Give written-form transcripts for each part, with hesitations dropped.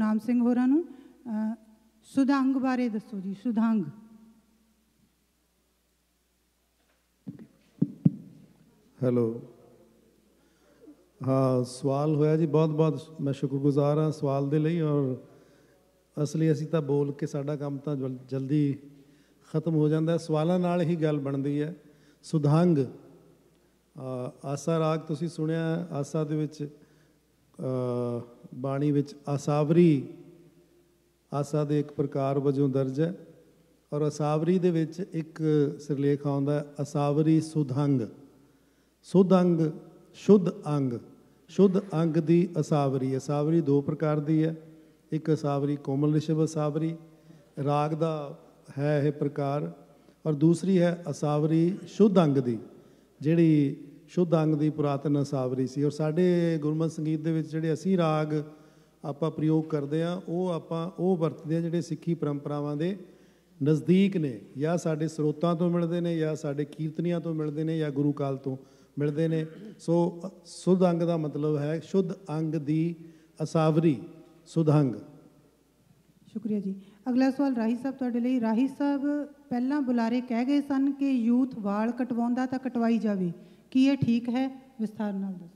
ਨਾਮ ਸਿੰਘ ਹੋਰਾਂ ਨੂੰ ਸੁਧੰਗ ਬਾਰੇ ਦੱਸੋ ਜੀ। ਸੁਧੰਗ ਹੈਲੋ। ਹਾਂ, ਸਵਾਲ ਹੋਇਆ ਜੀ, ਬਹੁਤ ਬਹੁਤ ਮੈਂ ਸ਼ੁਕਰਗੁਜ਼ਾਰ ਹਾਂ ਸਵਾਲ ਦੇ ਲਈ। ਔਰ ਅਸਲੀ ਅਸੀਂ ਤਾਂ ਬੋਲ ਕੇ ਸਾਡਾ ਕੰਮ ਤਾਂ ਜਲਦੀ ਖਤਮ ਹੋ ਜਾਂਦਾ, ਸਵਾਲਾਂ ਨਾਲ ਹੀ ਗੱਲ ਬਣਦੀ ਹੈ। ਸੁਧੰਗ ਆਸਾ ਰਾਗ ਤੁਸੀਂ ਸੁਣਿਆ, ਆਸਾ ਦੇ ਵਿੱਚ ਬਾਣੀ ਵਿੱਚ ਆਸਾਵਰੀ ਆਸਾ ਦੇ ਇੱਕ ਪ੍ਰਕਾਰ ਵਜੋਂ ਦਰਜ ਹੈ। ਔਰ ਅਸਾਵਰੀ ਦੇ ਵਿੱਚ ਇੱਕ ਸਿਰਲੇਖ ਆਉਂਦਾ ਅਸਾਵਰੀ ਸੁਧੰਗ। ਸੁਧ ਅੰਗ ਸ਼ੁੱਧ ਅੰਗ, ਸ਼ੁੱਧ ਅੰਗ ਦੀ ਅਸਾਵਰੀ। ਅਸਾਵਰੀ ਦੋ ਪ੍ਰਕਾਰ ਦੀ ਹੈ, ਇੱਕ ਅਸਾਵਰੀ ਕੋਮਲ ਰਿਸ਼ਵ ਅਸਾਵਰੀ ਰਾਗ ਦਾ ਹੈ ਇਹ ਪ੍ਰਕਾਰ, ਔਰ ਦੂਸਰੀ ਹੈ ਅਸਾਵਰੀ ਸ਼ੁੱਧ ਅੰਗ ਦੀ, ਜਿਹੜੀ ਸ਼ੁੱਧ ਅੰਗ ਦੀ ਪੁਰਾਤਨ ਅਸਾਵਰੀ ਸੀ। ਔਰ ਸਾਡੇ ਗੁਰਮਤਿ ਸੰਗੀਤ ਦੇ ਵਿੱਚ ਜਿਹੜੇ ਅਸੀਂ ਰਾਗ ਆਪਾਂ ਪ੍ਰਯੋਗ ਕਰਦੇ ਹਾਂ ਉਹ ਵਰਤਦੇ ਹਾਂ ਜਿਹੜੇ ਸਿੱਖੀ ਪਰੰਪਰਾਵਾਂ ਦੇ ਨਜ਼ਦੀਕ ਨੇ, ਜਾਂ ਸਾਡੇ ਸਰੋਤਾਂ ਤੋਂ ਮਿਲਦੇ ਨੇ, ਜਾਂ ਸਾਡੇ ਕੀਰਤਨੀਆਂ ਤੋਂ ਮਿਲਦੇ ਨੇ, ਜਾਂ ਗੁਰੂ ਕਾਲ ਤੋਂ ਮਿਲਦੇ ਨੇ। ਸੋ ਸੁਧ ਅੰਗ ਦਾ ਮਤਲਬ ਹੈ ਸ਼ੁੱਧ ਅੰਗ ਦੀ ਅਸਾਵਰੀ, ਸੁਧੰਗ। ਸ਼ੁਕਰੀਆ ਜੀ। ਅਗਲਾ ਸਵਾਲ ਰਾਹੀ ਸਾਹਿਬ ਤੁਹਾਡੇ ਲਈ। ਰਾਹੀ ਸਾਹਿਬ, ਪਹਿਲਾਂ ਬੁਲਾਰੇ ਕਹਿ ਗਏ ਸਨ ਕਿ ਯੂਥ ਵਾਲ ਕਟਵਾਉਂਦਾ ਤਾਂ ਕਟਵਾਈ ਜਾਵੇ, ਕੀ ਇਹ ਠੀਕ ਹੈ? ਵਿਸਥਾਰ ਨਾਲ ਦੱਸੋ।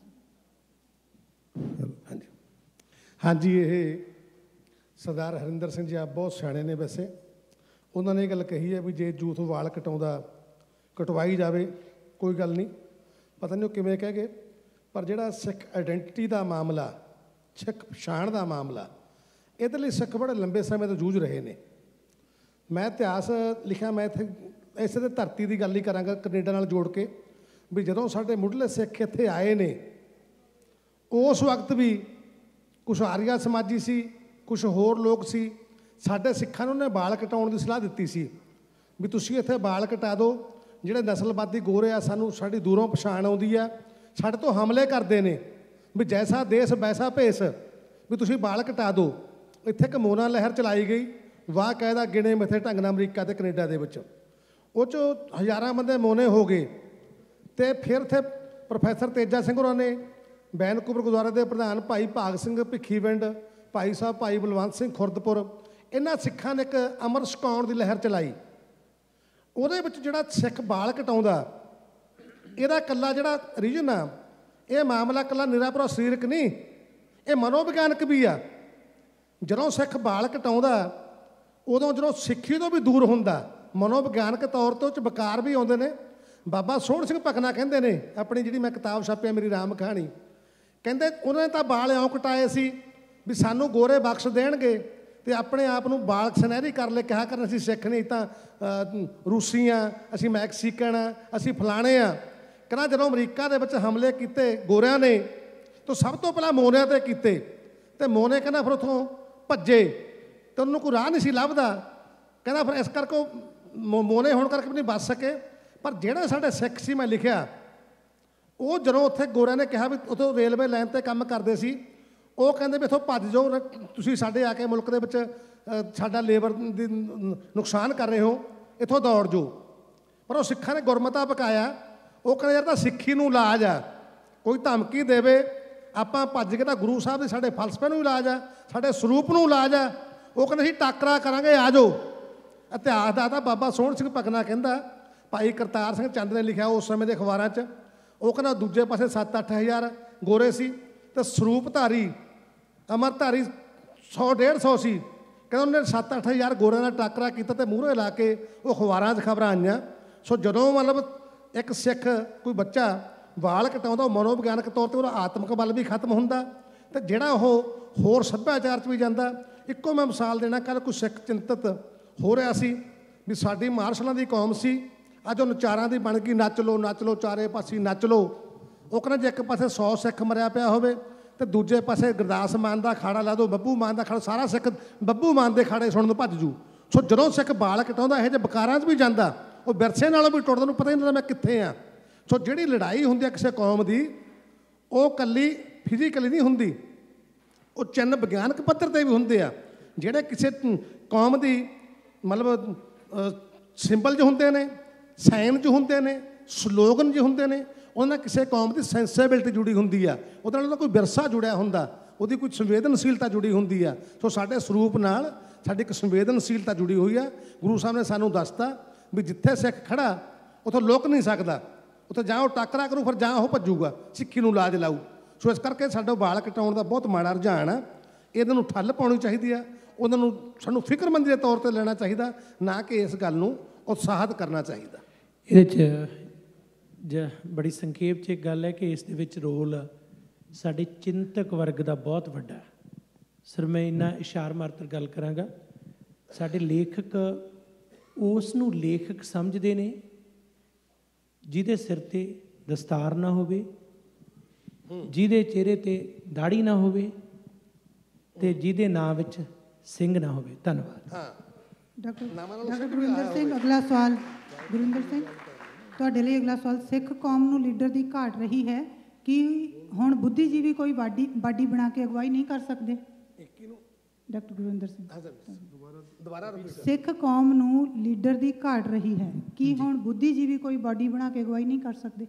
ਹਾਂਜੀ ਹਾਂਜੀ, ਇਹ ਸਰਦਾਰ ਹਰਿੰਦਰ ਸਿੰਘ ਜੀ ਆਪ ਬਹੁਤ ਸਿਆਣੇ ਨੇ। ਵੈਸੇ ਉਹਨਾਂ ਨੇ ਇਹ ਗੱਲ ਕਹੀ ਹੈ ਵੀ ਜੇ ਯੂਥ ਵਾਲ ਕਟਾਉਂਦਾ ਕਟਵਾਈ ਜਾਵੇ, ਕੋਈ ਗੱਲ ਨਹੀਂ। ਪਤਾ ਨਹੀਂ ਉਹ ਕਿਵੇਂ ਕਹਿ ਗਏ, ਪਰ ਜਿਹੜਾ ਸਿੱਖ ਆਈਡੈਂਟੀਟੀ ਦਾ ਮਾਮਲਾ, ਸਿੱਖ ਪਛਾਣ ਦਾ ਮਾਮਲਾ, ਇਹਦੇ ਲਈ ਸਿੱਖ ਬੜੇ ਲੰਬੇ ਸਮੇਂ ਤੋਂ ਜੂਝ ਰਹੇ ਨੇ। ਮੈਂ ਇਤਿਹਾਸ ਲਿਖਿਆ, ਮੈਂ ਇੱਥੇ ਇਸੇ ਦੇ ਧਰਤੀ ਦੀ ਗੱਲ ਹੀ ਕਰਾਂਗਾ ਕੈਨੇਡਾ ਨਾਲ ਜੋੜ ਕੇ, ਵੀ ਜਦੋਂ ਸਾਡੇ ਮੁੱਢਲੇ ਸਿੱਖ ਇੱਥੇ ਆਏ ਨੇ ਉਸ ਵਕਤ ਵੀ ਕੁਛ ਆਰੀਆ ਸਮਾਜੀ ਸੀ, ਕੁਛ ਹੋਰ ਲੋਕ ਸੀ। ਸਾਡੇ ਸਿੱਖਾਂ ਨੂੰ ਉਹਨੇ ਵਾਲ ਕਟਾਉਣ ਦੀ ਸਲਾਹ ਦਿੱਤੀ ਸੀ ਵੀ ਤੁਸੀਂ ਇੱਥੇ ਵਾਲ ਕਟਾ ਦਿਓ, ਜਿਹੜੇ ਨਸਲਵਾਦੀ ਗੋਰੇ ਆ ਸਾਨੂੰ ਸਾਡੀ ਦੂਰੋਂ ਪਛਾਣ ਆਉਂਦੀ ਆ, ਸਾਡੇ ਤੋਂ ਹਮਲੇ ਕਰਦੇ ਨੇ, ਵੀ ਜੈਸਾ ਦੇਸ਼ ਵੈਸਾ ਭੇਸ, ਵੀ ਤੁਸੀਂ ਵਾਲ ਕਟਾ ਦਿਓ। ਇੱਥੇ ਇੱਕ ਮੋਨਾ ਲਹਿਰ ਚਲਾਈ ਗਈ, ਵਾਹ ਕਾਇਦਾ ਗਿਣੇ ਮਿੱਥੇ ਢੰਗ ਨਾਲ ਅਮਰੀਕਾ ਅਤੇ ਕੈਨੇਡਾ ਦੇ ਵਿੱਚ। ਉਹ 'ਚੋਂ ਹਜ਼ਾਰਾਂ ਬੰਦੇ ਮੋਨੇ ਹੋ ਗਏ। ਅਤੇ ਫਿਰ ਇੱਥੇ ਪ੍ਰੋਫੈਸਰ ਤੇਜਾ ਸਿੰਘ ਹੋਰਾਂ ਨੇ, ਵੈਨਕੂਵਰ ਗੁਰਦੁਆਰੇ ਦੇ ਪ੍ਰਧਾਨ ਭਾਈ ਭਾਗ ਸਿੰਘ ਭਿੱਖੀਵਿੰਡ, ਭਾਈ ਸਾਹਿਬ ਭਾਈ ਬਲਵੰਤ ਸਿੰਘ ਖੁਰਦਪੁਰ, ਇਹਨਾਂ ਸਿੱਖਾਂ ਨੇ ਇੱਕ ਅਮਰ ਛਕਾਉਣ ਦੀ ਲਹਿਰ ਚਲਾਈ। ਉਹਦੇ ਵਿੱਚ ਜਿਹੜਾ ਸਿੱਖ ਵਾਲ ਕਟਾਉਂਦਾ, ਇਹਦਾ ਇਕੱਲਾ ਜਿਹੜਾ ਰੀਜਨ ਆ, ਇਹ ਮਾਮਲਾ ਇਕੱਲਾ ਨਿਰਾਪਰਾ ਸਰੀਰਕ ਨਹੀਂ, ਇਹ ਮਨੋਵਿਗਿਆਨਕ ਵੀ ਆ। ਜਦੋਂ ਸਿੱਖ ਵਾਲ ਕਟਾਉਂਦਾ ਉਦੋਂ ਜਦੋਂ ਸਿੱਖੀ ਤੋਂ ਵੀ ਦੂਰ ਹੁੰਦਾ, ਮਨੋਵਿਗਿਆਨਕ ਤੌਰ 'ਤੇ ਉਹ 'ਚ ਵਿਕਾਰ ਵੀ ਆਉਂਦੇ ਨੇ। ਬਾਬਾ ਸੋਹਣ ਸਿੰਘ ਭਕਨਾ ਕਹਿੰਦੇ ਨੇ, ਆਪਣੀ ਜਿਹੜੀ ਮੈਂ ਕਿਤਾਬ ਛਾਪਿਆ ਮੇਰੀ ਰਾਮ ਕਹਾਣੀ, ਕਹਿੰਦੇ ਉਹਨਾਂ ਨੇ ਤਾਂ ਵਾਲ ਇਉਂ ਕਟਾਏ ਸੀ ਵੀ ਸਾਨੂੰ ਗੋਰੇ ਬਖਸ਼ ਦੇਣਗੇ ਅਤੇ ਆਪਣੇ ਆਪ ਨੂੰ ਵਾਲ ਸੁਨਹਿਰੀ ਕਰ ਲੈ, ਕਿਹਾ ਕਰਨ ਅਸੀਂ ਸਿੱਖ ਨਹੀਂ ਤਾਂ ਰੂਸੀ ਆ, ਅਸੀਂ ਮੈਕਸੀਕਨ ਆ, ਅਸੀਂ ਫਲਾਣੇ ਆ। ਕਹਿੰਦਾ ਜਦੋਂ ਅਮਰੀਕਾ ਦੇ ਵਿੱਚ ਹਮਲੇ ਕੀਤੇ ਗੋਰਿਆਂ ਨੇ ਤਾਂ ਸਭ ਤੋਂ ਪਹਿਲਾਂ ਮੋਨਿਆਂ 'ਤੇ ਕੀਤੇ, ਅਤੇ ਮੋਨੇ ਕਹਿੰਦਾ ਫਿਰ ਉੱਥੋਂ ਭੱਜੇ ਅਤੇ ਉਹਨੂੰ ਕੋਈ ਰਾਹ ਨਹੀਂ ਸੀ ਲੱਭਦਾ। ਕਹਿੰਦਾ ਫਿਰ ਇਸ ਕਰਕੇ ਮੋਨੇ ਹੋਣ ਕਰਕੇ ਵੀ ਨਹੀਂ ਬਚ ਸਕੇ। ਪਰ ਜਿਹੜੇ ਸਾਡੇ ਸਿੱਖ ਸੀ, ਮੈਂ ਲਿਖਿਆ, ਉਹ ਜਦੋਂ ਉੱਥੇ ਗੋਰਿਆਂ ਨੇ ਕਿਹਾ ਵੀ ਉੱਥੋਂ ਰੇਲਵੇ ਲਾਈਨ 'ਤੇ ਕੰਮ ਕਰਦੇ ਸੀ, ਉਹ ਕਹਿੰਦੇ ਵੀ ਇੱਥੋਂ ਭੱਜ ਜਾਓ, ਤੁਸੀਂ ਸਾਡੇ ਆ ਕੇ ਮੁਲਕ ਦੇ ਵਿੱਚ ਸਾਡਾ ਲੇਬਰ ਦੀ ਨੁਕਸਾਨ ਕਰ ਰਹੇ ਹੋ, ਇੱਥੋਂ ਦੌੜ ਜਾਓ। ਪਰ ਉਹ ਸਿੱਖਾਂ ਨੇ ਗੁਰਮਤਾ ਪਕਾਇਆ। ਉਹ ਕਹਿੰਦੇ ਯਾਰ ਤਾਂ ਸਿੱਖੀ ਨੂੰ ਇਲਾਜ ਆ, ਕੋਈ ਧਮਕੀ ਦੇਵੇ ਆਪਾਂ ਭੱਜ ਕੇ ਤਾਂ ਗੁਰੂ ਸਾਹਿਬ ਦੇ ਸਾਡੇ ਫਲਸਫੇ ਨੂੰ ਇਲਾਜ ਆ, ਸਾਡੇ ਸਰੂਪ ਨੂੰ ਇਲਾਜ ਆ। ਉਹ ਕਹਿੰਦੇ ਅਸੀਂ ਟਾਕਰਾ ਕਰਾਂਗੇ, ਆ ਜਾਓ। ਇਤਿਹਾਸ ਦਾ ਤਾਂ ਬਾਬਾ ਸੋਹਣ ਸਿੰਘ ਭਕਨਾ ਕਹਿੰਦਾ, ਭਾਈ ਕਰਤਾਰ ਸਿੰਘ ਚੰਦ ਨੇ ਲਿਖਿਆ ਉਸ ਸਮੇਂ ਦੇ ਅਖਬਾਰਾਂ 'ਚ, ਉਹ ਕਹਿੰਦਾ ਦੂਜੇ ਪਾਸੇ 7-8 ਹਜ਼ਾਰ ਗੋਰੇ ਸੀ ਅਤੇ ਸਰੂਪਧਾਰੀ ਅਮਰਧਾਰੀ 100-150 ਸੀ। ਕਹਿੰਦਾ ਉਹਨੇ 7-8 ਹਜ਼ਾਰ ਗੋਰਿਆਂ ਦਾ ਟਾਕਰਾ ਕੀਤਾ ਅਤੇ ਮੂਹਰੇ ਲਾ ਕੇ ਉਹ ਅਖਬਾਰਾਂ 'ਚ ਖਬਰਾਂ ਆਈਆਂ। ਸੋ ਜਦੋਂ ਮਤਲਬ ਇੱਕ ਸਿੱਖ ਕੋਈ ਬੱਚਾ ਵਾਲ ਕਟਾਉਂਦਾ, ਉਹ ਮਨੋਵਿਗਿਆਨਕ ਤੌਰ 'ਤੇ ਉਹਦਾ ਆਤਮਿਕ ਬਲ ਵੀ ਖਤਮ ਹੁੰਦਾ ਅਤੇ ਜਿਹੜਾ ਉਹ ਹੋਰ ਸੱਭਿਆਚਾਰ 'ਚ ਵੀ ਜਾਂਦਾ। ਇੱਕੋ ਮੈਂ ਮਿਸਾਲ ਦੇਣਾ, ਕੱਲ੍ਹ ਕੋਈ ਸਿੱਖ ਚਿੰਤਤ ਹੋ ਰਿਹਾ ਸੀ ਵੀ ਸਾਡੀ ਮਾਰਸ਼ਲਾਂ ਦੀ ਕੌਮ ਸੀ, ਅੱਜ ਉਹ ਨਚਾਰਾਂ ਦੀ ਬਣ ਗਈ, ਨੱਚ ਲਓ ਚਾਰੇ ਪਾਸੇ ਨੱਚ ਲਓ। ਉਹ ਕਹਿੰਦਾ ਜੇ ਇੱਕ ਪਾਸੇ 100 ਸਿੱਖ ਮਰਿਆ ਪਿਆ ਹੋਵੇ ਅਤੇ ਦੂਜੇ ਪਾਸੇ ਗੁਰਦਾਸ ਮਾਨ ਦਾ ਅਖਾੜਾ ਲਾ ਦਿਓ, ਬੱਬੂ ਮਾਨ ਦਾ ਅਖਾੜਾ, ਸਾਰਾ ਸਿੱਖ ਬੱਬੂ ਮਾਨ ਦੇ ਅਖਾੜੇ ਸੁਣਨ ਨੂੰ ਭੱਜ ਜੂ। ਸੋ ਜਦੋਂ ਸਿੱਖ ਵਾਲ ਕਟਾਉਂਦਾ ਇਹੋ ਜਿਹੇ ਵਿਕਾਰਾਂ 'ਚ ਵੀ ਜਾਂਦਾ, ਉਹ ਵਿਰਸੇ ਨਾਲੋਂ ਵੀ ਟੁੱਟਦਾ, ਨੂੰ ਪਤਾ ਹੀ ਨਹੀਂ ਲੱਗਦਾ ਮੈਂ ਕਿੱਥੇ ਹਾਂ। ਸੋ ਜਿਹੜੀ ਲੜਾਈ ਹੁੰਦੀ ਹੈ ਕਿਸੇ ਕੌਮ ਦੀ, ਉਹ ਇਕੱਲੀ ਫਿਜ਼ੀਕਲੀ ਨਹੀਂ ਹੁੰਦੀ, ਉਹ ਚਿੰਨ੍ਹ ਵਿਗਿਆਨਕ ਪੱਧਰ 'ਤੇ ਵੀ ਹੁੰਦੇ ਆ। ਜਿਹੜੇ ਕਿਸੇ ਕੌਮ ਦੀ ਮਤਲਬ ਸਿੰਬਲ 'ਚ ਹੁੰਦੇ ਨੇ, ਸਾਈਨ 'ਚ ਹੁੰਦੇ ਨੇ, ਸਲੋਗਨ 'ਚ ਹੁੰਦੇ ਨੇ, ਉਹਨਾਂ ਨਾਲ ਕਿਸੇ ਕੌਮ ਦੀ ਸੈਂਸਿਬਿਲਿਟੀ ਜੁੜੀ ਹੁੰਦੀ ਆ, ਉਹਦੇ ਨਾਲ ਕੋਈ ਵਿਰਸਾ ਜੁੜਿਆ ਹੁੰਦਾ, ਉਹਦੀ ਕੋਈ ਸੰਵੇਦਨਸ਼ੀਲਤਾ ਜੁੜੀ ਹੁੰਦੀ ਆ। ਸੋ ਸਾਡੇ ਸਰੂਪ ਨਾਲ ਸਾਡੀ ਇੱਕ ਸੰਵੇਦਨਸ਼ੀਲਤਾ ਜੁੜੀ ਹੋਈ ਆ। ਗੁਰੂ ਸਾਹਿਬ ਨੇ ਸਾਨੂੰ ਦੱਸਤਾ ਵੀ ਜਿੱਥੇ ਸਿੱਖ ਖੜਾ ਉੱਥੇ ਲੁਕ ਨਹੀਂ ਸਕਦਾ, ਉੱਥੇ ਜਾਂ ਉਹ ਟੱਕਰਾ ਕਰੂ ਫਿਰ ਜਾਂ ਉਹ ਭੱਜੂਗਾ, ਸਿੱਖੀ ਨੂੰ ਲਾਜ ਲਾਊ। ਸੋ ਇਸ ਕਰਕੇ ਸਾਡਾ ਵਾਲ ਕਟਾਉਣ ਦਾ ਬਹੁਤ ਮਾੜਾ ਰੁਝਾਨ ਆ। ਇਹਨਾਂ ਨੂੰ ਠੱਲ ਪਾਉਣੀ ਚਾਹੀਦੀ ਆ, ਉਹਨਾਂ ਨੂੰ ਸਾਨੂੰ ਫਿਕਰਮੰਦੀ ਦੇ ਤੌਰ 'ਤੇ ਲੈਣਾ ਚਾਹੀਦਾ, ਨਾ ਕਿ ਇਸ ਗੱਲ ਨੂੰ ਉਤਸ਼ਾਹਿਤ ਕਰਨਾ ਚਾਹੀਦਾ। ਇਹਦੇ 'ਚ ਬੜੀ ਸੰਖੇਪ 'ਚ ਇੱਕ ਗੱਲ ਹੈ ਕਿ ਇਸ ਦੇ ਵਿੱਚ ਰੋਲ ਸਾਡੇ ਚਿੰਤਕ ਵਰਗ ਦਾ ਬਹੁਤ ਵੱਡਾ ਹੈ। ਸਰ ਮੈਂ ਇੰਨਾ ਇਸ਼ਾਰ ਮਾਤਰ ਗੱਲ ਕਰਾਂਗਾ, ਸਾਡੇ ਲੇਖਕ ਉਸ ਨੂੰ ਲੇਖਕ ਸਮਝਦੇ ਨੇ ਜਿਹਦੇ ਸਿਰ 'ਤੇ ਦਸਤਾਰ ਨਾ ਹੋਵੇ, ਜਿਹਦੇ ਚਿਹਰੇ 'ਤੇ ਦਾੜੀ ਨਾ ਹੋਵੇ ਤੇ ਜਿਹਦੇ ਨਾਂ ਵਿੱਚ ਸਿੰਘ ਨਾ ਹੋਵੇ। ਧੰਨਵਾਦ। ਡਾਕਟਰ ਗੁਰਿੰਦਰ ਸਿੰਘ, ਅਗਲਾ ਸਵਾਲ। ਗੁਰਿੰਦਰ ਸਿੰਘ, ਤੁਹਾਡੇ ਲਈ ਅਗਲਾ ਸਵਾਲ। ਸਿੱਖ ਕੌਮ ਨੂੰ ਲੀਡਰ ਦੀ ਘਾਟ ਰਹੀ ਹੈ, ਕਿ ਹੁਣ ਬੁੱਧੀਜੀਵੀ ਕੋਈ ਬਾਡੀ ਬਣਾ ਕੇ ਅਗਵਾਈ ਨਹੀਂ ਕਰ ਸਕਦੇ? ਡਾਕਟਰ ਗੁਰਿੰਦਰ ਸਿੰਘ, ਸਿੱਖ ਕੌਮ ਨੂੰ ਲੀਡਰ ਦੀ ਘਾਟ ਰਹੀ ਹੈ, ਕਿ ਹੁਣ ਬੁੱਧੀਜੀਵੀ ਕੋਈ ਬਾਡੀ ਬਣਾ ਕੇ ਅਗਵਾਈ ਨਹੀਂ ਕਰ ਸਕਦੇ?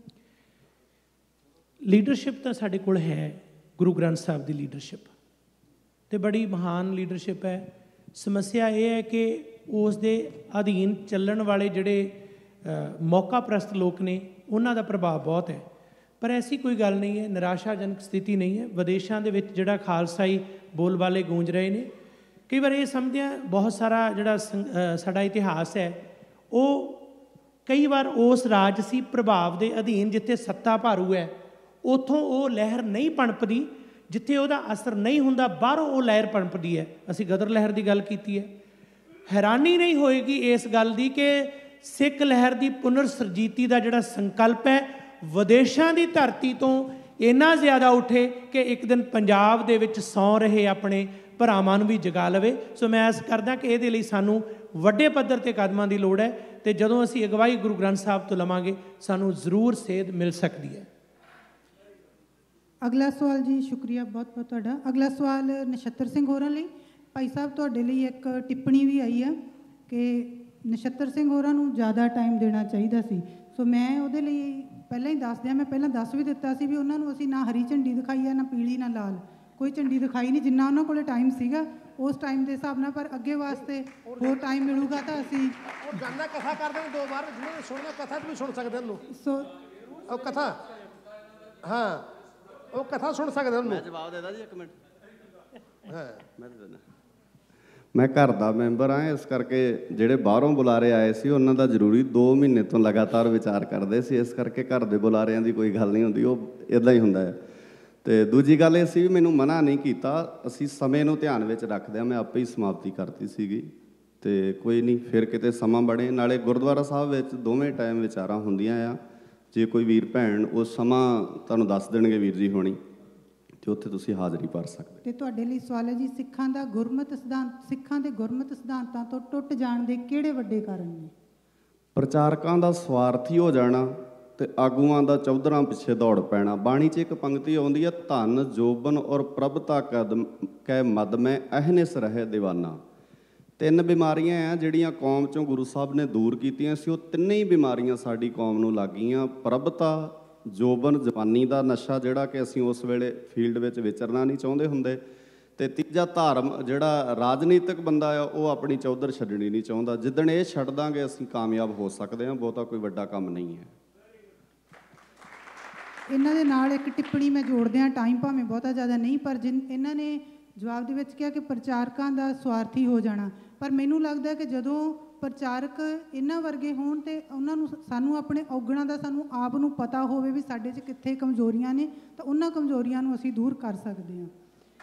ਲੀਡਰਸ਼ਿਪ ਤਾਂ ਸਾਡੇ ਕੋਲ ਹੈ, ਗੁਰੂ ਗ੍ਰੰਥ ਸਾਹਿਬ ਦੀ ਲੀਡਰਸ਼ਿਪ, ਤੇ ਬੜੀ ਮਹਾਨ ਲੀਡਰਸ਼ਿਪ ਹੈ। ਸਮੱਸਿਆ ਇਹ ਹੈ ਕਿ ਉਸ ਦੇ ਅਧੀਨ ਚੱਲਣ ਵਾਲੇ ਜਿਹੜੇ ਮੌਕਾ ਪ੍ਰਸਤ ਲੋਕ ਨੇ ਉਹਨਾਂ ਦਾ ਪ੍ਰਭਾਵ ਬਹੁਤ ਹੈ। ਪਰ ਐਸੀ ਕੋਈ ਗੱਲ ਨਹੀਂ ਹੈ, ਨਿਰਾਸ਼ਾਜਨਕ ਸਥਿਤੀ ਨਹੀਂ ਹੈ। ਵਿਦੇਸ਼ਾਂ ਦੇ ਵਿੱਚ ਜਿਹੜਾ ਖਾਲਸਾਈ ਬੋਲਬਾਲੇ ਗੂੰਜ ਰਹੇ ਨੇ, ਕਈ ਵਾਰ ਇਹ ਸਮਝਦੇ ਆ ਬਹੁਤ ਸਾਰਾ ਜਿਹੜਾ ਸਾਡਾ ਇਤਿਹਾਸ ਹੈ ਉਹ ਕਈ ਵਾਰ ਉਸ ਰਾਜਸੀ ਪ੍ਰਭਾਵ ਦੇ ਅਧੀਨ ਜਿੱਥੇ ਸੱਤਾ ਭਾਰੂ ਹੈ ਉੱਥੋਂ ਉਹ ਲਹਿਰ ਨਹੀਂ ਪਣਪਦੀ, ਜਿੱਥੇ ਉਹਦਾ ਅਸਰ ਨਹੀਂ ਹੁੰਦਾ ਬਾਹਰੋਂ ਉਹ ਲਹਿਰ ਪਣਪਦੀ ਹੈ। ਅਸੀਂ ਗਦਰ ਲਹਿਰ ਦੀ ਗੱਲ ਕੀਤੀ ਹੈ। ਹੈਰਾਨੀ ਨਹੀਂ ਹੋਏਗੀ ਇਸ ਗੱਲ ਦੀ ਕਿ ਸਿੱਖ ਲਹਿਰ ਦੀ ਪੁਨਰ ਸਰਜੀਤੀ ਦਾ ਜਿਹੜਾ ਸੰਕਲਪ ਹੈ ਵਿਦੇਸ਼ਾਂ ਦੀ ਧਰਤੀ ਤੋਂ ਇੰਨਾ ਜ਼ਿਆਦਾ ਉੱਠੇ ਕਿ ਇੱਕ ਦਿਨ ਪੰਜਾਬ ਦੇ ਵਿੱਚ ਸੌਂ ਰਹੇ ਆਪਣੇ ਭਰਾਵਾਂ ਨੂੰ ਵੀ ਜਗਾ ਲਵੇ। ਸੋ ਮੈਂ ਆਸ ਕਰਦਾ ਕਿ ਇਹਦੇ ਲਈ ਸਾਨੂੰ ਵੱਡੇ ਪੱਧਰ 'ਤੇ ਕਦਮਾਂ ਦੀ ਲੋੜ ਹੈ, ਅਤੇ ਜਦੋਂ ਅਸੀਂ ਅਗਵਾਈ ਗੁਰੂ ਗ੍ਰੰਥ ਸਾਹਿਬ ਤੋਂ ਲਵਾਂਗੇ ਸਾਨੂੰ ਜ਼ਰੂਰ ਸੇਧ ਮਿਲ ਸਕਦੀ ਹੈ। ਅਗਲਾ ਸਵਾਲ ਜੀ। ਸ਼ੁਕਰੀਆ ਬਹੁਤ ਬਹੁਤ ਤੁਹਾਡਾ। ਅਗਲਾ ਸਵਾਲ ਨਛੱਤਰ ਸਿੰਘ ਹੋਰਾਂ ਲਈ। ਭਾਈ ਸਾਹਿਬ, ਤੁਹਾਡੇ ਲਈ ਇੱਕ ਟਿੱਪਣੀ ਵੀ ਆਈ ਹੈ ਕਿ ਨਛੱਤਰ ਸਿੰਘ ਹੋਰਾਂ ਨੂੰ ਜ਼ਿਆਦਾ ਟਾਈਮ ਦੇਣਾ ਚਾਹੀਦਾ ਸੀ। ਸੋ ਮੈਂ ਉਹਦੇ ਲਈ ਪਹਿਲਾਂ ਹੀ ਦੱਸ ਦਿਆਂ, ਮੈਂ ਪਹਿਲਾਂ ਦੱਸ ਵੀ ਦਿੱਤਾ ਸੀ ਵੀ ਉਹਨਾਂ ਨੂੰ ਅਸੀਂ ਨਾ ਹਰੀ ਝੰਡੀ ਦਿਖਾਈ ਹੈ, ਨਾ ਪੀਲੀ, ਨਾ ਲਾਲ, ਕੋਈ ਝੰਡੀ ਦਿਖਾਈ ਨਹੀਂ। ਜਿੰਨਾ ਉਹਨਾਂ ਕੋਲ ਟਾਈਮ ਸੀਗਾ ਉਸ ਟਾਈਮ ਦੇ ਹਿਸਾਬ ਨਾਲ, ਪਰ ਅੱਗੇ ਵਾਸਤੇ ਹੋਰ ਟਾਈਮ ਮਿਲੂਗਾ ਤਾਂ ਅਸੀਂ ਜਾਨਾ ਕਥਾ ਕਰਦੇ ਨੇ 2 ਵਾਰ, ਜਿਹਨੇ ਸੁਣਨਾ ਕਥਾ 'ਚ ਵੀ ਸੁਣ ਸਕਦੇ ਉਹਨੂੰ। ਸੋ ਉਹ ਕਥਾ, ਹਾਂ ਉਹ ਕਥਾ ਸੁਣ ਸਕਦੇ ਉਹਨੂੰ। ਮੈਂ ਜਵਾਬ ਦੇਦਾ ਜੀ, 1 ਮਿੰਟ। ਹਾਂ ਮੈਂ ਦੇ ਦਿੰਦਾ। ਮੈਂ ਘਰ ਦਾ ਮੈਂਬਰ ਹਾਂ, ਇਸ ਕਰਕੇ ਜਿਹੜੇ ਬਾਹਰੋਂ ਬੁਲਾਰੇ ਆਏ ਸੀ ਉਹਨਾਂ ਦਾ ਜ਼ਰੂਰੀ 2 ਮਹੀਨੇ ਤੋਂ ਲਗਾਤਾਰ ਵਿਚਾਰ ਕਰਦੇ ਸੀ। ਇਸ ਕਰਕੇ ਘਰ ਦੇ ਬੁਲਾਰਿਆਂ ਦੀ ਕੋਈ ਗੱਲ ਨਹੀਂ ਹੁੰਦੀ, ਉਹ ਇੱਦਾਂ ਹੀ ਹੁੰਦਾ ਹੈ। ਅਤੇ ਦੂਜੀ ਗੱਲ ਇਹ ਸੀ ਵੀ ਮੈਨੂੰ ਮਨ੍ਹਾ ਨਹੀਂ ਕੀਤਾ, ਅਸੀਂ ਸਮੇਂ ਨੂੰ ਧਿਆਨ ਵਿੱਚ ਰੱਖਦੇ ਹਾਂ, ਮੈਂ ਆਪੇ ਹੀ ਸਮਾਪਤੀ ਕਰਤੀ ਸੀਗੀ। ਅਤੇ ਕੋਈ ਨਹੀਂ, ਫਿਰ ਕਿਤੇ ਸਮਾਂ ਬਣੇ। ਨਾਲੇ ਗੁਰਦੁਆਰਾ ਸਾਹਿਬ ਵਿੱਚ ਦੋਵੇਂ ਟਾਈਮ ਵਿਚਾਰਾਂ ਹੁੰਦੀਆਂ ਆ। ਜੇ ਕੋਈ ਵੀਰ ਭੈਣ ਉਹ ਸਮਾਂ ਤੁਹਾਨੂੰ ਦੱਸ ਦੇਣਗੇ ਵੀਰ ਜੀ ਹੋਣੀ, ਅਤੇ ਉੱਥੇ ਤੁਸੀਂ ਹਾਜ਼ਰੀ ਭਰ ਸਕਦੇ। ਅਤੇ ਤੁਹਾਡੇ ਲਈ ਸਵਾਲ ਹੈ ਜੀ, ਸਿੱਖਾਂ ਦੇ ਗੁਰਮਤਿ ਸਿਧਾਂਤਾਂ ਤੋਂ ਟੁੱਟ ਜਾਣ ਦੇ ਕਿਹੜੇ ਵੱਡੇ ਕਾਰਨ ਨੇ? ਪ੍ਰਚਾਰਕਾਂ ਦਾ ਸਵਾਰਥੀ ਹੋ ਜਾਣਾ ਅਤੇ ਆਗੂਆਂ ਦਾ ਚੌਧਰਾਂ ਪਿੱਛੇ ਦੌੜ ਪੈਣਾ। ਬਾਣੀ 'ਚ ਇੱਕ ਪੰਕਤੀ ਆਉਂਦੀ ਹੈ, ਧਨ ਜੋਬਨ ਔਰ ਪ੍ਰਭਤਾ ਕਦਮ ਕੈ ਮਦ ਮੈਂ ਅਹਨਿਸ ਰਹੇ ਦੀਵਾਨਾ। 3 ਬਿਮਾਰੀਆਂ ਆ ਜਿਹੜੀਆਂ ਕੌਮ 'ਚੋਂ ਗੁਰੂ ਸਾਹਿਬ ਨੇ ਦੂਰ ਕੀਤੀਆਂ ਸੀ। ਉਹ ਤਿੰਨੇ ਹੀ ਬਿਮਾਰੀਆਂ ਸਾਡੀ ਕੌਮ ਨੂੰ ਲੱਗ ਗਈਆਂ। ਪ੍ਰਭਤਾ, ਜੋਬਨ, ਜਵਾਨੀ ਦਾ ਨਸ਼ਾ ਜਿਹੜਾ ਕਿ ਅਸੀਂ ਉਸ ਵੇਲੇ ਫੀਲਡ ਵਿੱਚ ਵਿਚਰਨਾ ਨਹੀਂ ਚਾਹੁੰਦੇ ਹੁੰਦੇ, ਅਤੇ ਤੀਜਾ ਧਰਮ, ਜਿਹੜਾ ਰਾਜਨੀਤਿਕ ਬੰਦਾ ਆ ਉਹ ਆਪਣੀ ਚੌਧਰ ਛੱਡਣੀ ਨਹੀਂ ਚਾਹੁੰਦਾ। ਜਿੱਦਣ ਇਹ ਛੱਡ ਦਾਂਗੇ ਅਸੀਂ ਕਾਮਯਾਬ ਹੋ ਸਕਦੇ ਹਾਂ, ਬਹੁਤਾ ਕੋਈ ਵੱਡਾ ਕੰਮ ਨਹੀਂ ਹੈ। ਇਹਨਾਂ ਦੇ ਨਾਲ ਇੱਕ ਟਿੱਪਣੀ ਮੈਂ ਜੋੜਦੇ ਹਾਂ, ਟਾਈਮ ਭਾਵੇਂ ਬਹੁਤਾ ਜ਼ਿਆਦਾ ਨਹੀਂ, ਪਰ ਇਹਨਾਂ ਨੇ ਜਵਾਬ ਦੇ ਵਿੱਚ ਕਿਹਾ ਕਿ ਪ੍ਰਚਾਰਕਾਂ ਦਾ ਸਵਾਰਥੀ ਹੋ ਜਾਣਾ। ਪਰ ਮੈਨੂੰ ਲੱਗਦਾ ਕਿ ਜਦੋਂ ਪ੍ਰਚਾਰਕ ਇਹਨਾਂ ਵਰਗੇ ਹੋਣ ਅਤੇ ਉਹਨਾਂ ਨੂੰ ਸਾਨੂੰ ਆਪਣੇ ਔਗਣਾਂ ਦਾ ਸਾਨੂੰ ਆਪ ਨੂੰ ਪਤਾ ਹੋਵੇ ਵੀ ਸਾਡੇ 'ਚ ਕਿੱਥੇ ਕਮਜ਼ੋਰੀਆਂ ਨੇ, ਤਾਂ ਉਹਨਾਂ ਕਮਜ਼ੋਰੀਆਂ ਨੂੰ ਅਸੀਂ ਦੂਰ ਕਰ ਸਕਦੇ ਹਾਂ।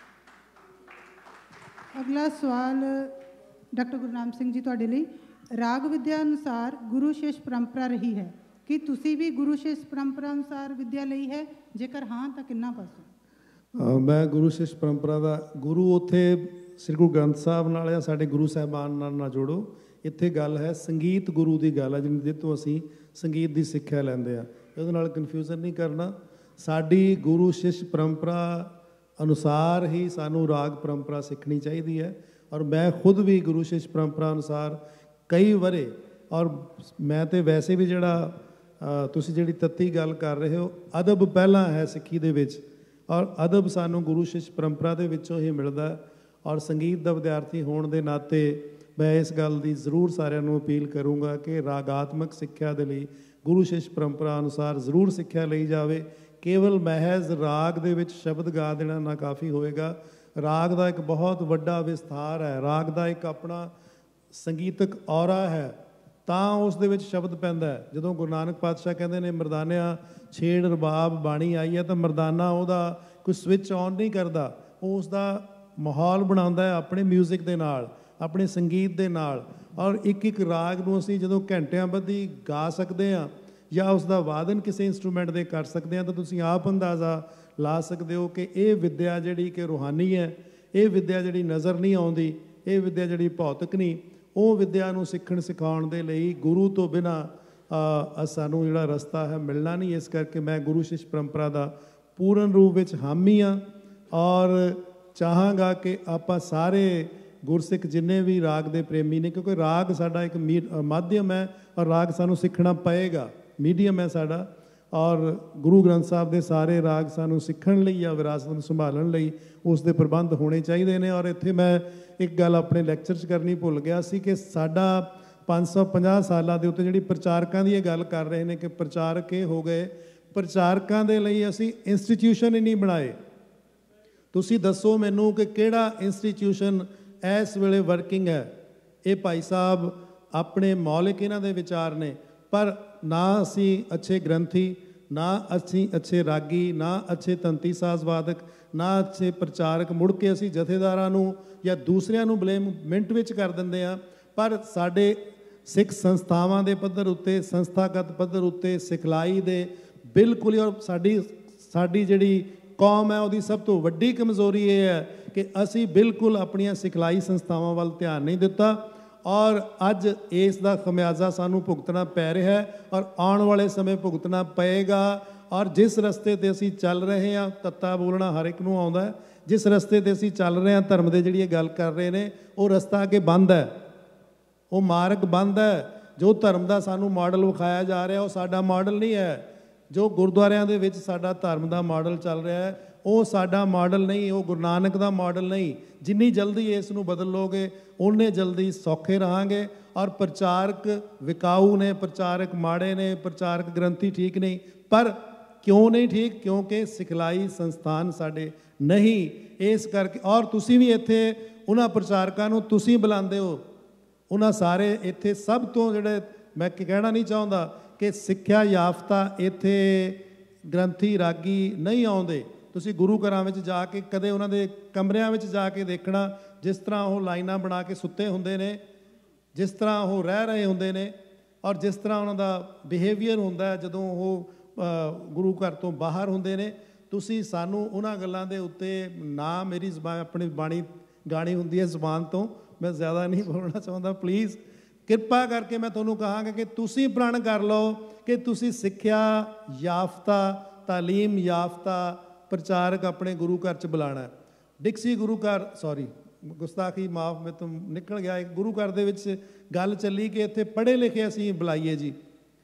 ਅਗਲਾ ਸਵਾਲ ਡਾਕਟਰ ਗੁਰਨਾਮ ਸਿੰਘ ਜੀ ਤੁਹਾਡੇ ਲਈ। ਰਾਗ ਵਿਦਿਆ ਅਨੁਸਾਰ ਗੁਰੂ ਸ਼ਿਸ਼ ਪਰੰਪਰਾ ਰਹੀ ਹੈ, ਕੀ ਤੁਸੀਂ ਵੀ ਗੁਰੂ ਸ਼ਿਸ਼ ਪਰੰਪਰਾ ਅਨੁਸਾਰ ਵਿਦਿਆ ਲਈ ਹੈ? ਜੇਕਰ ਹਾਂ ਤਾਂ ਕਿੰਨਾ ਪਾਸੋਂ? ਮੈਂ ਗੁਰੂ ਸ਼ਿਸ਼ ਪਰੰਪਰਾ ਦਾ ਗੁਰੂ ਉੱਥੇ ਸ੍ਰੀ ਗੁਰੂ ਗ੍ਰੰਥ ਸਾਹਿਬ ਨਾਲ ਜਾਂ ਸਾਡੇ ਗੁਰੂ ਸਾਹਿਬਾਨ ਨਾਲ ਨਾ ਜੋੜੋ। ਇੱਥੇ ਗੱਲ ਹੈ ਸੰਗੀਤ ਗੁਰੂ ਦੀ ਗੱਲ ਹੈ, ਜਿਹਦੇ ਤੋਂ ਅਸੀਂ ਸੰਗੀਤ ਦੀ ਸਿੱਖਿਆ ਲੈਂਦੇ ਹਾਂ। ਉਹਦੇ ਨਾਲ ਕਨਫਿਊਜ਼ਨ ਨਹੀਂ ਕਰਨਾ। ਸਾਡੀ ਗੁਰੂ ਸ਼ਿਸ਼ ਪਰੰਪਰਾ ਅਨੁਸਾਰ ਹੀ ਸਾਨੂੰ ਰਾਗ ਪਰੰਪਰਾ ਸਿੱਖਣੀ ਚਾਹੀਦੀ ਹੈ। ਔਰ ਮੈਂ ਖੁਦ ਵੀ ਗੁਰੂ ਸ਼ਿਸ਼ ਪਰੰਪਰਾ ਅਨੁਸਾਰ ਕਈ ਵਰੇ, ਔਰ ਮੈਂ ਤਾਂ ਵੈਸੇ ਵੀ ਜਿਹੜਾ ਤੁਸੀਂ ਜਿਹੜੀ ਤੱਤੀ ਗੱਲ ਕਰ ਰਹੇ ਹੋ, ਅਦਬ ਪਹਿਲਾਂ ਹੈ ਸਿੱਖੀ ਦੇ ਵਿੱਚ, ਔਰ ਅਦਬ ਸਾਨੂੰ ਗੁਰੂ ਸ਼ਿਸ਼ ਪਰੰਪਰਾ ਦੇ ਵਿੱਚੋਂ ਹੀ ਮਿਲਦਾ। ਔਰ ਸੰਗੀਤ ਦਾ ਵਿਦਿਆਰਥੀ ਹੋਣ ਦੇ ਨਾਤੇ ਮੈਂ ਇਸ ਗੱਲ ਦੀ ਜ਼ਰੂਰ ਸਾਰਿਆਂ ਨੂੰ ਅਪੀਲ ਕਰੂੰਗਾ ਕਿ ਰਾਗਾਤਮਕ ਸਿੱਖਿਆ ਦੇ ਲਈ ਗੁਰੂ ਸ਼ਿਸ਼ ਪਰੰਪਰਾ ਅਨੁਸਾਰ ਜ਼ਰੂਰ ਸਿੱਖਿਆ ਲਈ ਜਾਵੇ। ਕੇਵਲ ਮਹਿਜ਼ ਰਾਗ ਦੇ ਵਿੱਚ ਸ਼ਬਦ ਗਾ ਦੇਣਾ ਨਾ ਕਾਫੀ ਹੋਏਗਾ। ਰਾਗ ਦਾ ਇੱਕ ਬਹੁਤ ਵੱਡਾ ਵਿਸਥਾਰ ਹੈ, ਰਾਗ ਦਾ ਇੱਕ ਆਪਣਾ ਸੰਗੀਤਕ ਔਰਾ ਹੈ, ਤਾਂ ਉਸ ਦੇ ਵਿੱਚ ਸ਼ਬਦ ਪੈਂਦਾ ਹੈ। ਜਦੋਂ ਗੁਰੂ ਨਾਨਕ ਪਾਤਸ਼ਾਹ ਕਹਿੰਦੇ ਨੇ ਮਰਦਾਨਿਆਂ ਛੇੜ ਰਬਾਬ ਬਾਣੀ ਆਈ ਹੈ, ਤਾਂ ਮਰਦਾਨਾ ਉਹਦਾ ਕੋਈ ਸਵਿਚ ਔਨ ਨਹੀਂ ਕਰਦਾ, ਉਹ ਉਸ ਦਾ ਮਾਹੌਲ ਬਣਾਉਂਦਾ ਹੈ ਆਪਣੇ ਮਿਊਜ਼ਿਕ ਦੇ ਨਾਲ, ਆਪਣੇ ਸੰਗੀਤ ਦੇ ਨਾਲ। ਔਰ ਇੱਕ ਇੱਕ ਰਾਗ ਨੂੰ ਅਸੀਂ ਜਦੋਂ ਘੰਟਿਆਂ ਬੱਧੀ ਗਾ ਸਕਦੇ ਹਾਂ ਜਾਂ ਉਸ ਦਾ ਵਾਦਨ ਕਿਸੇ ਇੰਸਟਰੂਮੈਂਟ ਦੇ ਕਰ ਸਕਦੇ ਹਾਂ, ਤਾਂ ਤੁਸੀਂ ਆਪ ਅੰਦਾਜ਼ਾ ਲਾ ਸਕਦੇ ਹੋ ਕਿ ਇਹ ਵਿੱਦਿਆ ਜਿਹੜੀ ਕਿ ਰੂਹਾਨੀ ਹੈ, ਇਹ ਵਿੱਦਿਆ ਜਿਹੜੀ ਨਜ਼ਰ ਨਹੀਂ ਆਉਂਦੀ, ਇਹ ਵਿੱਦਿਆ ਜਿਹੜੀ ਭੌਤਿਕ ਨਹੀਂ, ਉਹ ਵਿੱਦਿਆ ਨੂੰ ਸਿੱਖਣ ਸਿਖਾਉਣ ਦੇ ਲਈ ਗੁਰੂ ਤੋਂ ਬਿਨਾਂ ਸਾਨੂੰ ਜਿਹੜਾ ਰਸਤਾ ਹੈ ਮਿਲਣਾ ਨਹੀਂ। ਇਸ ਕਰਕੇ ਮੈਂ ਗੁਰੂ ਸ਼ਿਸ਼ ਪਰੰਪਰਾ ਦਾ ਪੂਰਨ ਰੂਪ ਵਿੱਚ ਹਾਮੀ ਹਾਂ ਔਰ ਚਾਹਾਂਗਾ ਕਿ ਆਪਾਂ ਸਾਰੇ ਗੁਰਸਿੱਖ ਜਿੰਨੇ ਵੀ ਰਾਗ ਦੇ ਪ੍ਰੇਮੀ ਨੇ, ਕਿਉਂਕਿ ਰਾਗ ਸਾਡਾ ਇੱਕ ਮਾਧਿਅਮ ਹੈ ਔਰ ਰਾਗ ਸਾਨੂੰ ਸਿੱਖਣਾ ਪਏਗਾ, ਮੀਡੀਅਮ ਹੈ ਸਾਡਾ। ਔਰ ਗੁਰੂ ਗ੍ਰੰਥ ਸਾਹਿਬ ਦੇ ਸਾਰੇ ਰਾਗ ਸਾਨੂੰ ਸਿੱਖਣ ਲਈ ਜਾਂ ਵਿਰਾਸਤ ਨੂੰ ਸੰਭਾਲਣ ਲਈ ਉਸ ਦੇ ਪ੍ਰਬੰਧ ਹੋਣੇ ਚਾਹੀਦੇ ਨੇ। ਔਰ ਇੱਥੇ ਮੈਂ ਇੱਕ ਗੱਲ ਆਪਣੇ ਲੈਕਚਰ 'ਚ ਕਰਨੀ ਭੁੱਲ ਗਿਆ ਸੀ ਕਿ ਸਾਡਾ 550 ਸਾਲਾਂ ਦੇ ਉੱਤੇ ਜਿਹੜੀ ਪ੍ਰਚਾਰਕਾਂ ਦੀ ਇਹ ਗੱਲ ਕਰ ਰਹੇ ਨੇ ਕਿ ਪ੍ਰਚਾਰਕ ਇਹ ਹੋ ਗਏ, ਪ੍ਰਚਾਰਕਾਂ ਦੇ ਲਈ ਅਸੀਂ ਇੰਸਟੀਟਿਊਸ਼ਨ ਹੀ ਨਹੀਂ ਬਣਾਏ। ਤੁਸੀਂ ਦੱਸੋ ਮੈਨੂੰ ਕਿ ਕਿਹੜਾ ਇੰਸਟੀਟਿਊਸ਼ਨ ਇਸ ਵੇਲੇ ਵਰਕਿੰਗ ਹੈ। ਇਹ ਭਾਈ ਸਾਹਿਬ ਆਪਣੇ ਮੌਲਿਕ ਇਹਨਾਂ ਦੇ ਵਿਚਾਰ ਨੇ, ਪਰ ਨਾ ਅਸੀਂ ਅੱਛੇ ਗ੍ਰੰਥੀ, ਨਾ ਅਸੀਂ ਅੱਛੇ ਰਾਗੀ, ਨਾ ਅੱਛੇ ਤੰਤੀ ਸਾਜ਼ਵਾਦਕ, ਨਾ ਅੱਛੇ ਪ੍ਰਚਾਰਕ। ਮੁੜ ਕੇ ਅਸੀਂ ਜਥੇਦਾਰਾਂ ਨੂੰ ਜਾਂ ਦੂਸਰਿਆਂ ਨੂੰ ਬਲੇਮ ਮਿੰਟ ਵਿੱਚ ਕਰ ਦਿੰਦੇ ਹਾਂ। ਪਰ ਸਾਡੇ ਸਿੱਖ ਸੰਸਥਾਵਾਂ ਦੇ ਪੱਧਰ ਉੱਤੇ, ਸੰਸਥਾਗਤ ਪੱਧਰ ਉੱਤੇ ਸਿਖਲਾਈ ਦੇ ਬਿਲਕੁਲ, ਔਰ ਸਾਡੀ ਜਿਹੜੀ ਕੌਮ ਹੈ ਉਹਦੀ ਸਭ ਤੋਂ ਵੱਡੀ ਕਮਜ਼ੋਰੀ ਇਹ ਹੈ ਕਿ ਅਸੀਂ ਬਿਲਕੁਲ ਆਪਣੀਆਂ ਸਿਖਲਾਈ ਸੰਸਥਾਵਾਂ ਵੱਲ ਧਿਆਨ ਨਹੀਂ ਦਿੱਤਾ। ਔਰ ਅੱਜ ਇਸ ਦਾ ਖਮਿਆਜ਼ਾ ਸਾਨੂੰ ਭੁਗਤਣਾ ਪੈ ਰਿਹਾ ਹੈ ਔਰ ਆਉਣ ਵਾਲੇ ਸਮੇਂ ਭੁਗਤਣਾ ਪਏਗਾ। ਔਰ ਜਿਸ ਰਸਤੇ 'ਤੇ ਅਸੀਂ ਚੱਲ ਰਹੇ ਹਾਂ, ਤੱਤਾ ਬੋਲਣਾ ਹਰ ਇੱਕ ਨੂੰ ਆਉਂਦਾ ਹੈ, ਜਿਸ ਰਸਤੇ 'ਤੇ ਅਸੀਂ ਚੱਲ ਰਹੇ ਹਾਂ, ਧਰਮ ਦੇ ਜਿਹੜੀ ਇਹ ਗੱਲ ਕਰ ਰਹੇ ਨੇ, ਉਹ ਰਸਤਾ ਅੱਗੇ ਬੰਦ ਹੈ, ਉਹ ਮਾਰਗ ਬੰਦ ਹੈ। ਜੋ ਧਰਮ ਦਾ ਸਾਨੂੰ ਮਾਡਲ ਵਿਖਾਇਆ ਜਾ ਰਿਹਾ ਉਹ ਸਾਡਾ ਮਾਡਲ ਨਹੀਂ ਹੈ। ਜੋ ਗੁਰਦੁਆਰਿਆਂ ਦੇ ਵਿੱਚ ਸਾਡਾ ਧਰਮ ਦਾ ਮਾਡਲ ਚੱਲ ਰਿਹਾ ਹੈ ਉਹ ਸਾਡਾ ਮਾਡਲ ਨਹੀਂ, ਉਹ ਗੁਰੂ ਨਾਨਕ ਦਾ ਮਾਡਲ ਨਹੀਂ। ਜਿੰਨੀ ਜਲਦੀ ਇਸ ਨੂੰ ਬਦਲ ਲੋਗੇ ਉਨੇ ਜਲਦੀ ਸੌਖੇ ਰਹਾਂਗੇ। ਔਰ ਪ੍ਰਚਾਰਕ ਵਿਕਾਊ ਨੇ, ਪ੍ਰਚਾਰਕ ਮਾੜੇ ਨੇ, ਪ੍ਰਚਾਰਕ ਗ੍ਰੰਥੀ ਠੀਕ ਨਹੀਂ। ਪਰ ਕਿਉਂ ਨਹੀਂ ਠੀਕ? ਕਿਉਂਕਿ ਸਿਖਲਾਈ ਸੰਸਥਾਨ ਸਾਡੇ ਨਹੀਂ। ਇਸ ਕਰਕੇ ਔਰ ਤੁਸੀਂ ਵੀ ਇੱਥੇ ਉਹਨਾਂ ਪ੍ਰਚਾਰਕਾਂ ਨੂੰ ਤੁਸੀਂ ਬੁਲਾਉਂਦੇ ਹੋ, ਉਹਨਾਂ ਸਾਰੇ ਇੱਥੇ ਸਭ ਤੋਂ ਜਿਹੜੇ ਮੈਂ ਕਹਿਣਾ ਨਹੀਂ ਚਾਹੁੰਦਾ ਕਿ ਸਿੱਖਿਆ ਯਾਫਤਾ ਇੱਥੇ ਗ੍ਰੰਥੀ ਰਾਗੀ ਨਹੀਂ ਆਉਂਦੇ। ਤੁਸੀਂ ਗੁਰੂ ਘਰਾਂ ਵਿੱਚ ਜਾ ਕੇ ਕਦੇ ਉਹਨਾਂ ਦੇ ਕਮਰਿਆਂ ਵਿੱਚ ਜਾ ਕੇ ਦੇਖਣਾ, ਜਿਸ ਤਰ੍ਹਾਂ ਉਹ ਲਾਈਨਾਂ ਬਣਾ ਕੇ ਸੁੱਤੇ ਹੁੰਦੇ ਨੇ, ਜਿਸ ਤਰ੍ਹਾਂ ਉਹ ਰਹਿ ਰਹੇ ਹੁੰਦੇ ਨੇ, ਔਰ ਜਿਸ ਤਰ੍ਹਾਂ ਉਹਨਾਂ ਦਾ ਬਿਹੇਵੀਅਰ ਹੁੰਦਾ ਹੈ ਜਦੋਂ ਉਹ ਗੁਰੂ ਘਰ ਤੋਂ ਬਾਹਰ ਹੁੰਦੇ ਨੇ। ਤੁਸੀਂ ਸਾਨੂੰ ਉਹਨਾਂ ਗੱਲਾਂ ਦੇ ਉੱਤੇ ਨਾ, ਮੇਰੀ ਜ਼ਬਾਨ ਆਪਣੀ ਬਾਣੀ ਗਾਣੀ ਹੁੰਦੀ ਹੈ ਜ਼ਬਾਨ ਤੋਂ, ਮੈਂ ਜ਼ਿਆਦਾ ਨਹੀਂ ਬੋਲਣਾ ਚਾਹੁੰਦਾ। ਪਲੀਜ਼ ਕਿਰਪਾ ਕਰਕੇ ਮੈਂ ਤੁਹਾਨੂੰ ਕਹਾਂਗਾ ਕਿ ਤੁਸੀਂ ਪ੍ਰਣ ਕਰ ਲਓ ਕਿ ਤੁਸੀਂ ਸਿੱਖਿਆ ਯਾਫਤਾ, ਤਾਲੀਮ ਯਾਫਤਾ ਪ੍ਰਚਾਰਕ ਆਪਣੇ ਗੁਰੂ ਘਰ 'ਚ ਬੁਲਾਣਾ। ਡਿਕਸੀ ਗੁਰੂ ਘਰ, ਸੌਰੀ ਗੁਸਤਾਖੀ ਮਾਫ, ਮੇਰੇ ਤੋਂ ਨਿਕਲ ਗਿਆ। ਇੱਕ ਗੁਰੂ ਘਰ ਦੇ ਵਿੱਚ ਗੱਲ ਚੱਲੀ ਕਿ ਇੱਥੇ ਪੜ੍ਹੇ ਲਿਖੇ ਅਸੀਂ ਬੁਲਾਈਏ ਜੀ।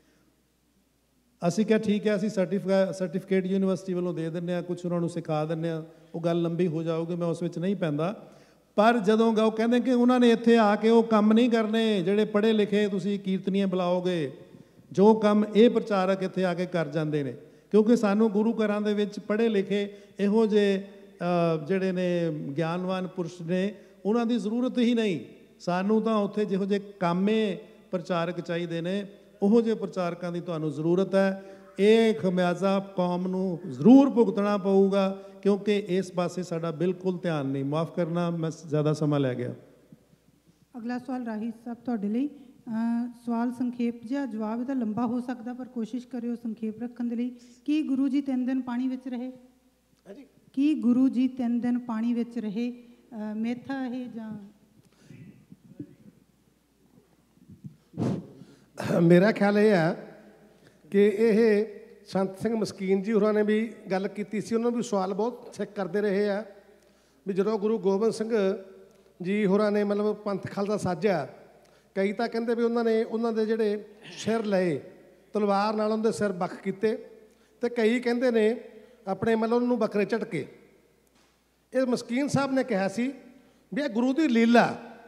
ਅਸੀਂ ਕਿਹਾ ਠੀਕ ਹੈ, ਅਸੀਂ ਸਰਟੀਫਿਕੇਟ ਯੂਨੀਵਰਸਿਟੀ ਵੱਲੋਂ ਦੇ ਦਿੰਦੇ ਹਾਂ, ਕੁਛ ਉਹਨਾਂ ਨੂੰ ਸਿਖਾ ਦਿੰਦੇ ਹਾਂ। ਉਹ ਗੱਲ ਲੰਬੀ ਹੋ ਜਾਊਗੀ, ਮੈਂ ਉਸ ਵਿੱਚ ਨਹੀਂ ਪੈਂਦਾ। ਪਰ ਜਦੋਂ ਉਹ ਕਹਿੰਦੇ ਕਿ ਉਹਨਾਂ ਨੇ ਇੱਥੇ ਆ ਕੇ ਉਹ ਕੰਮ ਨਹੀਂ ਕਰਨੇ ਜਿਹੜੇ ਪੜ੍ਹੇ ਲਿਖੇ ਤੁਸੀਂ ਕੀਰਤਨੀਏ ਬੁਲਾਓਗੇ, ਜੋ ਕੰਮ ਇਹ ਪ੍ਰਚਾਰਕ ਇੱਥੇ ਆ ਕੇ ਕਰ ਜਾਂਦੇ ਨੇ। ਕਿਉਂਕਿ ਸਾਨੂੰ ਗੁਰੂ ਘਰਾਂ ਦੇ ਵਿੱਚ ਪੜ੍ਹੇ ਲਿਖੇ ਇਹੋ ਜਿਹੇ ਜਿਹੜੇ ਨੇ ਗਿਆਨਵਾਨ ਪੁਰਸ਼ ਨੇ, ਉਹਨਾਂ ਦੀ ਜ਼ਰੂਰਤ ਹੀ ਨਹੀਂ। ਸਾਨੂੰ ਤਾਂ ਉੱਥੇ ਜਿਹੋ ਜਿਹੇ ਕਾਮੇ ਪ੍ਰਚਾਰਕ ਚਾਹੀਦੇ ਨੇ, ਉਹੋ ਜਿਹੇ ਪ੍ਰਚਾਰਕਾਂ ਦੀ ਤੁਹਾਨੂੰ ਜ਼ਰੂਰਤ ਹੈ। ਇਹ ਖਮਿਆਜ਼ਾ ਕੌਮ ਨੂੰ ਜ਼ਰੂਰ ਭੁਗਤਣਾ ਪਊਗਾ ਕਿਉਂਕਿ ਇਸ ਪਾਸੇ ਸਾਡਾ ਬਿਲਕੁਲ ਧਿਆਨ ਨਹੀਂ। ਮਾਫ ਕਰਨਾ, ਮੈਂ ਜ਼ਿਆਦਾ ਸਮਾਂ ਲੈ ਗਿਆ। ਅਗਲਾ ਸਵਾਲ ਰਾਹੀ ਸਾਹਿਬ ਤੁਹਾਡੇ ਲਈ। ਸਵਾਲ ਸੰਖੇਪ ਜਿਹਾ, ਜਵਾਬ ਇਹਦਾ ਲੰਬਾ ਹੋ ਸਕਦਾ ਪਰ ਕੋਸ਼ਿਸ਼ ਕਰਿਓ ਸੰਖੇਪ ਰੱਖਣ ਦੇ ਲਈ। ਕੀ ਗੁਰੂ ਜੀ 3 ਦਿਨ ਪਾਣੀ ਵਿੱਚ ਰਹੇ? ਕੀ ਗੁਰੂ ਜੀ 3 ਦਿਨ ਪਾਣੀ ਵਿੱਚ ਰਹੇ? ਮਿੱਥ ਹੈ ਇਹ ਜਾਂ? ਮੇਰਾ ਖਿਆਲ ਇਹ ਹੈ ਕਿ ਇਹ ਸੰਤ ਸਿੰਘ ਮਸਕੀਨ ਜੀ ਹੋਰਾਂ ਨੇ ਵੀ ਗੱਲ ਕੀਤੀ ਸੀ। ਉਹਨਾਂ ਨੂੰ ਵੀ ਸਵਾਲ ਬਹੁਤ ਸਿੱਖ ਕਰਦੇ ਰਹੇ ਆ ਵੀ ਜਦੋਂ ਗੁਰੂ ਗੋਬਿੰਦ ਸਿੰਘ ਜੀ ਹੋਰਾਂ ਨੇ ਮਤਲਬ ਪੰਥ ਖਾਲਸਾ ਸਾਜਿਆ, ਕਈ ਤਾਂ ਕਹਿੰਦੇ ਵੀ ਉਹਨਾਂ ਦੇ ਜਿਹੜੇ ਸਿਰ ਲਏ, ਤਲਵਾਰ ਨਾਲ ਉਹਦੇ ਸਿਰ ਵੱਖ ਕੀਤੇ, ਅਤੇ ਕਈ ਕਹਿੰਦੇ ਨੇ ਆਪਣੇ ਮਤਲਬ ਉਹਨੂੰ ਬੱਕਰੇ ਝਟਕੇ। ਇਹ ਮਸਕੀਨ ਸਾਹਿਬ ਨੇ ਕਿਹਾ ਸੀ ਵੀ ਇਹ ਗੁਰੂ ਦੀ ਲੀਲਾ,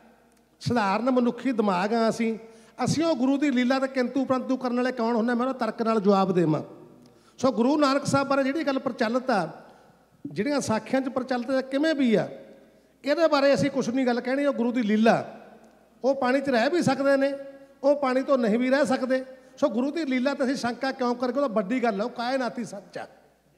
ਸਧਾਰਨ ਮਨੁੱਖੀ ਦਿਮਾਗ ਆ ਅਸੀਂ ਉਹ ਗੁਰੂ ਦੀ ਲੀਲਾ ਤੇ ਕਿੰਤੂ ਪ੍ਰੰਤੂ ਕਰਨ ਵਾਲੇ ਕੌਣ ਹੁੰਦੇ, ਮੈਂ ਉਹਦਾ ਤਰਕ ਨਾਲ ਜਵਾਬ ਦੇਵਾਂ। ਸੋ ਗੁਰੂ ਨਾਨਕ ਸਾਹਿਬ ਬਾਰੇ ਜਿਹੜੀ ਗੱਲ ਪ੍ਰਚਲਿਤ ਆ, ਜਿਹੜੀਆਂ ਸਾਖੀਆਂ 'ਚ ਪ੍ਰਚਲਿਤ ਆ ਕਿਵੇਂ ਵੀ ਆ, ਇਹਦੇ ਬਾਰੇ ਅਸੀਂ ਕੁਛ ਨਹੀਂ ਗੱਲ ਕਹਿਣੀ। ਉਹ ਗੁਰੂ ਦੀ ਲੀਲਾ, ਉਹ ਪਾਣੀ 'ਚ ਰਹਿ ਵੀ ਸਕਦੇ ਨੇ, ਉਹ ਪਾਣੀ ਤੋਂ ਨਹੀਂ ਵੀ ਰਹਿ ਸਕਦੇ। ਸੋ ਗੁਰੂ ਦੀ ਲੀਲਾ ਤੇ ਅਸੀਂ ਸ਼ੰਕਾ ਕਿਉਂ ਕਰਕੇ, ਉਹ ਤਾਂ ਵੱਡੀ ਗੱਲ ਹੈ, ਉਹ ਕਾਇਨਾਤੀ ਸੱਚ ਆ।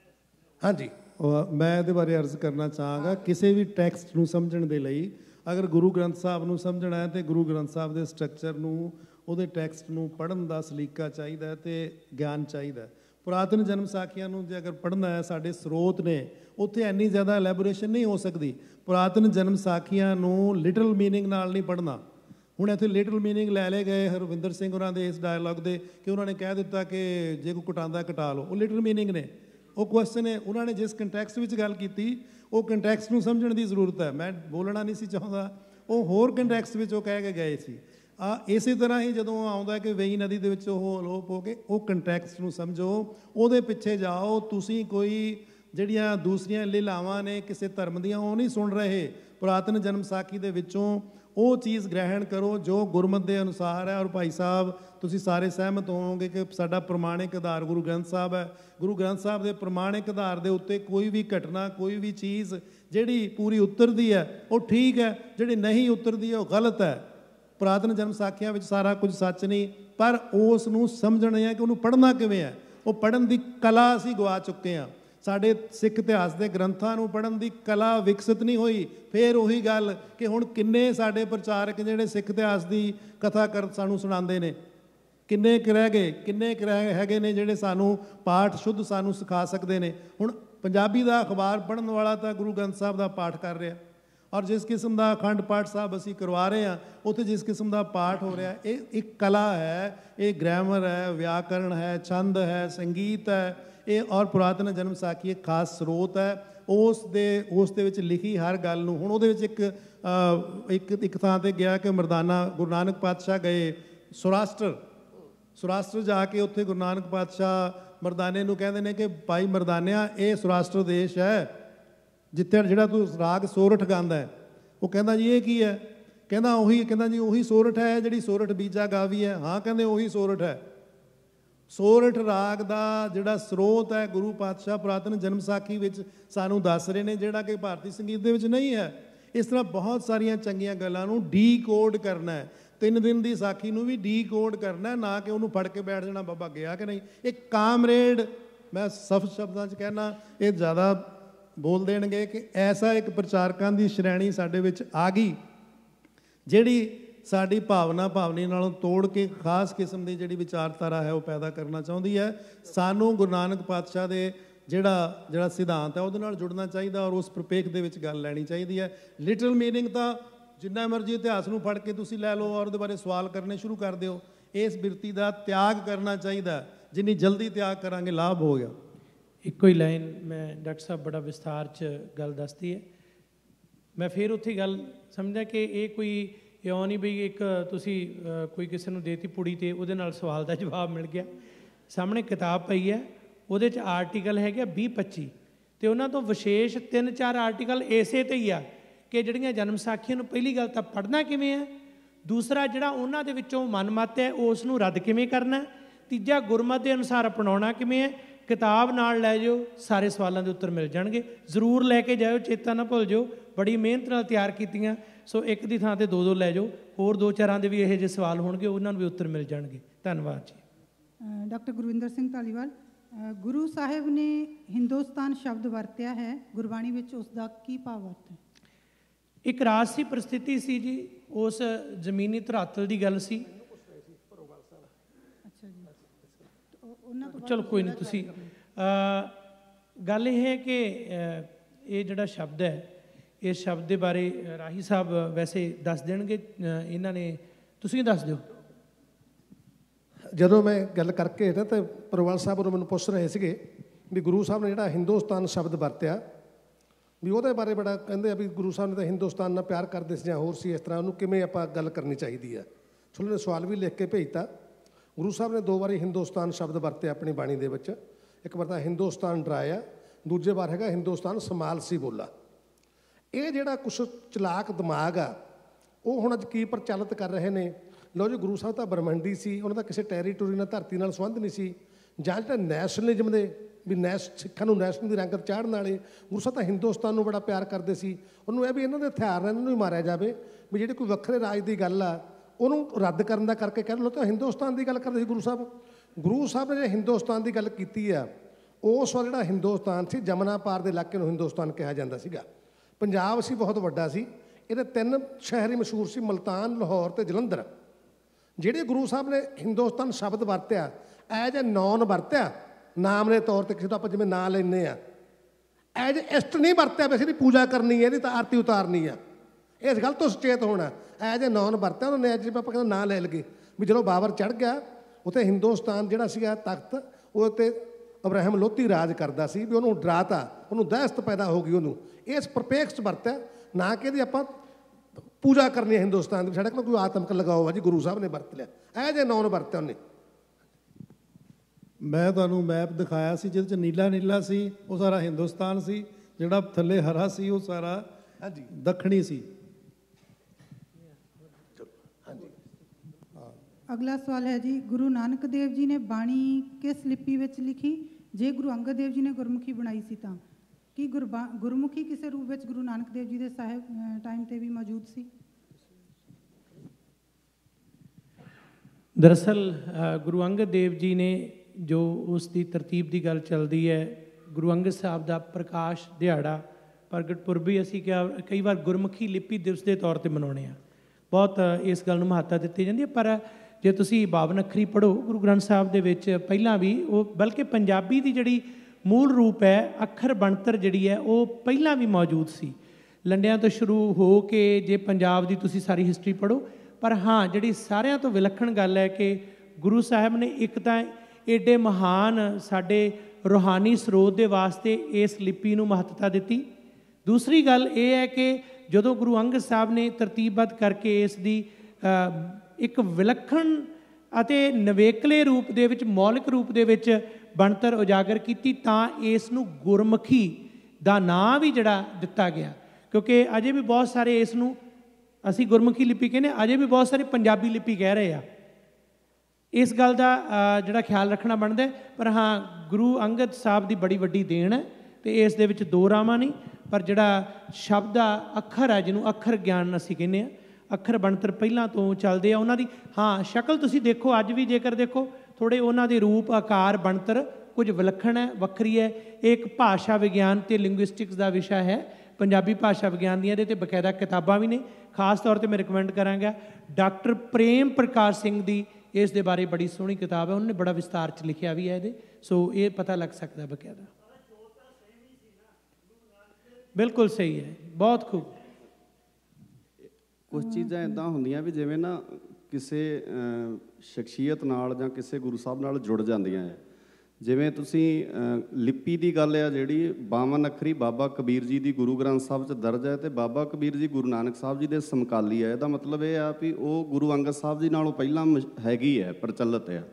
ਹਾਂਜੀ, ਮੈਂ ਇਹਦੇ ਬਾਰੇ ਅਰਜ਼ ਕਰਨਾ ਚਾਹਾਂਗਾ, ਕਿਸੇ ਵੀ ਟੈਕਸਟ ਨੂੰ ਸਮਝਣ ਦੇ ਲਈ ਅਗਰ ਗੁਰੂ ਗ੍ਰੰਥ ਸਾਹਿਬ ਨੂੰ ਸਮਝਣਾ ਹੈ ਤੇ ਗੁਰੂ ਗ੍ਰੰਥ ਸਾਹਿਬ ਦੇ ਸਟਰਕਚਰ ਨੂੰ, ਉਹਦੇ ਟੈਕਸਟ ਨੂੰ ਪੜ੍ਹਨ ਦਾ ਸਲੀਕਾ ਚਾਹੀਦਾ ਹੈ ਤੇ ਗਿਆਨ ਚਾਹੀਦਾ। ਪੁਰਾਤਨ ਜਨਮ ਸਾਖੀਆਂ ਨੂੰ ਜੇ ਅਗਰ ਪੜ੍ਹਨਾ ਹੈ, ਸਾਡੇ ਸਰੋਤ ਨੇ, ਉੱਥੇ ਇੰਨੀ ਜ਼ਿਆਦਾ ਐਲੈਬੋਰੇਸ਼ਨ ਨਹੀਂ ਹੋ ਸਕਦੀ। ਪੁਰਾਤਨ ਜਨਮ ਸਾਖੀਆਂ ਨੂੰ ਲਿਟਲ ਮੀਨਿੰਗ ਨਾਲ ਨਹੀਂ ਪੜ੍ਹਨਾ। ਹੁਣ ਇੱਥੇ ਲਿਟਲ ਮੀਨਿੰਗ ਲੈ ਲਏ ਗਏ ਹਰਵਿੰਦਰ ਸਿੰਘ ਹੋਰਾਂ ਦੇ ਇਸ ਡਾਇਲੌਗ ਦੇ, ਕਿ ਉਹਨਾਂ ਨੇ ਕਹਿ ਦਿੱਤਾ ਕਿ ਜੇ ਕੋਈ ਕਟਾਉਂਦਾ ਕਟਾ ਲਓ, ਉਹ ਲਿਟਲ ਮੀਨਿੰਗ ਨੇ। ਉਹ ਕੁਐਸਚਨ ਹੈ, ਉਹਨਾਂ ਨੇ ਜਿਸ ਕੰਟੈਕਸਟ ਵਿੱਚ ਗੱਲ ਕੀਤੀ ਉਹ ਕੰਟੈਕਸਟ ਨੂੰ ਸਮਝਣ ਦੀ ਜ਼ਰੂਰਤ ਹੈ। ਮੈਂ ਬੋਲਣਾ ਨਹੀਂ ਸੀ ਚਾਹੁੰਦਾ, ਉਹ ਹੋਰ ਕੰਟੈਕਸਟ ਵਿੱਚ ਉਹ ਕਹਿ ਕੇ ਗਏ ਸੀ। ਇਸੇ ਤਰ੍ਹਾਂ ਹੀ ਜਦੋਂ ਆਉਂਦਾ ਕਿ ਵੇਈ ਨਦੀ ਦੇ ਵਿੱਚ ਉਹ ਅਲੋਪ ਹੋ ਗਏ, ਉਹ ਕੰਟੈਕਸਟ ਨੂੰ ਸਮਝੋ, ਉਹਦੇ ਪਿੱਛੇ ਜਾਓ। ਤੁਸੀਂ ਕੋਈ ਜਿਹੜੀਆਂ ਦੂਸਰੀਆਂ ਲੀਲਾਵਾਂ ਨੇ ਕਿਸੇ ਧਰਮ ਦੀਆਂ, ਉਹ ਨਹੀਂ ਸੁਣ ਰਹੇ। ਪੁਰਾਤਨ ਜਨਮ ਸਾਖੀ ਦੇ ਵਿੱਚੋਂ ਉਹ ਚੀਜ਼ ਗ੍ਰਹਿਣ ਕਰੋ ਜੋ ਗੁਰਮਤਿ ਦੇ ਅਨੁਸਾਰ ਹੈ। ਔਰ ਭਾਈ ਸਾਹਿਬ ਤੁਸੀਂ ਸਾਰੇ ਸਹਿਮਤ ਹੋਵੋਗੇ ਕਿ ਸਾਡਾ ਪ੍ਰਮਾਣਿਕ ਆਧਾਰ ਗੁਰੂ ਗ੍ਰੰਥ ਸਾਹਿਬ ਹੈ। ਗੁਰੂ ਗ੍ਰੰਥ ਸਾਹਿਬ ਦੇ ਪ੍ਰਮਾਣਿਕ ਆਧਾਰ ਦੇ ਉੱਤੇ ਕੋਈ ਵੀ ਘਟਨਾ, ਕੋਈ ਵੀ ਚੀਜ਼ ਜਿਹੜੀ ਪੂਰੀ ਉਤਰਦੀ ਹੈ ਉਹ ਠੀਕ ਹੈ, ਜਿਹੜੀ ਨਹੀਂ ਉਤਰਦੀ ਹੈ ਉਹ ਗਲਤ ਹੈ। ਪੁਰਾਤਨ ਜਨਮ ਸਾਖੀਆਂ ਵਿੱਚ ਸਾਰਾ ਕੁਝ ਸੱਚ ਨਹੀਂ, ਪਰ ਉਸ ਨੂੰ ਸਮਝਣਾ ਹੈ ਕਿ ਉਹਨੂੰ ਪੜ੍ਹਨਾ ਕਿਵੇਂ ਹੈ। ਉਹ ਪੜ੍ਹਨ ਦੀ ਕਲਾ ਅਸੀਂ ਗਵਾ ਚੁੱਕੇ ਹਾਂ। ਸਾਡੇ ਸਿੱਖ ਇਤਿਹਾਸ ਦੇ ਗ੍ਰੰਥਾਂ ਨੂੰ ਪੜ੍ਹਨ ਦੀ ਕਲਾ ਵਿਕਸਿਤ ਨਹੀਂ ਹੋਈ। ਫਿਰ ਉਹੀ ਗੱਲ ਕਿ ਹੁਣ ਕਿੰਨੇ ਸਾਡੇ ਪ੍ਰਚਾਰਕ ਜਿਹੜੇ ਸਿੱਖ ਇਤਿਹਾਸ ਦੀ ਕਥਾ ਕਰ ਸਾਨੂੰ ਸੁਣਾਉਂਦੇ ਨੇ, ਕਿੰਨੇ ਕੁ ਰਹਿ ਗਏ, ਕਿੰਨੇ ਕੁ ਹੈਗੇ ਨੇ ਜਿਹੜੇ ਸਾਨੂੰ ਪਾਠ ਸ਼ੁੱਧ ਸਾਨੂੰ ਸਿਖਾ ਸਕਦੇ ਨੇ। ਹੁਣ ਪੰਜਾਬੀ ਦਾ ਅਖਬਾਰ ਪੜ੍ਹਨ ਵਾਲਾ ਤਾਂ ਗੁਰੂ ਗ੍ਰੰਥ ਸਾਹਿਬ ਦਾ ਪਾਠ ਕਰ ਰਿਹਾ, ਔਰ ਜਿਸ ਕਿਸਮ ਦਾ ਅਖੰਡ ਪਾਠ ਸਾਹਿਬ ਅਸੀਂ ਕਰਵਾ ਰਹੇ ਹਾਂ, ਉੱਥੇ ਜਿਸ ਕਿਸਮ ਦਾ ਪਾਠ ਹੋ ਰਿਹਾ, ਇਹ ਇੱਕ ਕਲਾ ਹੈ, ਇਹ ਗ੍ਰਾਮਰ ਹੈ, ਵਿਆਕਰਣ ਹੈ, ਛੰਦ ਹੈ, ਸੰਗੀਤ ਹੈ। ਇਹ ਔਰ ਪੁਰਾਤਨ ਜਨਮ ਸਾਖੀ ਇੱਕ ਖਾਸ ਸਰੋਤ ਹੈ। ਉਸ ਦੇ ਵਿੱਚ ਲਿਖੀ ਹਰ ਗੱਲ ਨੂੰ, ਹੁਣ ਉਹਦੇ ਵਿੱਚ ਇੱਕ ਥਾਂ 'ਤੇ ਗਿਆ ਕਿ ਮਰਦਾਨਾ ਗੁਰੂ ਨਾਨਕ ਪਾਤਸ਼ਾਹ ਗਏ ਸੁਰਾਸ਼ਟਰ ਜਾ ਕੇ, ਉੱਥੇ ਗੁਰੂ ਨਾਨਕ ਪਾਤਸ਼ਾਹ ਮਰਦਾਨੇ ਨੂੰ ਕਹਿੰਦੇ ਨੇ ਕਿ ਭਾਈ ਮਰਦਾਨਿਆ, ਇਹ ਸੁਰਾਸ਼ਟਰ ਦੇਸ਼ ਹੈ ਜਿੱਥੇ ਜਿਹੜਾ ਤੂੰ ਰਾਗ ਸੋਰਠ ਗਾਉਂਦਾ ਹੈ। ਉਹ ਕਹਿੰਦਾ ਜੀ ਇਹ ਕੀ ਹੈ? ਕਹਿੰਦਾ ਜੀ ਉਹੀ ਸੋਰਠ ਹੈ ਜਿਹੜੀ ਸੋਰਠ ਬੀਜਾ ਗਾਵੀ ਹੈ। ਹਾਂ, ਕਹਿੰਦੇ ਉਹੀ ਸੋਰਠ ਹੈ। ਸੋਰਠ ਰਾਗ ਦਾ ਜਿਹੜਾ ਸਰੋਤ ਹੈ ਗੁਰੂ ਪਾਤਸ਼ਾਹ ਪੁਰਾਤਨ ਜਨਮ ਸਾਖੀ ਵਿੱਚ ਸਾਨੂੰ ਦੱਸ ਰਹੇ ਨੇ, ਜਿਹੜਾ ਕਿ ਭਾਰਤੀ ਸੰਗੀਤ ਦੇ ਵਿੱਚ ਨਹੀਂ ਹੈ। ਇਸ ਤਰ੍ਹਾਂ ਬਹੁਤ ਸਾਰੀਆਂ ਚੰਗੀਆਂ ਗੱਲਾਂ ਨੂੰ ਡੀਕੋਡ ਕਰਨਾ ਹੈ। 3 ਦਿਨ ਦੀ ਸਾਖੀ ਨੂੰ ਵੀ ਡੀਕੋਡ ਕਰਨਾ, ਨਾ ਕਿ ਉਹਨੂੰ ਫੜ ਕੇ ਬੈਠ ਜਾਣਾ ਬਾਬਾ ਗਿਆ ਕਿ ਨਹੀਂ। ਇੱਕ ਕਾਮਰੇਡ, ਮੈਂ ਸਫਤ ਸ਼ਬਦਾਂ 'ਚ ਕਹਿਣਾ, ਇਹ ਜ਼ਿਆਦਾ ਬੋਲ ਦੇਣਗੇ ਕਿ ਐਸਾ ਇੱਕ ਪ੍ਰਚਾਰਕਾਂ ਦੀ ਸ਼੍ਰੇਣੀ ਸਾਡੇ ਵਿੱਚ ਆ ਗਈ ਜਿਹੜੀ ਸਾਡੀ ਭਾਵਨੀ ਨਾਲੋਂ ਤੋੜ ਕੇ ਖਾਸ ਕਿਸਮ ਦੀ ਜਿਹੜੀ ਵਿਚਾਰਧਾਰਾ ਹੈ ਉਹ ਪੈਦਾ ਕਰਨਾ ਚਾਹੁੰਦੀ ਹੈ। ਸਾਨੂੰ ਗੁਰੂ ਨਾਨਕ ਪਾਤਸ਼ਾਹ ਦੇ ਜਿਹੜਾ ਸਿਧਾਂਤ ਹੈ ਉਹਦੇ ਨਾਲ ਜੁੜਨਾ ਚਾਹੀਦਾ, ਔਰ ਉਸ ਪ੍ਰਪੇਖ ਦੇ ਵਿੱਚ ਗੱਲ ਲੈਣੀ ਚਾਹੀਦੀ ਹੈ। ਲਿਟਲ ਮੀਨਿੰਗ ਤਾਂ ਜਿੰਨਾ ਮਰਜ਼ੀ ਇਤਿਹਾਸ ਨੂੰ ਫੜ ਕੇ ਤੁਸੀਂ ਲੈ ਲਓ ਔਰ ਉਹਦੇ ਬਾਰੇ ਸਵਾਲ ਕਰਨੇ ਸ਼ੁਰੂ ਕਰ ਦਿਓ। ਇਸ ਬਿਰਤੀ ਦਾ ਤਿਆਗ ਕਰਨਾ ਚਾਹੀਦਾ, ਜਿੰਨੀ ਜਲਦੀ ਤਿਆਗ ਕਰਾਂਗੇ ਲਾਭ ਹੋ ਗਿਆ। ਇੱਕੋ ਹੀ ਲਾਈਨ ਮੈਂ ਡਾਕਟਰ ਸਾਹਿਬ ਬੜਾ ਵਿਸਥਾਰ 'ਚ ਗੱਲ ਦੱਸਦੀ ਹੈ। ਮੈਂ ਫਿਰ ਉੱਥੇ ਗੱਲ ਸਮਝਿਆ ਕਿ ਇਹ ਕੋਈ ਇਉਂ ਨਹੀਂ ਬਈ ਇੱਕ ਤੁਸੀਂ ਕੋਈ ਕਿਸੇ ਨੂੰ ਦੇਤੀ ਪੁੜੀ ਤੇ ਉਹਦੇ ਨਾਲ ਸਵਾਲ ਦਾ ਜਵਾਬ ਮਿਲ ਗਿਆ। ਸਾਹਮਣੇ ਕਿਤਾਬ ਪਈ ਹੈ, ਉਹਦੇ 'ਚ ਆਰਟੀਕਲ ਹੈਗੇ 20-25 ਤੇ ਉਹਨਾਂ ਤੋਂ ਵਿਸ਼ੇਸ਼ 3-4 ਆਰਟੀਕਲ ਇਸੇ ਤੇ ਹੀ ਆ ਕਿ ਜਿਹੜੀਆਂ ਜਨਮ ਸਾਖੀਆਂ ਨੂੰ ਪਹਿਲੀ ਗੱਲ ਤਾਂ ਪੜ੍ਹਨਾ ਕਿਵੇਂ ਹੈ, ਦੂਸਰਾ ਜਿਹੜਾ ਉਹਨਾਂ ਦੇ ਵਿੱਚੋਂ ਮਨਮੱਤ ਹੈ ਉਸ ਨੂੰ ਰੱਦ ਕਿਵੇਂ ਕਰਨਾ, ਤੀਜਾ ਗੁਰਮਤਿ ਦੇ ਅਨੁਸਾਰ ਅਪਣਾਉਣਾ ਕਿਵੇਂ ਹੈ। ਕਿਤਾਬ ਨਾਲ ਲੈ ਜਾਓ, ਸਾਰੇ ਸਵਾਲਾਂ ਦੇ ਉੱਤਰ ਮਿਲ ਜਾਣਗੇ। ਜ਼ਰੂਰ ਲੈ ਕੇ ਜਾਇਓ, ਚੇਤਾ ਨਾ ਭੁੱਲ ਜਾਓ, ਬੜੀ ਮਿਹਨਤ ਨਾਲ ਤਿਆਰ ਕੀਤੀਆਂ। ਸੋ ਇੱਕ ਦੀ ਥਾਂ 'ਤੇ 2-2 ਲੈ ਜਾਓ, ਹੋਰ 2-4 ਦੇ ਵੀ ਇਹੋ ਜਿਹੇ ਸਵਾਲ ਹੋਣਗੇ, ਉਹਨਾਂ ਨੂੰ ਵੀ ਉੱਤਰ ਮਿਲ ਜਾਣਗੇ। ਧੰਨਵਾਦ ਜੀ। ਡਾਕਟਰ ਗੁਰਵਿੰਦਰ ਸਿੰਘ ਧਾਲੀਵਾਲ, ਗੁਰੂ ਸਾਹਿਬ ਨੇ ਹਿੰਦੁਸਤਾਨ ਸ਼ਬਦ ਵਰਤਿਆ ਹੈ, ਗੁਰਬਾਣੀ ਵਿੱਚ ਉਸ ਦਾ ਕੀ ਭਾਵ ਅਰਥ ਹੈ? ਇੱਕ ਰਾਜਸੀ ਪਰਿਸਥਿਤੀ ਸੀ ਜੀ, ਉਸ ਜ਼ਮੀਨੀ ਧਰਾਤਲ ਦੀ ਗੱਲ ਸੀ। ਚਲੋ ਕੋਈ ਨਹੀਂ, ਤੁਸੀਂ ਗੱਲ ਇਹ ਹੈ ਕਿ ਇਹ ਜਿਹੜਾ ਸ਼ਬਦ ਹੈ, ਇਸ ਸ਼ਬਦ ਦੇ ਬਾਰੇ ਰਾਹੀ ਸਾਹਿਬ ਵੈਸੇ ਦੱਸ ਦੇਣਗੇ। ਇਹਨਾਂ ਨੇ, ਤੁਸੀਂ ਦੱਸ ਦਿਓ। ਜਦੋਂ ਮੈਂ ਗੱਲ ਕਰਕੇ ਹਟਿਆ ਤਾਂ ਪਰਵਾਲ ਸਾਹਿਬ ਉਹ ਮੈਨੂੰ ਪੁੱਛ ਰਹੇ ਸੀਗੇ ਵੀ ਗੁਰੂ ਸਾਹਿਬ ਨੇ ਜਿਹੜਾ ਹਿੰਦੁਸਤਾਨ ਸ਼ਬਦ ਵਰਤਿਆ ਵੀ ਉਹਦੇ ਬਾਰੇ ਬੜਾ ਕਹਿੰਦੇ ਆ ਵੀ ਗੁਰੂ ਸਾਹਿਬ ਨੇ ਤਾਂ ਹਿੰਦੁਸਤਾਨ ਨਾਲ ਪਿਆਰ ਕਰਦੇ ਸੀ ਜਾਂ ਹੋਰ ਸੀ, ਇਸ ਤਰ੍ਹਾਂ ਉਹਨੂੰ ਕਿਵੇਂ ਆਪਾਂ ਗੱਲ ਕਰਨੀ ਚਾਹੀਦੀ ਹੈ। ਸੋ ਉਹਨੇ ਸਵਾਲ ਵੀ ਲਿਖ ਕੇ ਭੇਜਤਾ। ਗੁਰੂ ਸਾਹਿਬ ਨੇ 2 ਵਾਰੀ ਹਿੰਦੁਸਤਾਨ ਸ਼ਬਦ ਵਰਤਿਆ ਆਪਣੀ ਬਾਣੀ ਦੇ ਵਿੱਚ। ਇੱਕ ਵਾਰ ਤਾਂ ਹਿੰਦੁਸਤਾਨ ਡਰਾਇਆ, ਦੂਜੇ ਵਾਰ ਹੈਗਾ ਹਿੰਦੁਸਤਾਨ ਸੰਭਾਲ ਸੀ ਬੋਲਾ। ਇਹ ਜਿਹੜਾ ਕੁਛ ਚਲਾਕ ਦਿਮਾਗ ਆ ਉਹ ਹੁਣ ਅੱਜ ਕੀ ਪ੍ਰਚਲਿਤ ਕਰ ਰਹੇ ਨੇ। ਲਓ ਜੀ, ਗੁਰੂ ਸਾਹਿਬ ਤਾਂ ਬ੍ਰਹਮੰਡੀ ਸੀ, ਉਹਨਾਂ ਦਾ ਕਿਸੇ ਟੈਰੀਟੋਰੀ ਨਾਲ ਧਰਤੀ ਨਾਲ ਸੰਬੰਧ ਨਹੀਂ ਸੀ। ਜਾਂ ਜਿਹੜਾ ਨੈਸ਼ਨਲਿਜ਼ਮ ਦੇ ਵੀ ਸਿੱਖਾਂ ਨੂੰ ਨੈਸ਼ਨਲ ਦੀ ਰੰਗਤ ਚਾੜ੍ਹਨ ਵਾਲੇ, ਗੁਰੂ ਸਾਹਿਬ ਤਾਂ ਹਿੰਦੁਸਤਾਨ ਨੂੰ ਬੜਾ ਪਿਆਰ ਕਰਦੇ ਸੀ। ਉਹਨੂੰ ਇਹ ਵੀ ਇਹਨਾਂ ਦੇ ਹਥਿਆਰ ਨਾਲ ਇਹਨਾਂ ਨੂੰ ਹੀ ਮਾਰਿਆ ਜਾਵੇ, ਵੀ ਜਿਹੜੀ ਕੋਈ ਵੱਖਰੇ ਰਾਜ ਦੀ ਗੱਲ ਆ ਉਹਨੂੰ ਰੱਦ ਕਰਨ ਦਾ ਕਰਕੇ ਕਹਿ ਲਓ ਤਾਂ ਹਿੰਦੁਸਤਾਨ ਦੀ ਗੱਲ ਕਰਦੇ ਸੀ ਗੁਰੂ ਸਾਹਿਬ। ਗੁਰੂ ਸਾਹਿਬ ਨੇ ਜੇ ਹਿੰਦੁਸਤਾਨ ਦੀ ਗੱਲ ਕੀਤੀ ਆ, ਉਸ ਵਾਲਾ ਜਿਹੜਾ ਹਿੰਦੁਸਤਾਨ ਸੀ, ਜਮਨਾ ਪਾਰ ਦੇ ਇਲਾਕੇ ਨੂੰ ਹਿੰਦੁਸਤਾਨ ਕਿਹਾ ਜਾਂਦਾ ਸੀਗਾ। ਪੰਜਾਬ ਸੀ ਬਹੁਤ ਵੱਡਾ ਸੀ, ਇਹਦੇ 3 ਸ਼ਹਿਰ ਹੀ ਮਸ਼ਹੂਰ ਸੀ, ਮੁਲਤਾਨ, ਲਾਹੌਰ ਅਤੇ ਜਲੰਧਰ। ਜਿਹੜੇ ਗੁਰੂ ਸਾਹਿਬ ਨੇ ਹਿੰਦੁਸਤਾਨ ਸ਼ਬਦ ਵਰਤਿਆ ਐਜ ਏ ਨੌਨ ਵਰਤਿਆ, ਨਾਮ ਦੇ ਤੌਰ 'ਤੇ ਕਿਸੇ ਤੋਂ ਆਪਾਂ ਜਿਵੇਂ ਨਾਂ ਲੈਂਦੇ ਆ, ਐਜ ਇਸ਼ਟ ਨਹੀਂ ਵਰਤਿਆ ਵੀ ਅਸੀਂ ਇਹਦੀ ਪੂਜਾ ਕਰਨੀ ਹੈ, ਇਹਦੀ ਤਾਂ ਆਰਤੀ ਉਤਾਰਨੀ ਆ। ਇਸ ਗੱਲ ਤੋਂ ਸੁਚੇਤ ਹੋਣਾ, ਐਜ ਏ ਨੌਨ ਵਰਤਿਆ ਉਹਨਾਂ ਨੇ। ਅੱਜ ਜਿਵੇਂ ਆਪਾਂ ਕਹਿੰਦੇ ਨਾਂ ਲੈ ਲਗੇ ਵੀ ਜਦੋਂ ਬਾਬਰ ਚੜ੍ਹ ਗਿਆ ਉੱਥੇ ਹਿੰਦੁਸਤਾਨ ਜਿਹੜਾ ਸੀਗਾ ਤਖਤ, ਉਹ 'ਤੇ ਇਬਰਾਹਿਮ ਲੋਧੀ ਰਾਜ ਕਰਦਾ ਸੀ, ਵੀ ਉਹਨੂੰ ਡਰਾਤਾ, ਉਹਨੂੰ ਦਹਿਸ਼ਤ ਪੈਦਾ ਹੋ ਗਈ ਉਹਨੂੰ। ਇਸ ਪ੍ਰਪੇਖ 'ਚ ਵਰਤਿਆ, ਨਾ ਕਿ ਇਹਦੀ ਆਪਾਂ ਪੂਜਾ ਕਰਨੀ ਹੈ ਹਿੰਦੁਸਤਾਨ ਦੀ, ਸਾਡੇ ਕੋਲ ਕੋਈ ਆਤਮਕ ਲਗਾਓ ਆ ਜੀ। ਗੁਰੂ ਸਾਹਿਬ ਨੇ ਵਰਤ ਲਿਆ, ਐਜ ਏ ਨੌਨ ਵਰਤਿਆ ਉਹਨੇ। ਮੈਂ ਤੁਹਾਨੂੰ ਮੈਪ ਦਿਖਾਇਆ ਸੀ ਜਿਹਦੇ 'ਚ ਨੀਲਾ ਨੀਲਾ ਸੀ, ਉਹ ਸਾਰਾ ਹਿੰਦੁਸਤਾਨ ਸੀ। ਜਿਹੜਾ ਥੱਲੇ ਹਰਾ ਸੀ ਉਹ ਸਾਰਾ ਹਾਂਜੀ ਦੱਖਣੀ ਸੀ। ਅਗਲਾ ਸਵਾਲ ਹੈ ਜੀ, ਗੁਰੂ ਨਾਨਕ ਦੇਵ ਜੀ ਨੇ ਬਾਣੀ ਕਿਸ ਲਿਪੀ ਵਿੱਚ ਲਿਖੀ? ਜੇ ਗੁਰੂ ਅੰਗਦ ਦੇਵ ਜੀ ਨੇ ਗੁਰਮੁਖੀ ਬਣਾਈ ਸੀ ਤਾਂ ਕੀ ਗੁਰਮੁਖੀ ਕਿਸੇ ਰੂਪ ਵਿੱਚ ਗੁਰੂ ਨਾਨਕ ਦੇਵ ਜੀ ਦੇ ਸਾਹਿਬ ਟਾਈਮ 'ਤੇ ਵੀ ਮੌਜੂਦ ਸੀ? ਦਰਅਸਲ ਗੁਰੂ ਅੰਗਦ ਦੇਵ ਜੀ ਨੇ ਜੋ ਉਸ ਦੀ ਤਰਤੀਬ ਦੀ ਗੱਲ ਚੱਲਦੀ ਹੈ, ਗੁਰੂ ਅੰਗਦ ਸਾਹਿਬ ਦਾ ਪ੍ਰਕਾਸ਼ ਦਿਹਾੜਾ ਪ੍ਰਗਟ ਪੁਰਬ ਵੀ ਅਸੀਂ ਕਈ ਵਾਰ ਗੁਰਮੁਖੀ ਲਿਪੀ ਦਿਵਸ ਦੇ ਤੌਰ 'ਤੇ ਮਨਾਉਂਦੇ ਹਾਂ। ਬਹੁਤ ਇਸ ਗੱਲ ਨੂੰ ਮਹੱਤਤਾ ਦਿੱਤੀ ਜਾਂਦੀ ਹੈ। ਪਰ ਜੇ ਤੁਸੀਂ 52 ਅੱਖਰੀ ਪੜ੍ਹੋ ਗੁਰੂ ਗ੍ਰੰਥ ਸਾਹਿਬ ਦੇ ਵਿੱਚ ਪਹਿਲਾਂ ਵੀ ਉਹ, ਬਲਕਿ ਪੰਜਾਬੀ ਦੀ ਜਿਹੜੀ ਮੂਲ ਰੂਪ ਹੈ, ਅੱਖਰ ਬਣਤਰ ਜਿਹੜੀ ਹੈ ਉਹ ਪਹਿਲਾਂ ਵੀ ਮੌਜੂਦ ਸੀ। ਲੰਡਿਆਂ ਤੋਂ ਸ਼ੁਰੂ ਹੋ ਕੇ ਜੇ ਪੰਜਾਬ ਦੀ ਤੁਸੀਂ ਸਾਰੀ ਹਿਸਟਰੀ ਪੜ੍ਹੋ। ਪਰ ਹਾਂ, ਜਿਹੜੀ ਸਾਰਿਆਂ ਤੋਂ ਵਿਲੱਖਣ ਗੱਲ ਹੈ ਕਿ ਗੁਰੂ ਸਾਹਿਬ ਨੇ ਇੱਕ ਤਾਂ ਏਡੇ ਮਹਾਨ ਸਾਡੇ ਰੂਹਾਨੀ ਸਰੋਤ ਦੇ ਵਾਸਤੇ ਇਸ ਲਿਪੀ ਨੂੰ ਮਹੱਤਤਾ ਦਿੱਤੀ। ਦੂਸਰੀ ਗੱਲ ਇਹ ਹੈ ਕਿ ਜਦੋਂ ਗੁਰੂ ਅੰਗਦ ਸਾਹਿਬ ਨੇ ਤਰਤੀਬਬੱਧ ਕਰਕੇ ਇਸ ਦੀ ਇੱਕ ਵਿਲੱਖਣ ਅਤੇ ਨਵੇਕਲੇ ਰੂਪ ਦੇ ਵਿੱਚ, ਮੌਲਿਕ ਰੂਪ ਦੇ ਵਿੱਚ ਬਣਤਰ ਉਜਾਗਰ ਕੀਤੀ, ਤਾਂ ਇਸ ਨੂੰ ਗੁਰਮੁਖੀ ਦਾ ਨਾਂ ਵੀ ਜਿਹੜਾ ਦਿੱਤਾ ਗਿਆ। ਕਿਉਂਕਿ ਅਜੇ ਵੀ ਬਹੁਤ ਸਾਰੇ ਇਸ ਨੂੰ ਅਸੀਂ ਗੁਰਮੁਖੀ ਲਿਪੀ ਕਹਿੰਦੇ, ਅਜੇ ਵੀ ਬਹੁਤ ਸਾਰੇ ਪੰਜਾਬੀ ਲਿਪੀ ਕਹਿ ਰਹੇ ਆ। ਇਸ ਗੱਲ ਦਾ ਜਿਹੜਾ ਖਿਆਲ ਰੱਖਣਾ ਬਣਦਾ। ਪਰ ਹਾਂ, ਗੁਰੂ ਅੰਗਦ ਸਾਹਿਬ ਦੀ ਬੜੀ ਵੱਡੀ ਦੇਣ ਹੈ ਅਤੇ ਇਸ ਦੇ ਵਿੱਚ ਦੋ ਰਾਵਾਂ ਨਹੀਂ, ਪਰ ਜਿਹੜਾ ਸ਼ਬਦ ਦਾ ਅੱਖਰ ਹੈ, ਜਿਹਨੂੰ ਅੱਖਰ ਗਿਆਨ ਅਸੀਂ ਕਹਿੰਦੇ ਹਾਂ, ਅੱਖਰ ਬਣਤਰ ਪਹਿਲਾਂ ਤੋਂ ਚੱਲਦੇ ਆ ਉਹਨਾਂ ਦੀ। ਹਾਂ, ਸ਼ਕਲ ਤੁਸੀਂ ਦੇਖੋ, ਅੱਜ ਵੀ ਜੇਕਰ ਦੇਖੋ, ਥੋੜ੍ਹੇ ਉਹਨਾਂ ਦੇ ਰੂਪ, ਆਕਾਰ, ਬਣਤਰ ਕੁਝ ਵਿਲੱਖਣ ਹੈ, ਵੱਖਰੀ ਹੈ। ਇਹ ਇੱਕ ਭਾਸ਼ਾ ਵਿਗਿਆਨ ਅਤੇ ਲਿੰਗੁਇਸਟਿਕਸ ਦਾ ਵਿਸ਼ਾ ਹੈ, ਪੰਜਾਬੀ ਭਾਸ਼ਾ ਵਿਗਿਆਨ ਦੀਆਂ। ਇਹਦੇ 'ਤੇ ਬਕਾਇਦਾ ਕਿਤਾਬਾਂ ਵੀ ਨੇ। ਖਾਸ ਤੌਰ 'ਤੇ ਮੈਂ ਰਿਕਮੈਂਡ ਕਰਾਂਗਾ ਡਾਕਟਰ ਪ੍ਰੇਮ ਪ੍ਰਕਾਸ਼ ਸਿੰਘ ਦੀ ਇਸ ਦੇ ਬਾਰੇ ਬੜੀ ਸੋਹਣੀ ਕਿਤਾਬ ਹੈ, ਉਹਨੇ ਬੜਾ ਵਿਸਤਾਰ 'ਚ ਲਿਖਿਆ ਵੀ ਹੈ ਇਹਦੇ। ਸੋ ਇਹ ਪਤਾ ਲੱਗ ਸਕਦਾ ਬਕਾਇਦਾ। ਬਿਲਕੁਲ ਸਹੀ ਹੈ, ਬਹੁਤ ਖੂਬ। ਕੁਝ ਚੀਜ਼ਾਂ ਇੱਦਾਂ ਹੁੰਦੀਆਂ ਵੀ ਜਿਵੇਂ ਨਾ ਕਿਸੇ ਸ਼ਖਸੀਅਤ ਨਾਲ ਜਾਂ ਕਿਸੇ ਗੁਰੂ ਸਾਹਿਬ ਨਾਲ ਜੁੜ ਜਾਂਦੀਆਂ ਹੈ। ਜਿਵੇਂ ਤੁਸੀਂ ਲਿਪੀ ਦੀ ਗੱਲ ਆ, ਜਿਹੜੀ 52 ਅੱਖਰੀ ਬਾਬਾ ਕਬੀਰ ਜੀ ਦੀ ਗੁਰੂ ਗ੍ਰੰਥ ਸਾਹਿਬ 'ਚ ਦਰਜ ਹੈ, ਅਤੇ ਬਾਬਾ ਕਬੀਰ ਜੀ ਗੁਰੂ ਨਾਨਕ ਸਾਹਿਬ ਜੀ ਦੇ ਸਮਕਾਲੀ ਹੈ। ਇਹਦਾ ਮਤਲਬ ਇਹ ਆ ਵੀ ਉਹ ਗੁਰੂ ਅੰਗਦ ਸਾਹਿਬ ਜੀ ਨਾਲੋਂ ਪਹਿਲਾਂ ਹੈਗੀ ਹੈ, ਪ੍ਰਚਲਿਤ ਹੈ।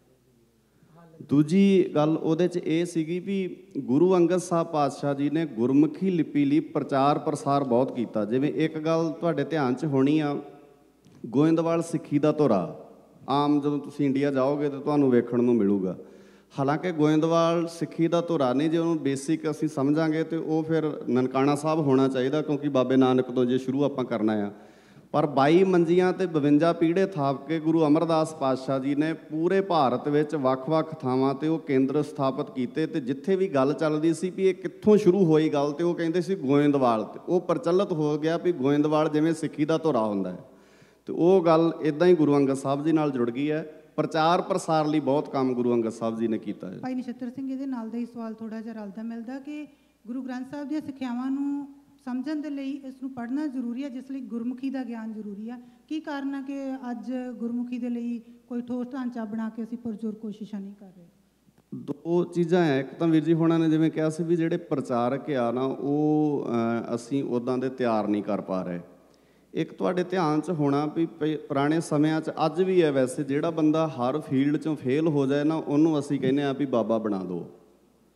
ਦੂਜੀ ਗੱਲ ਉਹਦੇ 'ਚ ਇਹ ਸੀਗੀ ਵੀ ਗੁਰੂ ਅੰਗਦ ਸਾਹਿਬ ਪਾਤਸ਼ਾਹ ਜੀ ਨੇ ਗੁਰਮੁਖੀ ਲਿਪੀ ਲਈ ਪ੍ਰਚਾਰ ਪ੍ਰਸਾਰ ਬਹੁਤ ਕੀਤਾ। ਜਿਵੇਂ ਇੱਕ ਗੱਲ ਤੁਹਾਡੇ ਧਿਆਨ 'ਚ ਹੋਣੀ ਆ, ਗੋਇੰਦਵਾਲ ਸਿੱਖੀ ਦਾ ਧੁਰਾ ਆਮ ਜਦੋਂ ਤੁਸੀਂ ਇੰਡੀਆ ਜਾਓਗੇ ਤਾਂ ਤੁਹਾਨੂੰ ਵੇਖਣ ਨੂੰ ਮਿਲੂਗਾ। ਹਾਲਾਂਕਿ ਗੋਇੰਦਵਾਲ ਸਿੱਖੀ ਦਾ ਧੁਰਾ ਨਹੀਂ, ਜੇ ਉਹਨੂੰ ਬੇਸਿਕ ਅਸੀਂ ਸਮਝਾਂਗੇ ਤਾਂ ਉਹ ਫਿਰ ਨਨਕਾਣਾ ਸਾਹਿਬ ਹੋਣਾ ਚਾਹੀਦਾ, ਕਿਉਂਕਿ ਬਾਬੇ ਨਾਨਕ ਤੋਂ ਜੇ ਸ਼ੁਰੂ ਆਪਾਂ ਕਰਨਾ ਆ। ਪਰ 22 ਮੰਜੀਆਂ ਤੇ 52 ਪੀੜੇ ਥਾਪ ਕੇ ਗੁਰੂ ਅਮਰਦਾਸ ਪਾਤਸ਼ਾਹ ਜੀ ਨੇ ਪੂਰੇ ਭਾਰਤ ਵਿੱਚ ਵੱਖ-ਵੱਖ ਥਾਵਾਂ 'ਤੇ ਉਹ ਕੇਂਦਰ ਸਥਾਪਿਤ ਕੀਤੇ। ਅਤੇ ਜਿੱਥੇ ਵੀ ਗੱਲ ਚੱਲਦੀ ਸੀ ਵੀ ਇਹ ਕਿੱਥੋਂ ਸ਼ੁਰੂ ਹੋਈ ਗੱਲ, ਤੇ ਉਹ ਕਹਿੰਦੇ ਸੀ ਗੋਇੰਦਵਾਲ, ਅਤੇ ਉਹ ਪ੍ਰਚਲਿਤ ਹੋ ਗਿਆ ਵੀ ਗੋਇੰਦਵਾਲ ਜਿਵੇਂ ਸਿੱਖੀ ਦਾ ਧੁਰਾ ਹੁੰਦਾ ਹੈ। ਅਤੇ ਉਹ ਗੱਲ ਇੱਦਾਂ ਹੀ ਗੁਰੂ ਅੰਗਦ ਸਾਹਿਬ ਜੀ ਨਾਲ ਜੁੜ ਗਈ ਹੈ। ਪ੍ਰਚਾਰ ਪ੍ਰਸਾਰ ਲਈ ਬਹੁਤ ਕੰਮ ਗੁਰੂ ਅੰਗਦ ਸਾਹਿਬ ਜੀ ਨੇ ਕੀਤਾ ਹੈ। ਭਾਈ ਨਛੱਤਰ ਸਿੰਘ, ਇਹਦੇ ਨਾਲ ਦਾ ਹੀ ਸਵਾਲ ਥੋੜ੍ਹਾ ਜਿਹਾ ਰਲਦਾ ਮਿਲਦਾ ਕਿ ਗੁਰੂ ਗ੍ਰੰਥ ਸਾਹਿਬ ਦੀਆਂ ਸਿੱਖਿਆਵਾਂ ਨੂੰ ਸਮਝਣ ਦੇ ਲਈ ਇਸ ਨੂੰ ਪੜ੍ਹਨਾ ਜ਼ਰੂਰੀ ਹੈ, ਜਿਸ ਲਈ ਗੁਰਮੁਖੀ ਦਾ ਗਿਆਨ ਜ਼ਰੂਰੀ ਆ। ਕੀ ਕਾਰਨ ਹੈ ਕਿ ਅੱਜ ਗੁਰਮੁਖੀ ਦੇ ਲਈ ਕੋਈ ਠੋਸ ਢਾਂਚਾ ਬਣਾ ਕੇ ਅਸੀਂ ਪੁਰਜ਼ੋਰ ਕੋਸ਼ਿਸ਼ਾਂ ਨਹੀਂ ਕਰ ਰਹੇ? ਦੋ ਚੀਜ਼ਾਂ ਹੈ। ਇੱਕ ਤਾਂ ਵੀਰ ਜੀ ਹੋਣਾ ਨੇ ਜਿਵੇਂ ਕਿਹਾ ਸੀ ਵੀ ਜਿਹੜੇ ਪ੍ਰਚਾਰਕ ਆ ਨਾ, ਉਹ ਅਸੀਂ ਉੱਦਾਂ ਦੇ ਤਿਆਰ ਨਹੀਂ ਕਰ ਪਾ ਰਹੇ। ਇੱਕ ਤੁਹਾਡੇ ਧਿਆਨ 'ਚ ਹੋਣਾ ਵੀ ਪੁਰਾਣੇ ਸਮਿਆਂ 'ਚ, ਅੱਜ ਵੀ ਹੈ ਵੈਸੇ, ਜਿਹੜਾ ਬੰਦਾ ਹਰ ਫੀਲਡ 'ਚੋਂ ਫੇਲ ਹੋ ਜਾਏ ਨਾ, ਉਹਨੂੰ ਅਸੀਂ ਕਹਿੰਦੇ ਹਾਂ ਵੀ ਬਾਬਾ ਬਣਾ ਦਿਓ।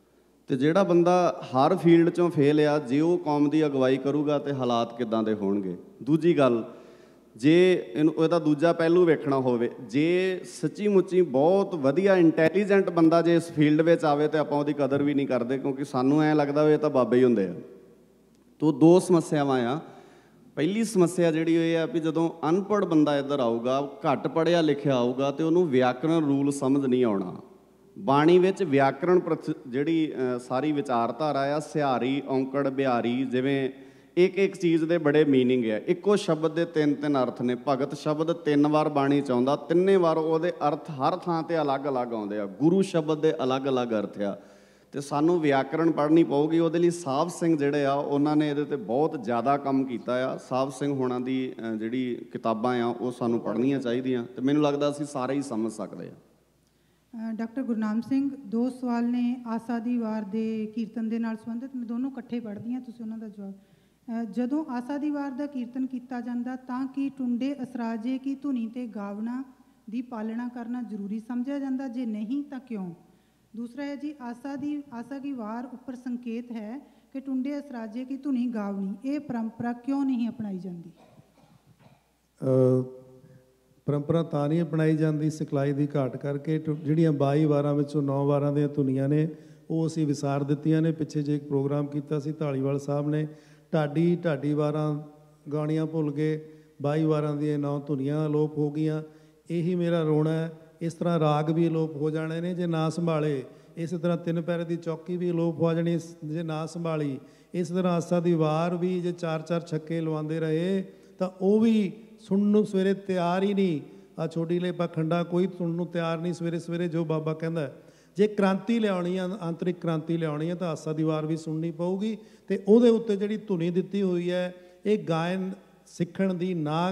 ਤੇ ਜਿਹੜਾ ਬੰਦਾ ਹਰ ਫੀਲਡ 'ਚੋਂ ਫੇਲ ਆ, ਜੇ ਉਹ ਕੌਮ ਦੀ ਅਗਵਾਈ ਕਰੂਗਾ ਤੇ ਹਾਲਾਤ ਕਿੱਦਾਂ ਦੇ ਹੋਣਗੇ। ਦੂਜੀ ਗੱਲ, ਜੇ ਇਹਦਾ ਦੂਜਾ ਪਹਿਲੂ ਵੇਖਣਾ ਹੋਵੇ, ਜੇ ਸੱਚੀ ਮੁੱਚੀ ਬਹੁਤ ਵਧੀਆ ਇੰਟੈਲੀਜੈਂਟ ਬੰਦਾ ਜੇ ਇਸ ਫੀਲਡ ਵਿੱਚ ਆਵੇ ਤਾਂ ਆਪਾਂ ਉਹਦੀ ਕਦਰ ਵੀ ਨਹੀਂ ਕਰਦੇ, ਕਿਉਂਕਿ ਸਾਨੂੰ ਐਂ ਲੱਗਦਾ ਵੀ ਇਹ ਤਾਂ ਬਾਬੇ ਹੀ ਹੁੰਦੇ ਆ। ਤੋ ਦੋ ਸਮੱਸਿਆਵਾਂ ਆ। ਪਹਿਲੀ ਸਮੱਸਿਆ ਜਿਹੜੀ ਇਹ ਆ ਵੀ ਜਦੋਂ ਅਨਪੜ੍ਹ ਬੰਦਾ ਇੱਧਰ ਆਊਗਾ, ਘੱਟ ਪੜ੍ਹਿਆ ਲਿਖਿਆ ਆਊਗਾ, ਤੇ ਉਹਨੂੰ ਵਿਆਕਰਣ ਰੂਲ ਸਮਝ ਨਹੀਂ ਆਉਣਾ। ਬਾਣੀ ਵਿੱਚ ਵਿਆਕਰਣ ਜਿਹੜੀ ਸਾਰੀ ਵਿਚਾਰਧਾਰਾ ਆ, ਸਿਹਾਰੀ, ਔਂਕੜ, ਬਿਹਾਰੀ, ਜਿਵੇਂ ਇੱਕ ਇੱਕ ਚੀਜ਼ ਦੇ ਬੜੇ ਮੀਨਿੰਗ ਆ। ਇੱਕੋ ਸ਼ਬਦ ਦੇ ਤਿੰਨ ਤਿੰਨ ਅਰਥ ਨੇ। ਭਗਤ ਸ਼ਬਦ 3 ਵਾਰ ਬਾਣੀ 'ਚ ਆਉਂਦਾ, 3 ਵਾਰ ਉਹਦੇ ਅਰਥ ਹਰ ਥਾਂ 'ਤੇ ਅਲੱਗ-ਅਲੱਗ ਆਉਂਦੇ ਆ। ਗੁਰੂ ਸ਼ਬਦ ਦੇ ਅਲੱਗ-ਅਲੱਗ ਅਰਥ ਆ, ਤੇ ਸਾਨੂੰ ਵਿਆਕਰਣ ਪੜ੍ਹਨੀ ਪਊਗੀ। ਉਹਦੇ ਲਈ ਸਾਹਿਬ ਸਿੰਘ ਜਿਹੜੇ ਆ, ਉਹਨਾਂ ਨੇ ਇਹਦੇ 'ਤੇ ਬਹੁਤ ਜ਼ਿਆਦਾ ਕੰਮ ਕੀਤਾ ਆ। ਸਾਹਿਬ ਸਿੰਘ ਹੋਣਾ ਦੀ ਜਿਹੜੀ ਕਿਤਾਬਾਂ ਆ ਉਹ ਸਾਨੂੰ ਪੜ੍ਹਨੀਆਂ ਚਾਹੀਦੀਆਂ, ਤੇ ਮੈਨੂੰ ਲੱਗਦਾ ਅਸੀਂ ਸਾਰੇ ਹੀ ਸਮਝ ਸਕਦੇ ਆ। ਡਾਕਟਰ ਗੁਰਨਾਮ ਸਿੰਘ, 2 ਸਵਾਲ ਨੇ ਆਸਾ ਦੀ ਵਾਰ ਦੇ ਕੀਰਤਨ ਦੇ ਨਾਲ ਸੰਬੰਧਿਤ। ਮੈਂ ਦੋਨੋਂ ਇਕੱਠੇ ਪੜ੍ਹਦੀ ਹਾਂ, ਤੁਸੀਂ ਉਹਨਾਂ ਦਾ ਜਵਾਬ। ਜਦੋਂ ਆਸਾ ਦੀ ਵਾਰ ਦਾ ਕੀਰਤਨ ਕੀਤਾ ਜਾਂਦਾ ਤਾਂ ਕੀ ਟੁੰਡੇ ਅਸਰਾਜੇ ਕੀ ਧੁਨੀ ਤੇ ਗਾਵਣਾ ਦੀ ਪਾਲਣਾ ਕਰਨਾ ਜ਼ਰੂਰੀ ਸਮਝਿਆ ਜਾਂਦਾ? ਜੇ ਨਹੀਂ ਤਾਂ ਕਿਉਂ? ਦੂਸਰਾ ਹੈ ਜੀ, ਆਸਾ ਕੀ ਵਾਰ ਉੱਪਰ ਸੰਕੇਤ ਹੈ ਕਿ ਟੁੰਡੇ ਅਸਰਾਜੇ ਕੀ ਧੁਨੀ ਗਾਵਣੀ, ਇਹ ਪਰੰਪਰਾ ਕਿਉਂ ਨਹੀਂ ਅਪਣਾਈ ਜਾਂਦੀ? ਪਰੰਪਰਾ ਤਾਂ ਨਹੀਂ ਅਪਣਾਈ ਜਾਂਦੀ ਸਿਖਲਾਈ ਦੀ ਘਾਟ ਕਰਕੇ। ਜਿਹੜੀਆਂ 22 ਵਾਰਾਂ ਵਿੱਚੋਂ 9 ਵਾਰਾਂ ਦੀਆਂ ਧੁਨੀਆਂ ਨੇ ਉਹ ਅਸੀਂ ਵਿਸਾਰ ਦਿੱਤੀਆਂ ਨੇ। ਪਿੱਛੇ ਜੇ ਇੱਕ ਪ੍ਰੋਗਰਾਮ ਕੀਤਾ ਸੀ ਧਾਲੀਵਾਲ ਸਾਹਿਬ ਨੇ, ਢਾਡੀ ਵਾਰਾਂ ਗਾਣੀਆਂ ਭੁੱਲ ਗਏ, 22 ਵਾਰਾਂ ਦੀਆਂ 9 ਧੁਨੀਆਂ ਅਲੋਪ ਹੋ ਗਈਆਂ। ਇਹੀ ਮੇਰਾ ਰੋਣਾ ਹੈ। ਇਸ ਤਰ੍ਹਾਂ ਰਾਗ ਵੀ ਅਲੋਪ ਹੋ ਜਾਣੇ ਨੇ ਜੇ ਨਾ ਸੰਭਾਲੇ। ਇਸੇ ਤਰ੍ਹਾਂ 3 ਪੈਰੇ ਦੀ ਚੌਕੀ ਵੀ ਅਲੋਪ ਹੋ ਜਾਣੀ ਜੇ ਨਾ ਸੰਭਾਲੀ। ਇਸ ਤਰ੍ਹਾਂ ਆਸਾ ਦੀ ਵਾਰ ਵੀ ਜੇ 4-4 ਛੱਕੇ ਲਵਾਉਂਦੇ ਰਹੇ ਤਾਂ ਉਹ ਵੀ ਸੁਣਨ ਨੂੰ ਸਵੇਰੇ ਤਿਆਰ ਹੀ ਨਹੀਂ। ਆ ਛੋਟੀ ਲੈ ਪਾਖੰਡਾ ਕੋਈ ਸੁਣਨ ਨੂੰ ਤਿਆਰ ਨਹੀਂ ਸਵੇਰੇ ਸਵੇਰੇ ਜੋ ਬਾਬਾ ਕਹਿੰਦਾ। ਜੇ ਕ੍ਰਾਂਤੀ ਲਿਆਉਣੀ ਆ, ਆਂਤਰਿਕ ਕ੍ਰਾਂਤੀ ਲਿਆਉਣੀ ਹੈ, ਤਾਂ ਆਸਾ ਦੀ ਵਾਰ ਵੀ ਸੁਣਨੀ ਪਊਗੀ। ਅਤੇ ਉਹਦੇ ਉੱਤੇ ਜਿਹੜੀ ਧੁਨੀ ਦਿੱਤੀ ਹੋਈ ਹੈ, ਇਹ ਗਾਇਨ ਸਿੱਖਣ ਦੀ ਨਾ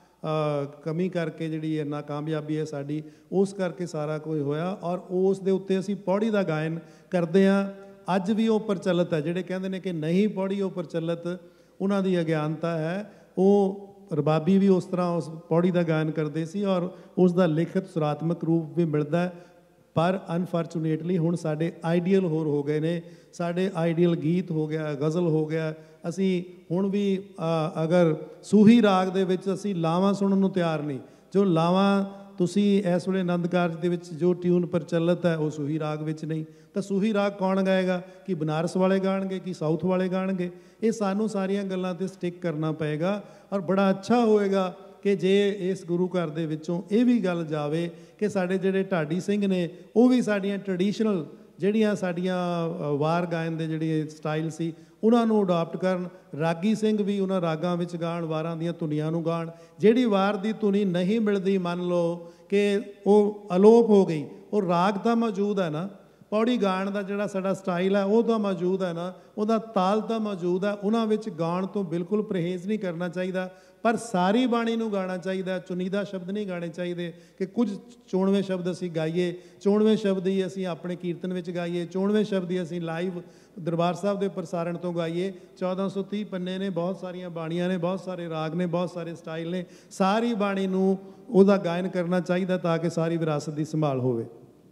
ਕਮੀ ਕਰਕੇ ਜਿਹੜੀ ਹੈ ਨਾਕਾਮਯਾਬੀ ਹੈ ਸਾਡੀ, ਉਸ ਕਰਕੇ ਸਾਰਾ ਕੁਝ ਹੋਇਆ। ਔਰ ਉਸ ਦੇ ਉੱਤੇ ਅਸੀਂ ਪੌੜੀ ਦਾ ਗਾਇਨ ਕਰਦੇ ਹਾਂ। ਅੱਜ ਵੀ ਉਹ ਪ੍ਰਚਲਿਤ ਹੈ। ਜਿਹੜੇ ਕਹਿੰਦੇ ਨੇ ਕਿ ਨਹੀਂ ਪੌੜੀ ਉਹ ਪ੍ਰਚਲਿਤ, ਉਹਨਾਂ ਦੀ ਅਗਿਆਨਤਾ ਹੈ। ਉਹ ਰਬਾਬੀ ਵੀ ਉਸ ਤਰ੍ਹਾਂ ਉਸ ਪੌੜੀ ਦਾ ਗਾਇਨ ਕਰਦੇ ਸੀ ਔਰ ਉਸ ਦਾ ਲਿਖਤ ਸੁਰਾਤਮਕ ਰੂਪ ਵੀ ਮਿਲਦਾ। ਪਰ ਅਨਫੋਰਚੂਨੇਟਲੀ ਹੁਣ ਸਾਡੇ ਆਈਡੀਅਲ ਹੋਰ ਹੋ ਗਏ ਨੇ। ਸਾਡੇ ਆਈਡੀਅਲ ਗੀਤ ਹੋ ਗਿਆ, ਗਜ਼ਲ ਹੋ ਗਿਆ। ਅਸੀਂ ਹੁਣ ਵੀ ਅਗਰ ਸੂਹੀ ਰਾਗ ਦੇ ਵਿੱਚ ਅਸੀਂ ਲਾਵਾਂ ਸੁਣਨ ਨੂੰ ਤਿਆਰ ਨਹੀਂ। ਜੋ ਲਾਵਾਂ ਤੁਸੀਂ ਇਸ ਵੇਲੇ ਆਨੰਦ ਕਾਰਜ ਦੇ ਵਿੱਚ ਜੋ ਟਿਊਨ ਪ੍ਰਚਲਿਤ ਹੈ ਉਹ ਸੂਹੀ ਰਾਗ ਵਿੱਚ ਨਹੀਂ। ਤਾਂ ਸੂਹੀ ਰਾਗ ਕੌਣ ਗਾਏਗਾ? ਕਿ ਬਨਾਰਸ ਵਾਲੇ ਗਾਣਗੇ ਕਿ ਸਾਊਥ ਵਾਲੇ ਗਾਣਗੇ? ਇਹ ਸਾਨੂੰ ਸਾਰੀਆਂ ਗੱਲਾਂ 'ਤੇ ਸਟਿਕ ਕਰਨਾ ਪਏਗਾ। ਔਰ ਬੜਾ ਅੱਛਾ ਹੋਏਗਾ ਕਿ ਜੇ ਇਸ ਗੁਰੂ ਘਰ ਦੇ ਵਿੱਚੋਂ ਇਹ ਵੀ ਗੱਲ ਜਾਵੇ ਕਿ ਸਾਡੇ ਜਿਹੜੇ ਢਾਡੀ ਸਿੰਘ ਨੇ ਉਹ ਵੀ ਸਾਡੀਆਂ ਟ੍ਰੈਡੀਸ਼ਨਲ ਜਿਹੜੀਆਂ ਸਾਡੀਆਂ ਵਾਰ ਗਾਇਨ ਦੇ ਜਿਹੜੇ ਸਟਾਈਲ ਸੀ ਉਹਨਾਂ ਨੂੰ ਅਡਾਪਟ ਕਰਨ। ਰਾਗੀ ਸਿੰਘ ਵੀ ਉਹਨਾਂ ਰਾਗਾਂ ਵਿੱਚ ਗਾਣ, ਵਾਰਾਂ ਦੀਆਂ ਧੁਨੀਆਂ ਨੂੰ ਗਾਣ। ਜਿਹੜੀ ਵਾਰ ਦੀ ਧੁਨੀ ਨਹੀਂ ਮਿਲਦੀ, ਮੰਨ ਲਓ ਕਿ ਉਹ ਅਲੋਪ ਹੋ ਗਈ, ਉਹ ਰਾਗ ਤਾਂ ਮੌਜੂਦ ਹੈ ਨਾ। ਪੌੜੀ ਗਾਣ ਦਾ ਜਿਹੜਾ ਸਾਡਾ ਸਟਾਈਲ ਹੈ ਉਹ ਤਾਂ ਮੌਜੂਦ ਹੈ ਨਾ, ਉਹਦਾ ਤਾਲ ਤਾਂ ਮੌਜੂਦ ਹੈ। ਉਹਨਾਂ ਵਿੱਚ ਗਾਣ ਤੋਂ ਬਿਲਕੁਲ ਪਰਹੇਜ਼ ਨਹੀਂ ਕਰਨਾ ਚਾਹੀਦਾ, ਪਰ ਸਾਰੀ ਬਾਣੀ ਨੂੰ ਗਾਉਣਾ ਚਾਹੀਦਾ। ਚੁਨੀਦਾ ਸ਼ਬਦ ਨਹੀਂ ਗਾਣੇ ਚਾਹੀਦੇ ਕਿ ਕੁਝ 94 ਸ਼ਬਦ ਅਸੀਂ ਗਾਈਏ, 94 ਸ਼ਬਦ ਹੀ ਅਸੀਂ ਆਪਣੇ ਕੀਰਤਨ ਵਿੱਚ ਗਾਈਏ, 94 ਸ਼ਬਦ ਹੀ ਅਸੀਂ ਲਾਈਵ ਦਰਬਾਰ ਸਾਹਿਬ ਦੇ ਪ੍ਰਸਾਰਣ ਤੋਂ ਗਾਈਏ। 1430 ਪੰਨੇ ਨੇ, ਬਹੁਤ ਸਾਰੀਆਂ ਬਾਣੀਆਂ ਨੇ, ਬਹੁਤ ਸਾਰੇ ਰਾਗ ਨੇ, ਬਹੁਤ ਸਾਰੇ ਸਟਾਈਲ ਨੇ। ਸਾਰੀ ਬਾਣੀ ਨੂੰ ਉਹਦਾ ਗਾਇਨ ਕਰਨਾ ਚਾਹੀਦਾ ਤਾਂ ਕਿ ਸਾਰੀ ਵਿਰਾਸਤ ਦੀ ਸੰਭਾਲ ਹੋਵੇ।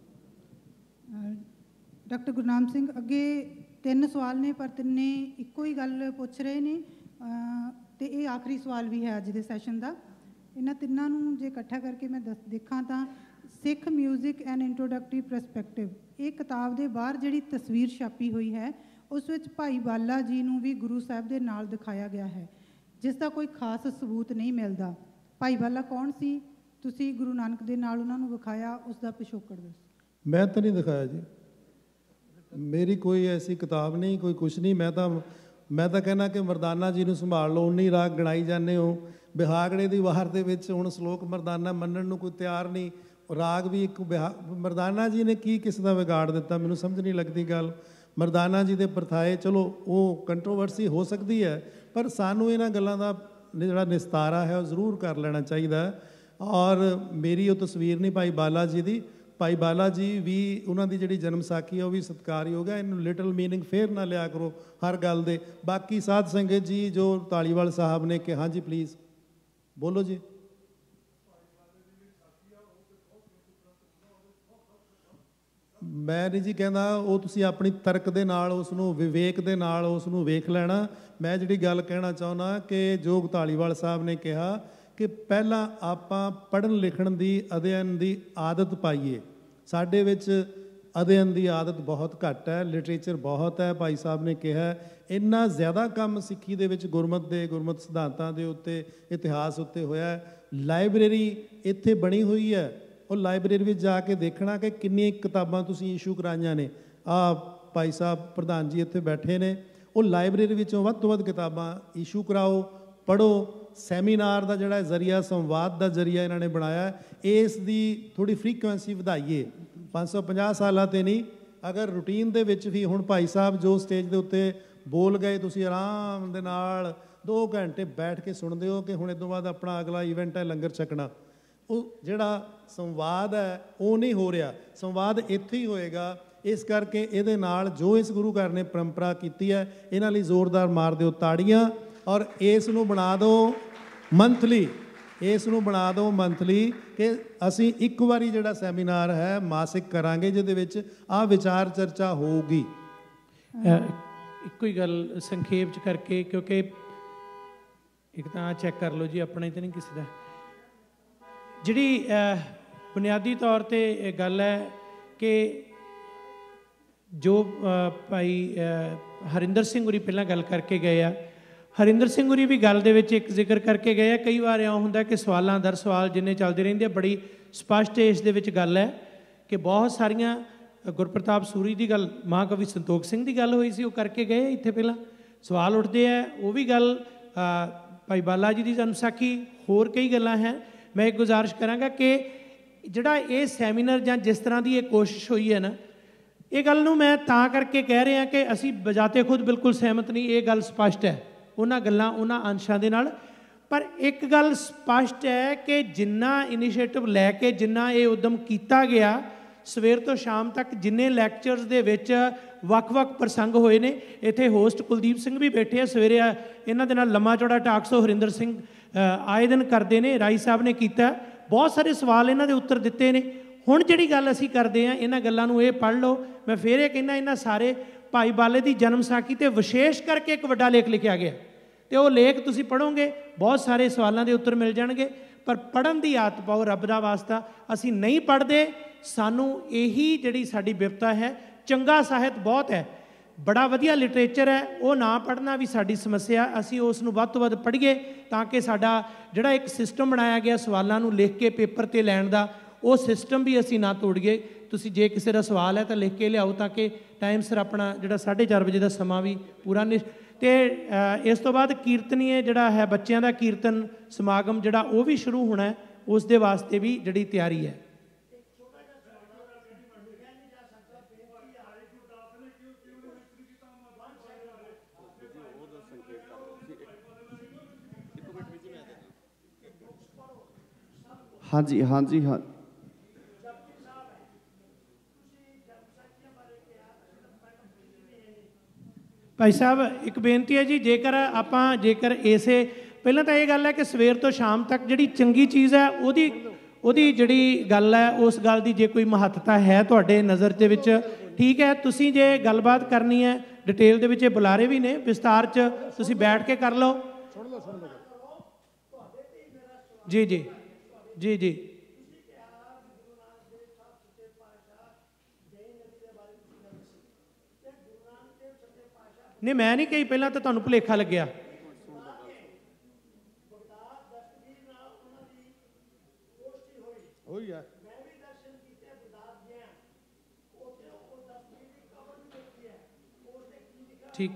ਡਾਕਟਰ ਗੁਰਨਾਮ ਸਿੰਘ, ਅੱਗੇ 3 ਸਵਾਲ ਨੇ ਪਰ ਤਿੰਨੇ ਇੱਕੋ ਹੀ ਗੱਲ ਪੁੱਛ ਰਹੇ ਨੇ ਅਤੇ ਇਹ ਆਖਰੀ ਸਵਾਲ ਵੀ ਹੈ ਅੱਜ ਦੇ ਸੈਸ਼ਨ ਦਾ। ਇਹਨਾਂ ਤਿੰਨਾਂ ਨੂੰ ਜੇ ਇਕੱਠਾ ਕਰਕੇ ਮੈਂ ਦੇਖਾਂ ਤਾਂ Sikh music and introductive perspective, ਇਹ ਕਿਤਾਬ ਦੇ ਬਾਹਰ ਜਿਹੜੀ ਤਸਵੀਰ ਛਾਪੀ ਹੋਈ ਹੈ ਉਸ ਵਿੱਚ ਭਾਈ ਬਾਲਾ ਜੀ ਨੂੰ ਵੀ ਗੁਰੂ ਸਾਹਿਬ ਦੇ ਨਾਲ ਦਿਖਾਇਆ ਗਿਆ ਹੈ, ਜਿਸ ਦਾ ਕੋਈ ਖਾਸ ਸਬੂਤ ਨਹੀਂ ਮਿਲਦਾ। ਭਾਈ ਬਾਲਾ ਕੌਣ ਸੀ? ਤੁਸੀਂ ਗੁਰੂ ਨਾਨਕ ਦੇ ਨਾਲ ਉਹਨਾਂ ਨੂੰ ਵਿਖਾਇਆ, ਉਸ ਦਾ ਪਿਛੋਕੜ ਦੱਸੋ। ਮੈਂ ਤਾਂ ਨਹੀਂ ਦਿਖਾਇਆ ਜੀ, ਮੇਰੀ ਕੋਈ ਐਸੀ ਕਿਤਾਬ ਨਹੀਂ, ਕੋਈ ਕੁਛ ਨਹੀਂ। ਮੈਂ ਤਾਂ ਕਹਿੰਦਾ ਕਿ ਮਰਦਾਨਾ ਜੀ ਨੂੰ ਸੰਭਾਲ ਲਓ। 19 ਰਾਗ ਗਣਾਈ ਜਾਂਦੇ ਹੋ। ਬਿਹਾਗੜੇ ਦੀ ਵਾਰ ਦੇ ਵਿੱਚ ਹੁਣ ਸ਼ਲੋਕ ਮਰਦਾਨਾ ਮੰਨਣ ਨੂੰ ਕੋਈ ਤਿਆਰ ਨਹੀਂ। ਰਾਗ ਵੀ ਇੱਕ ਮਰਦਾਨਾ ਜੀ ਨੇ ਕੀ ਕਿਸ ਦਾ ਵਿਗਾੜ ਦਿੱਤਾ, ਮੈਨੂੰ ਸਮਝ ਨਹੀਂ ਲੱਗਦੀ ਗੱਲ। ਮਰਦਾਨਾ ਜੀ ਦੇ ਪ੍ਰਥਾਏ, ਚਲੋ ਉਹ ਕੰਟਰੋਵਰਸੀ ਹੋ ਸਕਦੀ ਹੈ, ਪਰ ਸਾਨੂੰ ਇਹਨਾਂ ਗੱਲਾਂ ਦਾ ਜਿਹੜਾ ਨਿਸਤਾਰਾ ਹੈ ਉਹ ਜ਼ਰੂਰ ਕਰ ਲੈਣਾ ਚਾਹੀਦਾ। ਔਰ ਮੇਰੀ ਉਹ ਤਸਵੀਰ ਨਹੀਂ ਭਾਈ ਬਾਲਾ ਜੀ ਦੀ। ਭਾਈ ਬਾਲਾ ਜੀ ਵੀ ਉਹਨਾਂ ਦੀ ਜਿਹੜੀ ਜਨਮ ਸਾਖੀ ਹੈ ਉਹ ਵੀ ਸਤਿਕਾਰਯੋਗ ਹੈ। ਇਹਨੂੰ ਲਿਟਲ ਮੀਨਿੰਗ ਫੇਰ ਨਾ ਲਿਆ ਕਰੋ ਹਰ ਗੱਲ ਦੇ। ਬਾਕੀ ਸਾਧ ਸੰਗਤ ਜੀ ਜੋ ਧਾਲੀਵਾਲ ਸਾਹਿਬ ਨੇ ਕਿ ਹਾਂਜੀ ਪਲੀਜ਼ ਬੋਲੋ ਜੀ। ਮੈਂ ਨਹੀਂ ਜੀ ਕਹਿੰਦਾ, ਉਹ ਤੁਸੀਂ ਆਪਣੀ ਤਰਕ ਦੇ ਨਾਲ ਉਸ ਨੂੰ, ਵਿਵੇਕ ਦੇ ਨਾਲ ਉਸ ਨੂੰ ਵੇਖ ਲੈਣਾ। ਮੈਂ ਜਿਹੜੀ ਗੱਲ ਕਹਿਣਾ ਚਾਹੁੰਦਾ ਕਿ ਜੋਗ ਧਾਲੀਵਾਲ ਸਾਹਿਬ ਨੇ ਕਿਹਾ ਕਿ ਪਹਿਲਾਂ ਆਪਾਂ ਪੜ੍ਹਨ ਲਿਖਣ ਦੀ, ਅਧਿਐਨ ਦੀ ਆਦਤ ਪਾਈਏ। ਸਾਡੇ ਵਿੱਚ ਅਧਿਐਨ ਦੀ ਆਦਤ ਬਹੁਤ ਘੱਟ ਹੈ, ਲਿਟਰੇਚਰ ਬਹੁਤ ਹੈ। ਭਾਈ ਸਾਹਿਬ ਨੇ ਕਿਹਾ ਇੰਨਾ ਜ਼ਿਆਦਾ ਕੰਮ ਸਿੱਖੀ ਦੇ ਵਿੱਚ ਗੁਰਮਤ ਦੇ, ਗੁਰਮਤ ਸਿਧਾਂਤਾਂ ਦੇ ਉੱਤੇ, ਇਤਿਹਾਸ ਉੱਤੇ ਹੋਇਆ। ਲਾਇਬ੍ਰੇਰੀ ਇੱਥੇ ਬਣੀ ਹੋਈ ਹੈ, ਉਹ ਲਾਇਬ੍ਰੇਰੀ ਵਿੱਚ ਜਾ ਕੇ ਦੇਖਣਾ ਕਿ ਕਿੰਨੀਆਂ ਕਿਤਾਬਾਂ ਤੁਸੀਂ ਇਸ਼ੂ ਕਰਾਈਆਂ ਨੇ। ਭਾਈ ਸਾਹਿਬ ਪ੍ਰਧਾਨ ਜੀ ਇੱਥੇ ਬੈਠੇ ਨੇ, ਉਹ ਲਾਇਬ੍ਰੇਰੀ ਵਿੱਚੋਂ ਵੱਧ ਤੋਂ ਵੱਧ ਕਿਤਾਬਾਂ ਇਸ਼ੂ ਕਰਾਓ, ਪੜ੍ਹੋ। ਸੈਮੀਨਾਰ ਦਾ ਜਿਹੜਾ ਜ਼ਰੀਆ, ਸੰਵਾਦ ਦਾ ਜ਼ਰੀਆ ਇਹਨਾਂ ਨੇ ਬਣਾਇਆ, ਇਸ ਦੀ ਥੋੜ੍ਹੀ ਫਰੀਕੁਐਂਸੀ ਵਧਾਈਏ। 550 ਸਾਲਾਂ 'ਤੇ ਨਹੀਂ, ਅਗਰ ਰੂਟੀਨ ਦੇ ਵਿੱਚ ਵੀ ਹੁਣ ਭਾਈ ਸਾਹਿਬ ਜੋ ਸਟੇਜ ਦੇ ਉੱਤੇ ਬੋਲ ਗਏ, ਤੁਸੀਂ ਆਰਾਮ ਦੇ ਨਾਲ 2 ਘੰਟੇ ਬੈਠ ਕੇ ਸੁਣਦੇ ਹੋ ਕਿ ਹੁਣ ਇਸ ਤੋਂ ਬਾਅਦ ਆਪਣਾ ਅਗਲਾ ਇਵੈਂਟ ਹੈ ਲੰਗਰ ਛਕਣਾ। ਉਹ ਜਿਹੜਾ ਸੰਵਾਦ ਹੈ ਉਹ ਨਹੀਂ ਹੋ ਰਿਹਾ, ਸੰਵਾਦ ਇੱਥੇ ਹੀ ਹੋਏਗਾ। ਇਸ ਕਰਕੇ ਇਹਦੇ ਨਾਲ ਜੋ ਇਸ ਗੁਰੂ ਘਰ ਨੇ ਪਰੰਪਰਾ ਕੀਤੀ ਹੈ, ਇਹਨਾਂ ਲਈ ਜ਼ੋਰਦਾਰ ਮਾਰ ਦਿਓ ਤਾੜੀਆਂ। ਔਰ ਇਸ ਨੂੰ ਬਣਾ ਦਿਓ ਮੰਥਲੀ, ਇਸ ਨੂੰ ਬਣਾ ਦਿਓ ਮੰਥਲੀ ਕਿ ਅਸੀਂ ਇੱਕ ਵਾਰੀ ਜਿਹੜਾ ਸੈਮੀਨਾਰ ਹੈ ਮਾਸਿਕ ਕਰਾਂਗੇ, ਜਿਹਦੇ ਵਿੱਚ ਆਹ ਵਿਚਾਰ ਚਰਚਾ ਹੋਊਗੀ। ਇੱਕੋ ਹੀ ਗੱਲ ਸੰਖੇਪ 'ਚ ਕਰਕੇ, ਕਿਉਂਕਿ ਇੱਕ ਤਾਂ ਚੈੱਕ ਕਰ ਲਓ ਜੀ, ਆਪਣਾ ਹੀ ਤਾਂ ਨਹੀਂ ਕਿਸੇ ਦਾ। ਜਿਹੜੀ ਬੁਨਿਆਦੀ ਤੌਰ 'ਤੇ ਇਹ ਗੱਲ ਹੈ ਕਿ ਜੋ ਭਾਈ ਹਰਿੰਦਰ ਸਿੰਘ ਹੋਰੀ ਪਹਿਲਾਂ ਗੱਲ ਕਰਕੇ ਗਏ ਆ, ਹਰਿੰਦਰ ਸਿੰਘ ਹੋਰੀ ਵੀ ਗੱਲ ਦੇ ਵਿੱਚ ਇੱਕ ਜ਼ਿਕਰ ਕਰਕੇ ਗਏ ਆ। ਕਈ ਵਾਰ ਇਉਂ ਹੁੰਦਾ ਕਿ ਸਵਾਲਾਂ ਦਰ ਸਵਾਲ ਜਿੰਨੇ ਚੱਲਦੇ ਰਹਿੰਦੇ ਆ, ਬੜੀ ਸਪਸ਼ਟ ਇਸ ਦੇ ਵਿੱਚ ਗੱਲ ਹੈ ਕਿ ਬਹੁਤ ਸਾਰੀਆਂ, ਗੁਰਪ੍ਰਤਾਪ ਸੂਰੀ ਦੀ ਗੱਲ, ਮਹਾਂਕਵੀ ਸੰਤੋਖ ਸਿੰਘ ਦੀ ਗੱਲ ਹੋਈ ਸੀ, ਉਹ ਕਰਕੇ ਗਏ ਇੱਥੇ ਪਹਿਲਾਂ ਸਵਾਲ ਉੱਠਦੇ ਆ। ਉਹ ਵੀ ਗੱਲ ਭਾਈ ਬਾਲਾ ਜੀ ਦੀ ਜਨਮਸਾਖੀ, ਹੋਰ ਕਈ ਗੱਲਾਂ ਹੈ। ਮੈਂ ਇੱਕ ਗੁਜ਼ਾਰਿਸ਼ ਕਰਾਂਗਾ ਕਿ ਜਿਹੜਾ ਇਹ ਸੈਮੀਨਾਰ ਜਾਂ ਜਿਸ ਤਰ੍ਹਾਂ ਦੀ ਇਹ ਕੋਸ਼ਿਸ਼ ਹੋਈ ਹੈ ਨਾ, ਇਹ ਗੱਲ ਨੂੰ ਮੈਂ ਤਾਂ ਕਰਕੇ ਕਹਿ ਰਿਹਾ ਕਿ ਅਸੀਂ ਬਜਾਤੇ ਖੁਦ ਬਿਲਕੁਲ ਸਹਿਮਤ ਨਹੀਂ, ਇਹ ਗੱਲ ਸਪਸ਼ਟ ਹੈ ਉਹਨਾਂ ਗੱਲਾਂ, ਉਹਨਾਂ ਅੰਸ਼ਾਂ ਦੇ ਨਾਲ। ਪਰ ਇੱਕ ਗੱਲ ਸਪਸ਼ਟ ਹੈ ਕਿ ਜਿੰਨਾ ਇਨੀਸ਼ੀਏਟਿਵ ਲੈ ਕੇ, ਜਿੰਨਾ ਇਹ ਉਦਮ ਕੀਤਾ ਗਿਆ, ਸਵੇਰ ਤੋਂ ਸ਼ਾਮ ਤੱਕ ਜਿੰਨੇ ਲੈਕਚਰਸ ਦੇ ਵਿੱਚ ਵੱਖ-ਵੱਖ ਪ੍ਰਸੰਗ ਹੋਏ ਨੇ, ਇੱਥੇ ਹੋਸਟ ਕੁਲਦੀਪ ਸਿੰਘ ਵੀ ਬੈਠੇ ਆ, ਸਵੇਰੇ ਇਹਨਾਂ ਦੇ ਨਾਲ ਲੰਮਾ ਚੌੜਾ ਟਾਕ ਸ਼ੋ ਹਰਿੰਦਰ ਸਿੰਘ ਆਏ ਦਿਨ ਕਰਦੇ ਨੇ, ਰਾਈ ਸਾਹਿਬ ਨੇ ਕੀਤਾ। ਬਹੁਤ ਸਾਰੇ ਸਵਾਲ ਇਹਨਾਂ ਦੇ ਉੱਤਰ ਦਿੱਤੇ ਨੇ। ਹੁਣ ਜਿਹੜੀ ਗੱਲ ਅਸੀਂ ਕਰਦੇ ਹਾਂ, ਇਹਨਾਂ ਗੱਲਾਂ ਨੂੰ ਇਹ ਪੜ੍ਹ ਲਓ। ਮੈਂ ਫਿਰ ਇਹ ਕਹਿੰਦਾ, ਇਹਨਾਂ ਸਾਰੇ ਭਾਈ ਬਾਲੇ ਦੀ ਜਨਮ ਸਾਖੀ 'ਤੇ ਵਿਸ਼ੇਸ਼ ਕਰਕੇ ਇੱਕ ਵੱਡਾ ਲੇਖ ਲਿਖਿਆ ਗਿਆ, ਅਤੇ ਉਹ ਲੇਖ ਤੁਸੀਂ ਪੜ੍ਹੋਗੇ, ਬਹੁਤ ਸਾਰੇ ਸਵਾਲਾਂ ਦੇ ਉੱਤਰ ਮਿਲ ਜਾਣਗੇ। ਪਰ ਪੜ੍ਹਨ ਦੀ ਆਦਤ ਪਾਓ, ਰੱਬ ਦਾ ਵਾਸਤਾ। ਅਸੀਂ ਨਹੀਂ ਪੜ੍ਹਦੇ, ਸਾਨੂੰ ਇਹੀ ਜਿਹੜੀ ਸਾਡੀ ਬਿਪਤਾ ਹੈ। ਚੰਗਾ ਸਾਹਿਤ ਬਹੁਤ ਹੈ, ਬੜਾ ਵਧੀਆ ਲਿਟਰੇਚਰ ਹੈ, ਉਹ ਨਾ ਪੜ੍ਹਨਾ ਵੀ ਸਾਡੀ ਸਮੱਸਿਆ। ਅਸੀਂ ਉਸ ਨੂੰ ਵੱਧ ਤੋਂ ਵੱਧ ਪੜ੍ਹੀਏ ਤਾਂ ਕਿ ਸਾਡਾ ਜਿਹੜਾ ਇੱਕ ਸਿਸਟਮ ਬਣਾਇਆ ਗਿਆ ਸਵਾਲਾਂ ਨੂੰ ਲਿਖ ਕੇ ਪੇਪਰ 'ਤੇ ਲੈਣ ਦਾ, ਉਹ ਸਿਸਟਮ ਵੀ ਅਸੀਂ ਨਾ ਤੋੜੀਏ। ਤੁਸੀਂ ਜੇ ਕਿਸੇ ਦਾ ਸਵਾਲ ਹੈ ਤਾਂ ਲਿਖ ਕੇ ਲਿਆਓ ਤਾਂ ਕਿ ਟਾਈਮ ਸਿਰ ਆਪਣਾ ਜਿਹੜਾ 4:30 ਵਜੇ ਦਾ ਸਮਾਂ ਵੀ ਪੂਰਾ ਨਹੀਂ। ਅਤੇ ਇਸ ਤੋਂ ਬਾਅਦ ਕੀਰਤਨੀਏ ਜਿਹੜਾ ਹੈ, ਬੱਚਿਆਂ ਦਾ ਕੀਰਤਨ ਸਮਾਗਮ ਜਿਹੜਾ ਉਹ ਵੀ ਸ਼ੁਰੂ ਹੋਣਾ ਹੈ, ਉਸ ਦੇ ਵਾਸਤੇ ਵੀ ਜਿਹੜੀ ਤਿਆਰੀ ਹੈ। ਹਾਂਜੀ ਹਾਂਜੀ ਹਾਂ ਭਾਈ ਸਾਹਿਬ ਇੱਕ ਬੇਨਤੀ ਹੈ ਜੀ, ਜੇਕਰ ਇਸੇ ਪਹਿਲਾਂ ਤਾਂ ਇਹ ਗੱਲ ਹੈ ਕਿ ਸਵੇਰ ਤੋਂ ਸ਼ਾਮ ਤੱਕ ਜਿਹੜੀ ਚੰਗੀ ਚੀਜ਼ ਹੈ ਉਹਦੀ ਜਿਹੜੀ ਗੱਲ ਹੈ, ਉਸ ਗੱਲ ਦੀ ਜੇ ਕੋਈ ਮਹੱਤਤਾ ਹੈ ਤੁਹਾਡੇ ਨਜ਼ਰ ਦੇ ਵਿੱਚ, ਠੀਕ ਹੈ। ਤੁਸੀਂ ਜੇ ਗੱਲਬਾਤ ਕਰਨੀ ਹੈ ਡਿਟੇਲ ਦੇ ਵਿੱਚ, ਇਹ ਬੁਲਾਰੇ ਵੀ ਨੇ, ਵਿਸਤਾਰ 'ਚ ਤੁਸੀਂ ਬੈਠ ਕੇ ਕਰ ਲਓ। ਜੀ ਜੀ ਜੀ ਜੀ ਨਹੀਂ, ਮੈਂ ਨਹੀਂ ਕਹੀ, ਪਹਿਲਾਂ ਤਾਂ ਤੁਹਾਨੂੰ ਭੁਲੇਖਾ ਲੱਗਿਆ। ਠੀਕ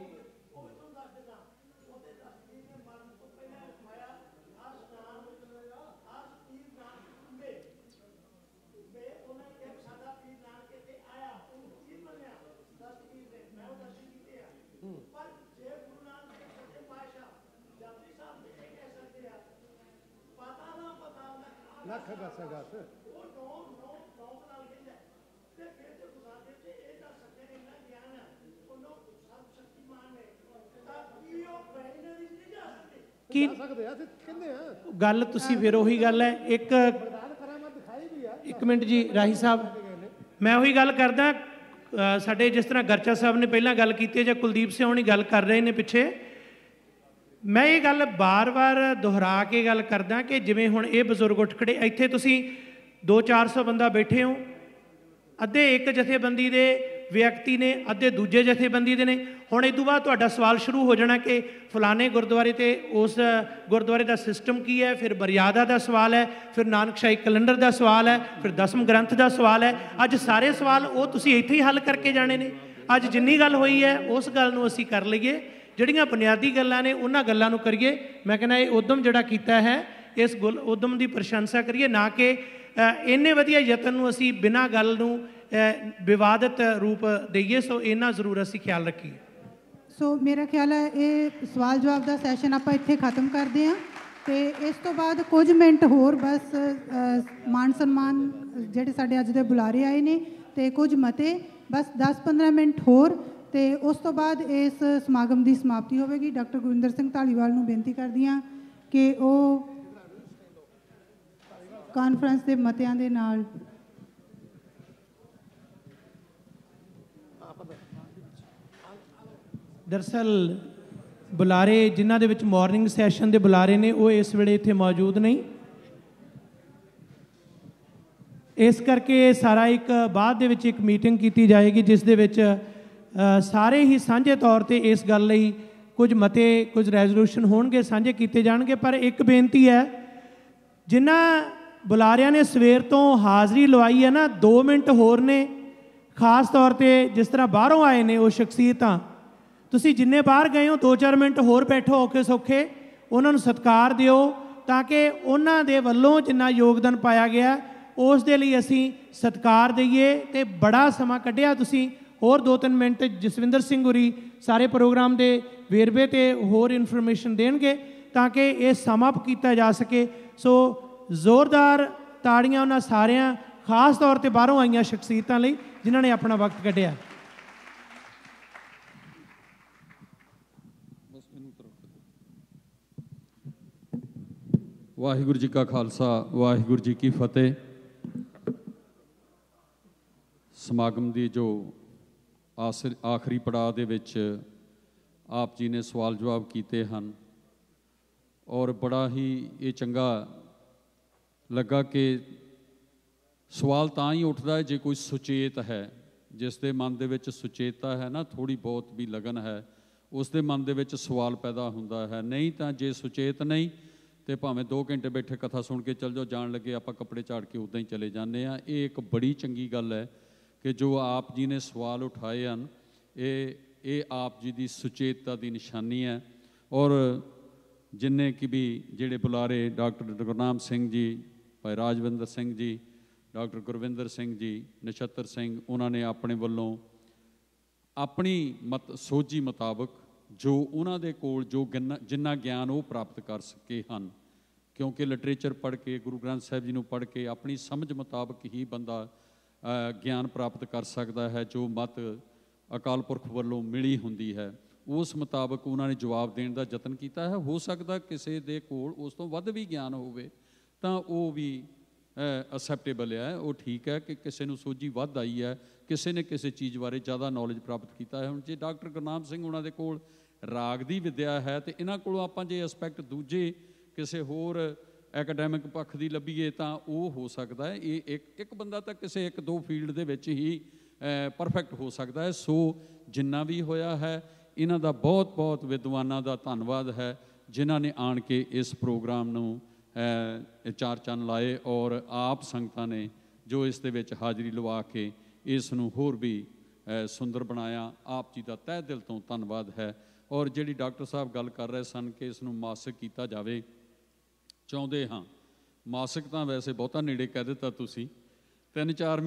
ਕੀ ਗੱਲ ਤੁਸੀਂ ਫਿਰ ਉਹੀ ਗੱਲ ਹੈ। ਇੱਕ ਮਿੰਟ ਜੀ ਰਾਹੀ ਸਾਹਿਬ, ਮੈਂ ਉਹੀ ਗੱਲ ਕਰਦਾ ਸਾਡੇ ਜਿਸ ਤਰ੍ਹਾਂ ਗਰਚਾ ਸਾਹਿਬ ਨੇ ਪਹਿਲਾਂ ਗੱਲ ਕੀਤੀ ਹੈ ਜਾਂ ਕੁਲਦੀਪ ਸਿੰਘ ਹੋਣੀ ਗੱਲ ਕਰ ਰਹੇ ਨੇ ਪਿੱਛੇ, ਮੈਂ ਇਹ ਗੱਲ ਬਾਰ-ਬਾਰ ਦੁਹਰਾ ਕੇ ਗੱਲ ਕਰਦਾ ਕਿ ਜਿਵੇਂ ਹੁਣ ਇਹ ਬਜ਼ੁਰਗ ਉੱਠ ਖੜੇ, ਇੱਥੇ ਤੁਸੀਂ 200-400 ਬੰਦਾ ਬੈਠੇ ਹੋ, ਅੱਧੇ ਇੱਕ ਜਥੇਬੰਦੀ ਦੇ ਵਿਅਕਤੀ ਨੇ, ਅੱਧੇ ਦੂਜੇ ਜਥੇਬੰਦੀ ਦੇ ਨੇ। ਹੁਣ ਇਹ ਤੋਂ ਬਾਅਦ ਤੁਹਾਡਾ ਸਵਾਲ ਸ਼ੁਰੂ ਹੋ ਜਾਣਾ ਕਿ ਫਲਾਣੇ ਗੁਰਦੁਆਰੇ ਤੇ ਉਸ ਗੁਰਦੁਆਰੇ ਦਾ ਸਿਸਟਮ ਕੀ ਹੈ, ਫਿਰ ਮਰਿਆਦਾ ਦਾ ਸਵਾਲ ਹੈ, ਫਿਰ ਨਾਨਕਸ਼ਾਹੀ ਕੈਲੰਡਰ ਦਾ ਸਵਾਲ ਹੈ, ਫਿਰ ਦਸਮ ਗ੍ਰੰਥ ਦਾ ਸਵਾਲ ਹੈ। ਅੱਜ ਸਾਰੇ ਸਵਾਲ ਉਹ ਤੁਸੀਂ ਇੱਥੇ ਹੀ ਹੱਲ ਕਰਕੇ ਜਾਣੇ ਨੇ। ਅੱਜ ਜਿੰਨੀ ਗੱਲ ਹੋਈ ਹੈ ਉਸ ਗੱਲ ਨੂੰ ਅਸੀਂ ਕਰ ਲਈਏ, ਜਿਹੜੀਆਂ ਬੁਨਿਆਦੀ ਗੱਲਾਂ ਨੇ ਉਹਨਾਂ ਗੱਲਾਂ ਨੂੰ ਕਰੀਏ। ਮੈਂ ਕਹਿੰਦਾ ਇਹ ਉਦਮ ਜਿਹੜਾ ਕੀਤਾ ਹੈ, ਇਸ ਉਦਮ ਦੀ ਪ੍ਰਸ਼ੰਸਾ ਕਰੀਏ, ਨਾ ਕਿ ਇੰਨੇ ਵਧੀਆ ਯਤਨ ਨੂੰ ਅਸੀਂ ਬਿਨਾਂ ਗੱਲ ਨੂੰ ਵਿਵਾਦਿਤ ਰੂਪ ਦੇਈਏ। ਸੋ ਇਹਨਾਂ ਜ਼ਰੂਰ ਅਸੀਂ ਖਿਆਲ ਰੱਖੀਏ। ਸੋ ਮੇਰਾ ਖਿਆਲ ਹੈ ਇਹ ਸਵਾਲ ਜਵਾਬ ਦਾ ਸੈਸ਼ਨ ਆਪਾਂ ਇੱਥੇ ਖਤਮ ਕਰਦੇ ਹਾਂ, ਅਤੇ ਇਸ ਤੋਂ ਬਾਅਦ ਕੁਝ ਮਿੰਟ ਹੋਰ ਬਸ ਮਾਨ ਸਨਮਾਨ ਜਿਹੜੇ ਸਾਡੇ ਅੱਜ ਦੇ ਬੁਲਾਰੇ ਆਏ ਨੇ, ਅਤੇ ਕੁਝ ਮਤੇ ਬਸ 10-15 ਮਿੰਟ ਹੋਰ, ਅਤੇ ਉਸ ਤੋਂ ਬਾਅਦ ਇਸ ਸਮਾਗਮ ਦੀ ਸਮਾਪਤੀ ਹੋਵੇਗੀ। ਡਾਕਟਰ ਗੁਰਵਿੰਦਰ ਸਿੰਘ ਧਾਲੀਵਾਲ ਨੂੰ ਬੇਨਤੀ ਕਰਦੀ ਹਾਂ ਕਿ ਉਹ ਕਾਨਫਰੰਸ ਦੇ ਮਤਿਆਂ ਦੇ ਨਾਲ ਦਰਅਸਲ ਬੁਲਾਰੇ ਜਿਨ੍ਹਾਂ ਦੇ ਵਿੱਚ ਮਾਰਨਿੰਗ ਸੈਸ਼ਨ ਦੇ ਬੁਲਾਰੇ ਨੇ ਉਹ ਇਸ ਵੇਲੇ ਇੱਥੇ ਮੌਜੂਦ ਨਹੀਂ, ਇਸ ਕਰਕੇ ਸਾਰਾ ਇੱਕ ਬਾਅਦ ਦੇ ਵਿੱਚ ਇੱਕ ਮੀਟਿੰਗ ਕੀਤੀ ਜਾਏਗੀ ਜਿਸ ਦੇ ਵਿੱਚ ਸਾਰੇ ਹੀ ਸਾਂਝੇ ਤੌਰ 'ਤੇ ਇਸ ਗੱਲ ਲਈ ਕੁਝ ਮਤੇ, ਕੁਝ ਰੈਜ਼ੋਲੂਸ਼ਨ ਹੋਣਗੇ, ਸਾਂਝੇ ਕੀਤੇ ਜਾਣਗੇ। ਪਰ ਇੱਕ ਬੇਨਤੀ ਹੈ, ਜਿਨ੍ਹਾਂ ਬੁਲਾਰਿਆਂ ਨੇ ਸਵੇਰ ਤੋਂ ਹਾਜ਼ਰੀ ਲਵਾਈ ਹੈ ਨਾ, 2 ਮਿੰਟ ਹੋਰ ਨੇ, ਖਾਸ ਤੌਰ 'ਤੇ ਜਿਸ ਤਰ੍ਹਾਂ ਬਾਹਰੋਂ ਆਏ ਨੇ ਉਹ ਸ਼ਖਸੀਅਤਾਂ, ਤੁਸੀਂ ਜਿੰਨੇ ਬਾਹਰ ਗਏ ਹੋ 2-4 ਮਿੰਟ ਹੋਰ ਬੈਠੋ ਔਖੇ ਸੌਖੇ, ਉਹਨਾਂ ਨੂੰ ਸਤਿਕਾਰ ਦਿਓ ਤਾਂ ਕਿ ਉਹਨਾਂ ਦੇ ਵੱਲੋਂ ਜਿੰਨਾ ਯੋਗਦਾਨ ਪਾਇਆ ਗਿਆ ਉਸ ਦੇ ਲਈ ਅਸੀਂ ਸਤਿਕਾਰ ਦਈਏ। ਅਤੇ ਬੜਾ ਸਮਾਂ ਕੱਢਿਆ ਤੁਸੀਂ, ਹੋਰ 2-3 ਮਿੰਟ ਜਸਵਿੰਦਰ ਸਿੰਘ ਹੋਰੀ ਸਾਰੇ ਪ੍ਰੋਗਰਾਮ ਦੇ ਵੇਰਵੇ ਅਤੇ ਹੋਰ ਇਨਫੋਰਮੇਸ਼ਨ ਦੇਣਗੇ ਤਾਂ ਕਿ ਇਹ ਸਮ ਅਪ ਕੀਤਾ ਜਾ ਸਕੇ। ਸੋ ਜ਼ੋਰਦਾਰ ਤਾੜੀਆਂ ਉਹਨਾਂ ਸਾਰਿਆਂ, ਖਾਸ ਤੌਰ 'ਤੇ ਬਾਹਰੋਂ ਆਈਆਂ ਸ਼ਖਸੀਅਤਾਂ ਲਈ ਜਿਨ੍ਹਾਂ ਨੇ ਆਪਣਾ ਵਕਤ ਕੱਢਿਆ। ਵਾਹਿਗੁਰੂ ਜੀ ਕਾ ਖਾਲਸਾ, ਵਾਹਿਗੁਰੂ ਜੀ ਕੀ ਫਤਿਹ। ਸਮਾਗਮ ਦੀ ਜੋ ਆਖਰੀ ਪੜਾਅ ਦੇ ਵਿੱਚ ਆਪ ਜੀ ਨੇ ਸਵਾਲ ਜਵਾਬ ਕੀਤੇ ਹਨ, ਔਰ ਬੜਾ ਹੀ ਇਹ ਚੰਗਾ ਲੱਗਾ ਕਿ ਸਵਾਲ ਤਾਂ ਹੀ ਉੱਠਦਾ ਹੈ ਜੇ ਕੋਈ ਸੁਚੇਤ ਹੈ, ਜਿਸ ਦੇ ਮਨ ਦੇ ਵਿੱਚ ਸੁਚੇਤਤਾ ਹੈ ਨਾ, ਥੋੜ੍ਹੀ ਬਹੁਤ ਵੀ ਲਗਨ ਹੈ, ਉਸ ਦੇ ਮਨ ਦੇ ਵਿੱਚ ਸਵਾਲ ਪੈਦਾ ਹੁੰਦਾ ਹੈ। ਨਹੀਂ ਤਾਂ ਜੇ ਸੁਚੇਤ ਨਹੀਂ ਤੇ ਭਾਵੇਂ 2 ਘੰਟੇ ਬੈਠੇ ਕਥਾ ਸੁਣ ਕੇ ਚੱਲ ਜਾਓ, ਜਾਣ ਲੱਗੇ ਆਪਾਂ ਕੱਪੜੇ ਝਾੜ ਕੇ ਉੱਦਾਂ ਹੀ ਚਲੇ ਜਾਂਦੇ ਹਾਂ। ਇਹ ਇੱਕ ਬੜੀ ਚੰਗੀ ਗੱਲ ਹੈ ਕਿ ਜੋ ਆਪ ਜੀ ਨੇ ਸਵਾਲ ਉਠਾਏ ਹਨ, ਇਹ ਆਪ ਜੀ ਦੀ ਸੁਚੇਤਤਾ ਦੀ ਨਿਸ਼ਾਨੀ ਹੈ। ਔਰ ਜਿੰਨੇ ਕਿ ਵੀ ਜਿਹੜੇ ਬੁਲਾਰੇ, ਡਾਕਟਰ ਗੁਰਨਾਮ ਸਿੰਘ ਜੀ, ਭਾਈ ਰਾਜਵਿੰਦਰ ਸਿੰਘ ਜੀ, ਡਾਕਟਰ ਗੁਰਵਿੰਦਰ ਸਿੰਘ ਜੀ, ਨਛੱਤਰ ਸਿੰਘ, ਉਹਨਾਂ ਨੇ ਆਪਣੇ ਵੱਲੋਂ ਆਪਣੀ ਸੋਝੀ ਮੁਤਾਬਕ ਜੋ ਉਹਨਾਂ ਦੇ ਕੋਲ ਜੋ ਜਿੰਨਾ ਗਿਆਨ ਉਹ ਪ੍ਰਾਪਤ ਕਰ ਸਕੇ ਹਨ, ਕਿਉਂਕਿ ਲਿਟਰੇਚਰ ਪੜ੍ਹ ਕੇ, ਗੁਰੂ ਗ੍ਰੰਥ ਸਾਹਿਬ ਜੀ ਨੂੰ ਪੜ੍ਹ ਕੇ ਆਪਣੀ ਸਮਝ ਮੁਤਾਬਕ ਹੀ ਬੰਦਾ ਗਿਆਨ ਪ੍ਰਾਪਤ ਕਰ ਸਕਦਾ ਹੈ। ਜੋ ਮਤ ਅਕਾਲ ਪੁਰਖ ਵੱਲੋਂ ਮਿਲੀ ਹੁੰਦੀ ਹੈ ਉਸ ਮੁਤਾਬਕ ਉਹਨਾਂ ਨੇ ਜਵਾਬ ਦੇਣ ਦਾ ਯਤਨ ਕੀਤਾ ਹੈ। ਹੋ ਸਕਦਾ ਕਿਸੇ ਦੇ ਕੋਲ ਉਸ ਤੋਂ ਵੱਧ ਵੀ ਗਿਆਨ ਹੋਵੇ ਤਾਂ ਉਹ ਵੀ ਅਸੈਪਟੇਬਲ ਹੈ, ਉਹ ਠੀਕ ਹੈ ਕਿ ਕਿਸੇ ਨੂੰ ਸੋਝੀ ਵੱਧ ਆਈ ਹੈ, ਕਿਸੇ ਨੇ ਕਿਸੇ ਚੀਜ਼ ਬਾਰੇ ਜ਼ਿਆਦਾ ਨੌਲੇਜ ਪ੍ਰਾਪਤ ਕੀਤਾ ਹੈ। ਹੁਣ ਜੇ ਡਾਕਟਰ ਗੁਰਨਾਮ ਸਿੰਘ ਉਹਨਾਂ ਦੇ ਕੋਲ ਰਾਗ ਦੀ ਵਿੱਦਿਆ ਹੈ ਅਤੇ ਇਹਨਾਂ ਕੋਲੋਂ ਆਪਾਂ ਜੇ ਐਸਪੈਕਟ ਦੂਜੇ ਕਿਸੇ ਹੋਰ ਐਕੈਡੈਮਿਕ ਪੱਖ ਦੀ ਲੱਭੀਏ ਤਾਂ ਉਹ ਹੋ ਸਕਦਾ ਹੈ ਇਹ ਇੱਕ ਬੰਦਾ ਤਾਂ ਕਿਸੇ 1-2 ਫੀਲਡ ਦੇ ਵਿੱਚ ਹੀ ਪਰਫੈਕਟ ਹੋ ਸਕਦਾ ਹੈ। ਸੋ ਜਿੰਨਾ ਵੀ ਹੋਇਆ ਹੈ, ਇਹਨਾਂ ਦਾ ਬਹੁਤ ਬਹੁਤ ਵਿਦਵਾਨਾਂ ਦਾ ਧੰਨਵਾਦ ਹੈ ਜਿਨ੍ਹਾਂ ਨੇ ਆਣ ਕੇ ਇਸ ਪ੍ਰੋਗਰਾਮ ਨੂੰ 4 ਚੰਨ ਲਾਏ, ਔਰ ਆਪ ਸੰਗਤਾਂ ਨੇ ਜੋ ਇਸ ਦੇ ਵਿੱਚ ਹਾਜ਼ਰੀ ਲਵਾ ਕੇ ਇਸ ਨੂੰ ਹੋਰ ਵੀ ਸੁੰਦਰ ਬਣਾਇਆ। ਆਪ ਜੀ ਦਾ ਤਹਿ ਦਿਲ ਤੋਂ ਧੰਨਵਾਦ ਹੈ। ਔਰ ਜਿਹੜੀ ਡਾਕਟਰ ਸਾਹਿਬ ਗੱਲ ਕਰ ਰਹੇ ਸਨ ਕਿ ਇਸ ਨੂੰ ਮਾਸਿਕ ਕੀਤਾ ਜਾਵੇ, ਚਾਹੁੰਦੇ ਹਾਂ। ਮਾਸਿਕ ਤਾਂ ਵੈਸੇ ਬਹੁਤਾ ਨੇੜੇ ਕਹਿ ਦਿੱਤਾ ਤੁਸੀਂ, 3-4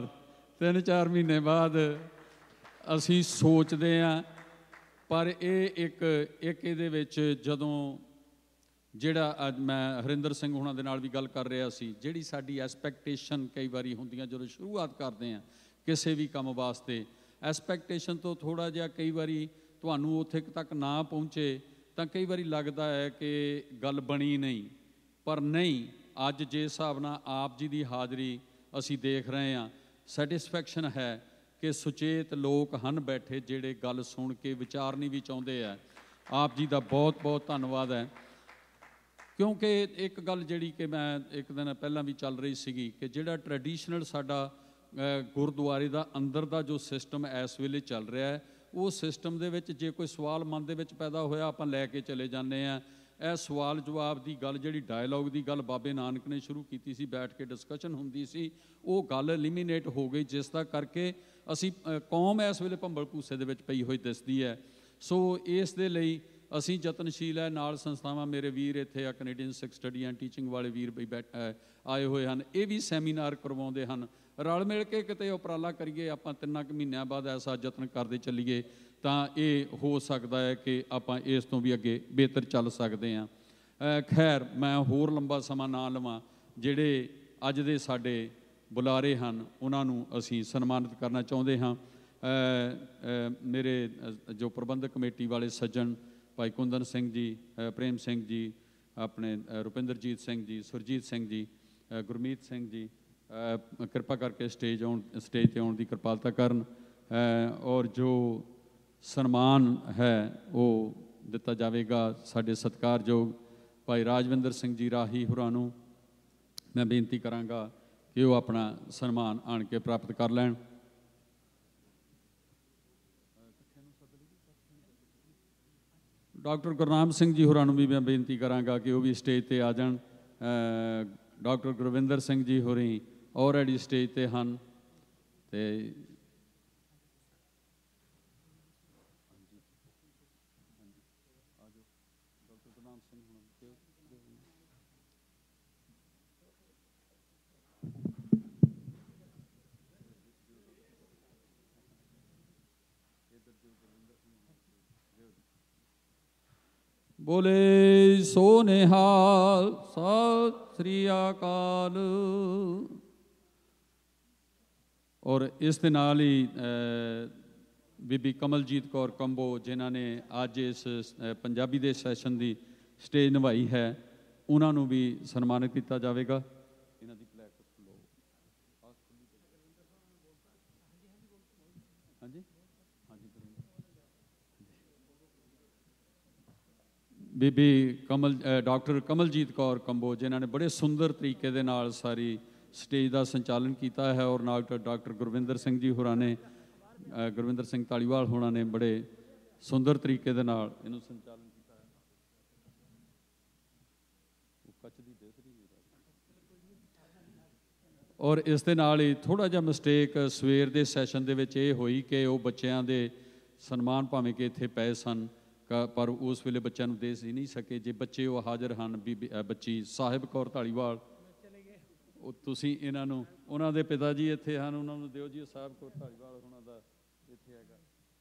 ਮਹੀਨੇ ਬਾਅਦ ਅਸੀਂ ਸੋਚਦੇ ਹਾਂ। ਪਰ ਇਹ ਇੱਕ ਇਹਦੇ ਵਿੱਚ ਜਦੋਂ ਜਿਹੜਾ ਅੱਜ ਮੈਂ ਹਰਿੰਦਰ ਸਿੰਘ ਹੁਣਾਂ ਦੇ ਨਾਲ ਵੀ ਗੱਲ ਕਰ ਰਿਹਾ ਸੀ, ਜਿਹੜੀ ਸਾਡੀ ਐਕਸਪੈਕਟੇਸ਼ਨ ਕਈ ਵਾਰੀ ਹੁੰਦੀਆਂ ਜਦੋਂ ਸ਼ੁਰੂਆਤ ਕਰਦੇ ਹਾਂ ਕਿਸੇ ਵੀ ਕੰਮ ਵਾਸਤੇ, ਐਕਸਪੈਕਟੇਸ਼ਨ ਤੋਂ ਥੋੜ੍ਹਾ ਜਿਹਾ ਕਈ ਵਾਰੀ ਤੁਹਾਨੂੰ ਉੱਥੇ ਤੱਕ ਨਾ ਪਹੁੰਚੇ ਤਾਂ ਕਈ ਵਾਰੀ ਲੱਗਦਾ ਹੈ ਕਿ ਗੱਲ ਬਣੀ ਨਹੀਂ। ਪਰ ਨਹੀਂ, ਅੱਜ ਜੇ ਹਿਸਾਬ ਨਾਲ ਆਪ ਜੀ ਦੀ ਹਾਜ਼ਰੀ ਅਸੀਂ ਦੇਖ ਰਹੇ ਹਾਂ, ਸੈਟਿਸਫੈਕਸ਼ਨ ਹੈ ਕਿ ਸੁਚੇਤ ਲੋਕ ਹਨ ਬੈਠੇ ਜਿਹੜੇ ਗੱਲ ਸੁਣ ਕੇ ਵਿਚਾਰਨੀ ਵੀ ਚਾਹੁੰਦੇ ਆ। ਆਪ ਜੀ ਦਾ ਬਹੁਤ ਬਹੁਤ ਧੰਨਵਾਦ ਹੈ। ਕਿਉਂਕਿ ਇੱਕ ਗੱਲ ਜਿਹੜੀ ਕਿ ਮੈਂ ਇੱਕ ਦਿਨ ਪਹਿਲਾਂ ਵੀ ਚੱਲ ਰਹੀ ਸੀਗੀ ਕਿ ਜਿਹੜਾ ਟਰੈਡੀਸ਼ਨਲ ਸਾਡਾ ਗੁਰਦੁਆਰੇ ਦਾ ਅੰਦਰ ਦਾ ਜੋ ਸਿਸਟਮ ਇਸ ਵੇਲੇ ਚੱਲ ਰਿਹਾ ਹੈ, ਉਹ ਸਿਸਟਮ ਦੇ ਵਿੱਚ ਜੇ ਕੋਈ ਸਵਾਲ ਮਨ ਦੇ ਵਿੱਚ ਪੈਦਾ ਹੋਇਆ ਆਪਾਂ ਲੈ ਕੇ ਚਲੇ ਜਾਂਦੇ ਹਾਂ। ਇਹ ਸਵਾਲ ਜਵਾਬ ਦੀ ਗੱਲ ਜਿਹੜੀ ਡਾਇਲੋਗ ਦੀ ਗੱਲ ਬਾਬੇ ਨਾਨਕ ਨੇ ਸ਼ੁਰੂ ਕੀਤੀ ਸੀ, ਬੈਠ ਕੇ ਡਿਸਕਸ਼ਨ ਹੁੰਦੀ ਸੀ, ਉਹ ਗੱਲ ਐਲੀਮੀਨੇਟ ਹੋ ਗਈ, ਜਿਸ ਦਾ ਕਰਕੇ ਅਸੀਂ ਕੌਮ ਇਸ ਵੇਲੇ ਭੰਬਲ ਭੂਸੇ ਦੇ ਵਿੱਚ ਪਈ ਹੋਈ ਦਿਸਦੀ ਹੈ। ਸੋ ਇਸ ਦੇ ਲਈ ਅਸੀਂ ਯਤਨਸ਼ੀਲ ਹੈ। ਨਾਲ ਸੰਸਥਾਵਾਂ ਮੇਰੇ ਵੀਰ ਇੱਥੇ ਆ Canadian Sikh study and teaching ਵਾਲੇ ਵੀਰ ਵੀ ਆਏ ਹੋਏ ਹਨ, ਇਹ ਵੀ ਸੈਮੀਨਾਰ ਕਰਵਾਉਂਦੇ ਹਨ। ਰਲ ਮਿਲ ਕੇ ਕਿਤੇ ਉਪਰਾਲਾ ਕਰੀਏ, ਆਪਾਂ 3 ਕੁ ਮਹੀਨਿਆਂ ਬਾਅਦ ਐਸਾ ਯਤਨ ਕਰਦੇ ਚੱਲੀਏ ਤਾਂ ਇਹ ਹੋ ਸਕਦਾ ਹੈ ਕਿ ਆਪਾਂ ਇਸ ਤੋਂ ਵੀ ਅੱਗੇ ਬਿਹਤਰ ਚੱਲ ਸਕਦੇ ਹਾਂ। ਖੈਰ, ਮੈਂ ਹੋਰ ਲੰਬਾ ਸਮਾਂ ਨਾ ਲਵਾਂ। ਜਿਹੜੇ ਅੱਜ ਦੇ ਸਾਡੇ ਬੁਲਾਰੇ ਹਨ ਉਹਨਾਂ ਨੂੰ ਅਸੀਂ ਸਨਮਾਨਿਤ ਕਰਨਾ ਚਾਹੁੰਦੇ ਹਾਂ। ਮੇਰੇ ਜੋ ਪ੍ਰਬੰਧਕ ਕਮੇਟੀ ਵਾਲੇ ਸੱਜਣ ਭਾਈ ਕੁੰਦਨ ਸਿੰਘ ਜੀ, ਪ੍ਰੇਮ ਸਿੰਘ ਜੀ, ਆਪਣੇ ਰੁਪਿੰਦਰਜੀਤ ਸਿੰਘ ਜੀ, ਸੁਰਜੀਤ ਸਿੰਘ ਜੀ, ਗੁਰਮੀਤ ਸਿੰਘ ਜੀ, ਕਿਰਪਾ ਕਰਕੇ ਸਟੇਜ ਤੇ ਆਉਣ ਦੀ ਕਿਰਪਾਲਤਾ ਕਰਨ। ਔਰ ਜੋ ਸਨਮਾਨ ਹੈ ਉਹ ਦਿੱਤਾ ਜਾਵੇਗਾ ਸਾਡੇ ਸਤਿਕਾਰਯੋਗ ਭਾਈ ਰਾਜਵਿੰਦਰ ਸਿੰਘ ਜੀ ਰਾਹੀ ਹੋਰਾਂ ਨੂੰ। ਮੈਂ ਬੇਨਤੀ ਕਰਾਂਗਾ ਕਿ ਉਹ ਆਪਣਾ ਸਨਮਾਨ ਆਣ ਕੇ ਪ੍ਰਾਪਤ ਕਰ ਲੈਣ। ਡਾਕਟਰ ਗੁਰਨਾਮ ਸਿੰਘ ਜੀ ਹੋਰਾਂ ਨੂੰ ਵੀ ਮੈਂ ਬੇਨਤੀ ਕਰਾਂਗਾ ਕਿ ਉਹ ਵੀ ਸਟੇਜ ਤੇ ਆ ਜਾਣ। ਡਾਕਟਰ ਗੁਰਵਿੰਦਰ ਸਿੰਘ ਜੀ ਹੋਰੀ ਆਲਰੇਡੀ ਸਟੇਜ ਤੇ ਹਨ ਤੇ ਬੋਲੇ ਸੋ ਨਿਹਾਲ, ਸਤਿ ਸ੍ਰੀ ਅਕਾਲ। ਔਰ ਇਸ ਦੇ ਨਾਲ ਹੀ ਬੀਬੀ ਕਮਲਜੀਤ ਕੌਰ ਕੰਬੋ ਜਿਨ੍ਹਾਂ ਨੇ ਅੱਜ ਇਸ ਪੰਜਾਬੀ ਦੇ ਸੈਸ਼ਨ ਦੀ ਸਟੇਜ ਨਿਭਾਈ ਹੈ, ਉਹਨਾਂ ਨੂੰ ਵੀ ਸਨਮਾਨਿਤ ਕੀਤਾ ਜਾਵੇਗਾ। ਇਹਨਾਂ ਦੀ ਪਲੈਕ ਲਓ। ਹਾਂਜੀ ਹਾਂਜੀ, ਬੀਬੀ ਡਾਕਟਰ ਕਮਲਜੀਤ ਕੌਰ ਕੰਬੋ ਜਿਨ੍ਹਾਂ ਨੇ ਬੜੇ ਸੁੰਦਰ ਤਰੀਕੇ ਦੇ ਨਾਲ ਸਾਰੀ ਸਟੇਜ ਦਾ ਸੰਚਾਲਨ ਕੀਤਾ ਹੈ, ਔਰ ਨਾਲ ਡਾਕਟਰ ਗੁਰਵਿੰਦਰ ਸਿੰਘ ਜੀ ਹੋਰਾਂ ਨੇ, ਗੁਰਵਿੰਦਰ ਸਿੰਘ ਧਾਲੀਵਾਲ ਹੋਰਾਂ ਨੇ ਬੜੇ ਸੁੰਦਰ ਤਰੀਕੇ ਦੇ ਨਾਲ ਇਹਨੂੰ ਸੰਚਾਲਨ ਕੀਤਾ ਹੈ। ਔਰ ਇਸ ਦੇ ਨਾਲ ਹੀ ਥੋੜ੍ਹਾ ਜਿਹਾ ਮਿਸਟੇਕ ਸਵੇਰ ਦੇ ਸੈਸ਼ਨ ਦੇ ਵਿੱਚ ਇਹ ਹੋਈ ਕਿ ਉਹ ਬੱਚਿਆਂ ਦੇ ਸਨਮਾਨ ਭਾਵੇਂ ਕਿ ਇੱਥੇ ਪਏ ਸਨ ਪਰ ਉਸ ਵੇਲੇ ਬੱਚਿਆਂ ਨੂੰ ਦੇ ਨਹੀਂ ਸਕੇ। ਜੇ ਬੱਚੇ ਉਹ ਹਾਜ਼ਰ ਹਨ, ਬੱਚੀ ਸਾਹਿਬ ਕੌਰ ਧਾਲੀਵਾਲ, ਉਹ ਤੁਸੀਂ ਇਹਨਾਂ ਨੂੰ, ਉਹਨਾਂ ਦੇ ਪਿਤਾ ਜੀ ਇੱਥੇ ਹਨ, ਉਹਨਾਂ ਨੂੰ ਦਿਓ ਜੀ। ਸਾਹਿਬ ਕੌਰ ਧਾਲੀਵਾਲ ਉਹਨਾਂ ਦਾ ਇੱਥੇ ਹੈਗਾ।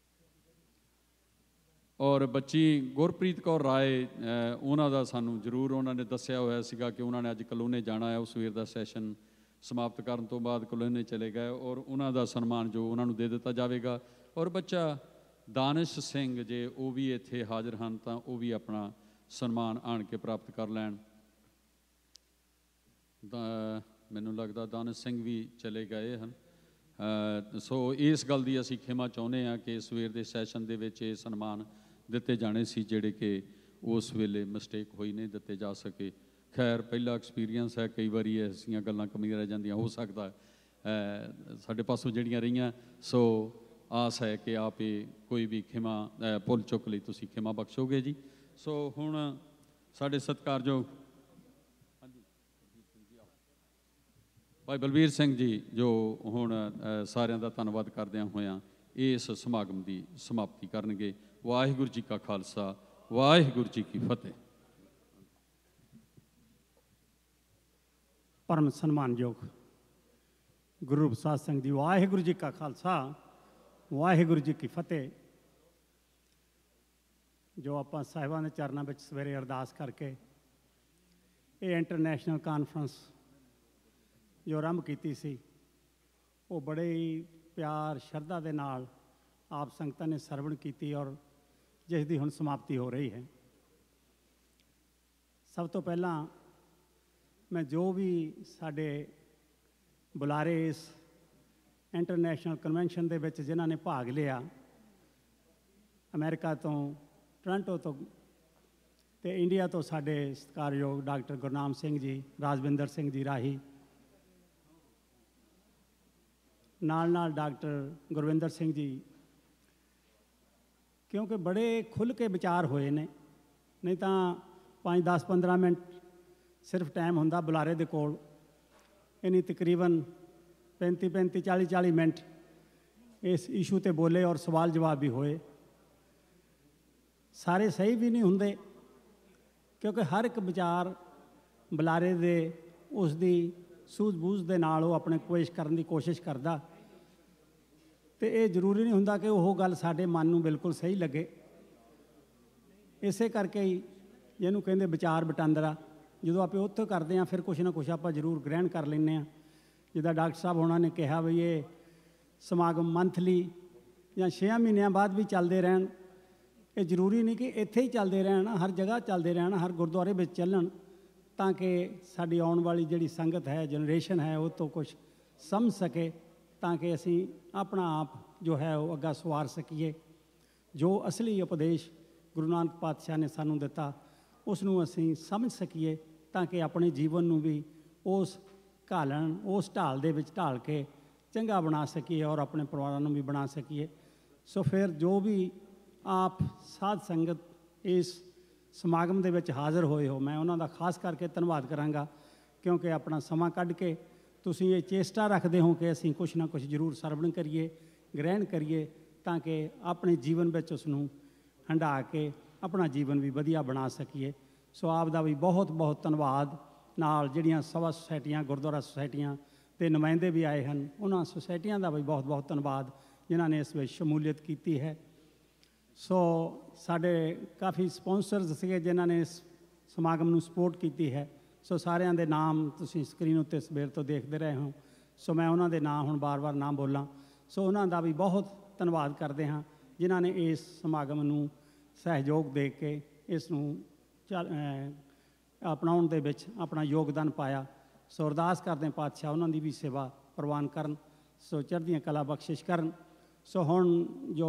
ਔਰ ਬੱਚੀ ਗੁਰਪ੍ਰੀਤ ਕੌਰ ਰਾਏ, ਉਹਨਾਂ ਦਾ ਸਾਨੂੰ ਜ਼ਰੂਰ ਉਹਨਾਂ ਨੇ ਦੱਸਿਆ ਹੋਇਆ ਸੀਗਾ ਕਿ ਉਹਨਾਂ ਨੇ ਅੱਜ ਕਲੋਨੇ ਜਾਣਾ ਹੈ। ਉਹ ਸਵੇਰ ਦਾ ਸੈਸ਼ਨ ਸਮਾਪਤ ਕਰਨ ਤੋਂ ਬਾਅਦ ਕਲੋਨੇ ਚਲੇ ਗਏ ਔਰ ਉਹਨਾਂ ਦਾ ਸਨਮਾਨ ਜੋ ਉਹਨਾਂ ਨੂੰ ਦੇ ਦਿੱਤਾ ਜਾਵੇਗਾ। ਔਰ ਬੱਚਾ ਦਾਨਿਸ਼ ਸਿੰਘ, ਜੇ ਉਹ ਵੀ ਇੱਥੇ ਹਾਜ਼ਰ ਹਨ ਤਾਂ ਉਹ ਵੀ ਆਪਣਾ ਸਨਮਾਨ ਆਣ ਕੇ ਪ੍ਰਾਪਤ ਕਰ ਲੈਣ। ਮੈਨੂੰ ਲੱਗਦਾ ਦਾਨਿਸ਼ ਸਿੰਘ ਵੀ ਚਲੇ ਗਏ ਹਨ। ਸੋ ਇਸ ਗੱਲ ਦੀ ਅਸੀਂ ਖਿਮਾ ਚਾਹੁੰਦੇ ਹਾਂ ਕਿ ਸਵੇਰ ਦੇ ਸੈਸ਼ਨ ਦੇ ਵਿੱਚ ਇਹ ਸਨਮਾਨ ਦਿੱਤੇ ਜਾਣੇ ਸੀ ਜਿਹੜੇ ਕਿ ਉਸ ਵੇਲੇ ਮਿਸਟੇਕ ਹੋਈ, ਨਹੀਂ ਦਿੱਤੇ ਜਾ ਸਕੇ। ਖੈਰ, ਪਹਿਲਾ ਐਕਸਪੀਰੀਅੰਸ ਹੈ, ਕਈ ਵਾਰੀ ਐਸੀਆਂ ਗੱਲਾਂ ਕਮੀਆਂ ਰਹਿ ਜਾਂਦੀਆਂ, ਹੋ ਸਕਦਾ ਸਾਡੇ ਪਾਸੋਂ ਜਿਹੜੀਆਂ ਰਹੀਆਂ। ਸੋ ਆਸ ਹੈ ਕਿ ਆਪ ਇਹ ਕੋਈ ਵੀ ਖਿਮਾ ਭੁੱਲ ਚੁੱਕ ਲਈ ਤੁਸੀਂ ਖਿਮਾ ਬਖਸ਼ੋਗੇ ਜੀ। ਸੋ ਹੁਣ ਸਾਡੇ ਸਤਿਕਾਰਯੋਗ ਭਾਈ ਬਲਬੀਰ ਸਿੰਘ ਜੀ ਜੋ ਹੁਣ ਸਾਰਿਆਂ ਦਾ ਧੰਨਵਾਦ ਕਰਦਿਆਂ ਹੋਇਆਂ ਇਸ ਸਮਾਗਮ ਦੀ ਸਮਾਪਤੀ ਕਰਨਗੇ। ਵਾਹਿਗੁਰੂ ਜੀ ਕਾ ਖਾਲਸਾ, ਵਾਹਿਗੁਰੂ ਜੀ ਕੀ ਫਤਿਹ। ਪਰਮ ਸਨਮਾਨਯੋਗ ਗੁਰੂ ਪ੍ਰਸਾਦ ਸਿੰਘ ਜੀ, ਵਾਹਿਗੁਰੂ ਜੀ ਕਾ ਖਾਲਸਾ, ਵਾਹਿਗੁਰੂ ਜੀ ਕੀ ਫਤਿਹ। ਜੋ ਆਪਾਂ ਸਾਹਿਬਾਂ ਦੇ ਚਰਨਾਂ ਵਿੱਚ ਸਵੇਰੇ ਅਰਦਾਸ ਕਰਕੇ ਇਹ ਇੰਟਰਨੈਸ਼ਨਲ ਕਾਨਫਰੰਸ ਜੋ ਆਰੰਭ ਕੀਤੀ ਸੀ, ਉਹ ਬੜੇ ਹੀ ਪਿਆਰ ਸ਼ਰਧਾ ਦੇ ਨਾਲ ਆਪ ਸੰਗਤਾਂ ਨੇ ਸਰਵਣ ਕੀਤੀ ਔਰ ਜਿਸ ਦੀ ਹੁਣ ਸਮਾਪਤੀ ਹੋ ਰਹੀ ਹੈ। ਸਭ ਤੋਂ ਪਹਿਲਾਂ ਮੈਂ ਜੋ ਵੀ ਸਾਡੇ ਬੁਲਾਰੇ ਇਸ ਇੰਟਰਨੈਸ਼ਨਲ ਕਨਵੈਨਸ਼ਨ ਦੇ ਵਿੱਚ ਜਿਨ੍ਹਾਂ ਨੇ ਭਾਗ ਲਿਆ, ਅਮਰੀਕਾ ਤੋਂ, ਟੋਰਾਂਟੋ ਤੋਂ ਤੇ ਇੰਡੀਆ ਤੋਂ ਸਾਡੇ ਸਤਿਕਾਰਯੋਗ ਡਾਕਟਰ ਗੁਰਨਾਮ ਸਿੰਘ ਜੀ, ਰਾਜਵਿੰਦਰ ਸਿੰਘ ਜੀ ਰਾਹੀ, ਨਾਲ ਡਾਕਟਰ ਗੁਰਵਿੰਦਰ ਸਿੰਘ ਜੀ, ਕਿਉਂਕਿ ਬੜੇ ਖੁੱਲ੍ਹ ਕੇ ਵਿਚਾਰ ਹੋਏ ਨੇ। ਨਹੀਂ ਤਾਂ 5, 10, 15 ਮਿੰਟ ਸਿਰਫ ਟਾਈਮ ਹੁੰਦਾ ਬੁਲਾਰੇ ਦੇ ਕੋਲ, ਇਹਨੀ ਤਕਰੀਬਨ 35, 40 ਮਿੰਟ ਇਸ ਇਸ਼ੂ 'ਤੇ ਬੋਲੇ ਔਰ ਸਵਾਲ ਜਵਾਬ ਵੀ ਹੋਏ। ਸਾਰੇ ਸਹੀ ਵੀ ਨਹੀਂ ਹੁੰਦੇ, ਕਿਉਂਕਿ ਹਰ ਇੱਕ ਵਿਚਾਰ ਬੁਲਾਰੇ ਦੇ ਉਸ ਦੀ ਸੂਝ-ਬੂਝ ਦੇ ਨਾਲ ਉਹ ਆਪਣੇ ਪੇਸ਼ ਕਰਨ ਦੀ ਕੋਸ਼ਿਸ਼ ਕਰਦਾ, ਅਤੇ ਇਹ ਜ਼ਰੂਰੀ ਨਹੀਂ ਹੁੰਦਾ ਕਿ ਉਹ ਗੱਲ ਸਾਡੇ ਮਨ ਨੂੰ ਬਿਲਕੁਲ ਸਹੀ ਲੱਗੇ। ਇਸੇ ਕਰਕੇ ਹੀ ਜਿਹਨੂੰ ਕਹਿੰਦੇ ਵਿਚਾਰ ਵਟਾਂਦਰਾ, ਜਦੋਂ ਆਪਾਂ ਉੱਥੇ ਕਰਦੇ ਹਾਂ ਫਿਰ ਕੁਛ ਨਾ ਕੁਛ ਆਪਾਂ ਜ਼ਰੂਰ ਗ੍ਰਹਿਣ ਕਰ ਲੈਂਦੇ ਹਾਂ। ਜਿੱਦਾਂ ਡਾਕਟਰ ਸਾਹਿਬ ਹੋਣਾ ਨੇ ਕਿਹਾ ਵੀ ਇਹ ਸਮਾਗਮ ਮੰਥਲੀ ਜਾਂ 6 ਮਹੀਨਿਆਂ ਬਾਅਦ ਵੀ ਚੱਲਦੇ ਰਹਿਣ। ਇਹ ਜ਼ਰੂਰੀ ਨਹੀਂ ਕਿ ਇੱਥੇ ਹੀ ਚੱਲਦੇ ਰਹਿਣ, ਹਰ ਜਗ੍ਹਾ ਚੱਲਦੇ ਰਹਿਣ, ਹਰ ਗੁਰਦੁਆਰੇ ਵਿੱਚ ਚੱਲਣ, ਤਾਂ ਕਿ ਸਾਡੀ ਆਉਣ ਵਾਲੀ ਜਿਹੜੀ ਸੰਗਤ ਹੈ, ਜਨਰੇਸ਼ਨ ਹੈ, ਉਹ ਤੋਂ ਕੁਛ ਸਮਝ ਸਕੇ, ਤਾਂ ਕਿ ਅਸੀਂ ਆਪਣਾ ਆਪ ਜੋ ਹੈ ਉਹ ਅੱਗਾ ਸਵਾਰ ਸਕੀਏ। ਜੋ ਅਸਲੀ ਉਪਦੇਸ਼ ਗੁਰੂ ਨਾਨਕ ਪਾਤਸ਼ਾਹ ਨੇ ਸਾਨੂੰ ਦਿੱਤਾ ਉਸ ਨੂੰ ਅਸੀਂ ਸਮਝ ਸਕੀਏ, ਤਾਂ ਕਿ ਆਪਣੇ ਜੀਵਨ ਨੂੰ ਵੀ ਉਸ ਉਸ ਢਾਲ ਦੇ ਵਿੱਚ ਢਾਲ ਕੇ ਚੰਗਾ ਬਣਾ ਸਕੀਏ ਔਰ ਆਪਣੇ ਪਰਿਵਾਰਾਂ ਨੂੰ ਵੀ ਬਣਾ ਸਕੀਏ। ਸੋ ਫਿਰ ਜੋ ਵੀ ਆਪ ਸਾਧ ਸੰਗਤ ਇਸ ਸਮਾਗਮ ਦੇ ਵਿੱਚ ਹਾਜ਼ਰ ਹੋਏ ਹੋ, ਮੈਂ ਉਹਨਾਂ ਦਾ ਖਾਸ ਕਰਕੇ ਧੰਨਵਾਦ ਕਰਾਂਗਾ, ਕਿਉਂਕਿ ਆਪਣਾ ਸਮਾਂ ਕੱਢ ਕੇ ਤੁਸੀਂ ਇਹ ਚੇਸ਼ਟਾ ਰੱਖਦੇ ਹੋ ਕਿ ਅਸੀਂ ਕੁਛ ਨਾ ਕੁਛ ਜ਼ਰੂਰ ਸਰਵਣ ਕਰੀਏ, ਗ੍ਰਹਿਣ ਕਰੀਏ, ਤਾਂ ਕਿ ਆਪਣੇ ਜੀਵਨ ਵਿੱਚ ਉਸ ਨੂੰ ਹੰਢਾ ਕੇ ਆਪਣਾ ਜੀਵਨ ਵੀ ਵਧੀਆ ਬਣਾ ਸਕੀਏ। ਸੋ ਆਪ ਦਾ ਵੀ ਬਹੁਤ ਬਹੁਤ ਧੰਨਵਾਦ। ਨਾਲ ਜਿਹੜੀਆਂ ਸਭਾ ਸੁਸਾਇਟੀਆਂ, ਗੁਰਦੁਆਰਾ ਸੁਸਾਇਟੀਆਂ ਦੇ ਨੁਮਾਇੰਦੇ ਵੀ ਆਏ ਹਨ, ਉਹਨਾਂ ਸੁਸਾਇਟੀਆਂ ਦਾ ਵੀ ਬਹੁਤ ਬਹੁਤ ਧੰਨਵਾਦ ਜਿਨ੍ਹਾਂ ਨੇ ਇਸ ਵਿੱਚ ਸ਼ਮੂਲੀਅਤ ਕੀਤੀ ਹੈ। ਸੋ ਸਾਡੇ ਕਾਫੀ ਸਪਾਂਸਰਜ਼ ਸੀਗੇ ਜਿਨ੍ਹਾਂ ਨੇ ਇਸ ਸਮਾਗਮ ਨੂੰ ਸਪੋਰਟ ਕੀਤੀ ਹੈ। ਸੋ ਸਾਰਿਆਂ ਦੇ ਨਾਮ ਤੁਸੀਂ ਸਕਰੀਨ ਉੱਤੇ ਸਵੇਰ ਤੋਂ ਦੇਖਦੇ ਰਹੇ ਹੋ। ਸੋ ਮੈਂ ਉਹਨਾਂ ਦੇ ਨਾਂ ਹੁਣ ਵਾਰ-ਵਾਰ ਨਾ ਬੋਲਾਂ। ਸੋ ਉਹਨਾਂ ਦਾ ਵੀ ਬਹੁਤ ਧੰਨਵਾਦ ਕਰਦੇ ਹਾਂ ਜਿਨ੍ਹਾਂ ਨੇ ਇਸ ਸਮਾਗਮ ਨੂੰ ਸਹਿਯੋਗ ਦੇ ਕੇ ਇਸ ਨੂੰ ਅਪਣਾਉਣ ਦੇ ਵਿੱਚ ਆਪਣਾ ਯੋਗਦਾਨ ਪਾਇਆ। ਸੋ ਅਰਦਾਸ ਕਰਦੇ ਪਾਤਸ਼ਾਹ ਉਹਨਾਂ ਦੀ ਵੀ ਸੇਵਾ ਪ੍ਰਵਾਨ ਕਰਨ, ਸੋ ਚੜ੍ਹਦੀਆਂ ਕਲਾ ਬਖਸ਼ਿਸ਼ ਕਰਨ। ਸੋ ਹੁਣ ਜੋ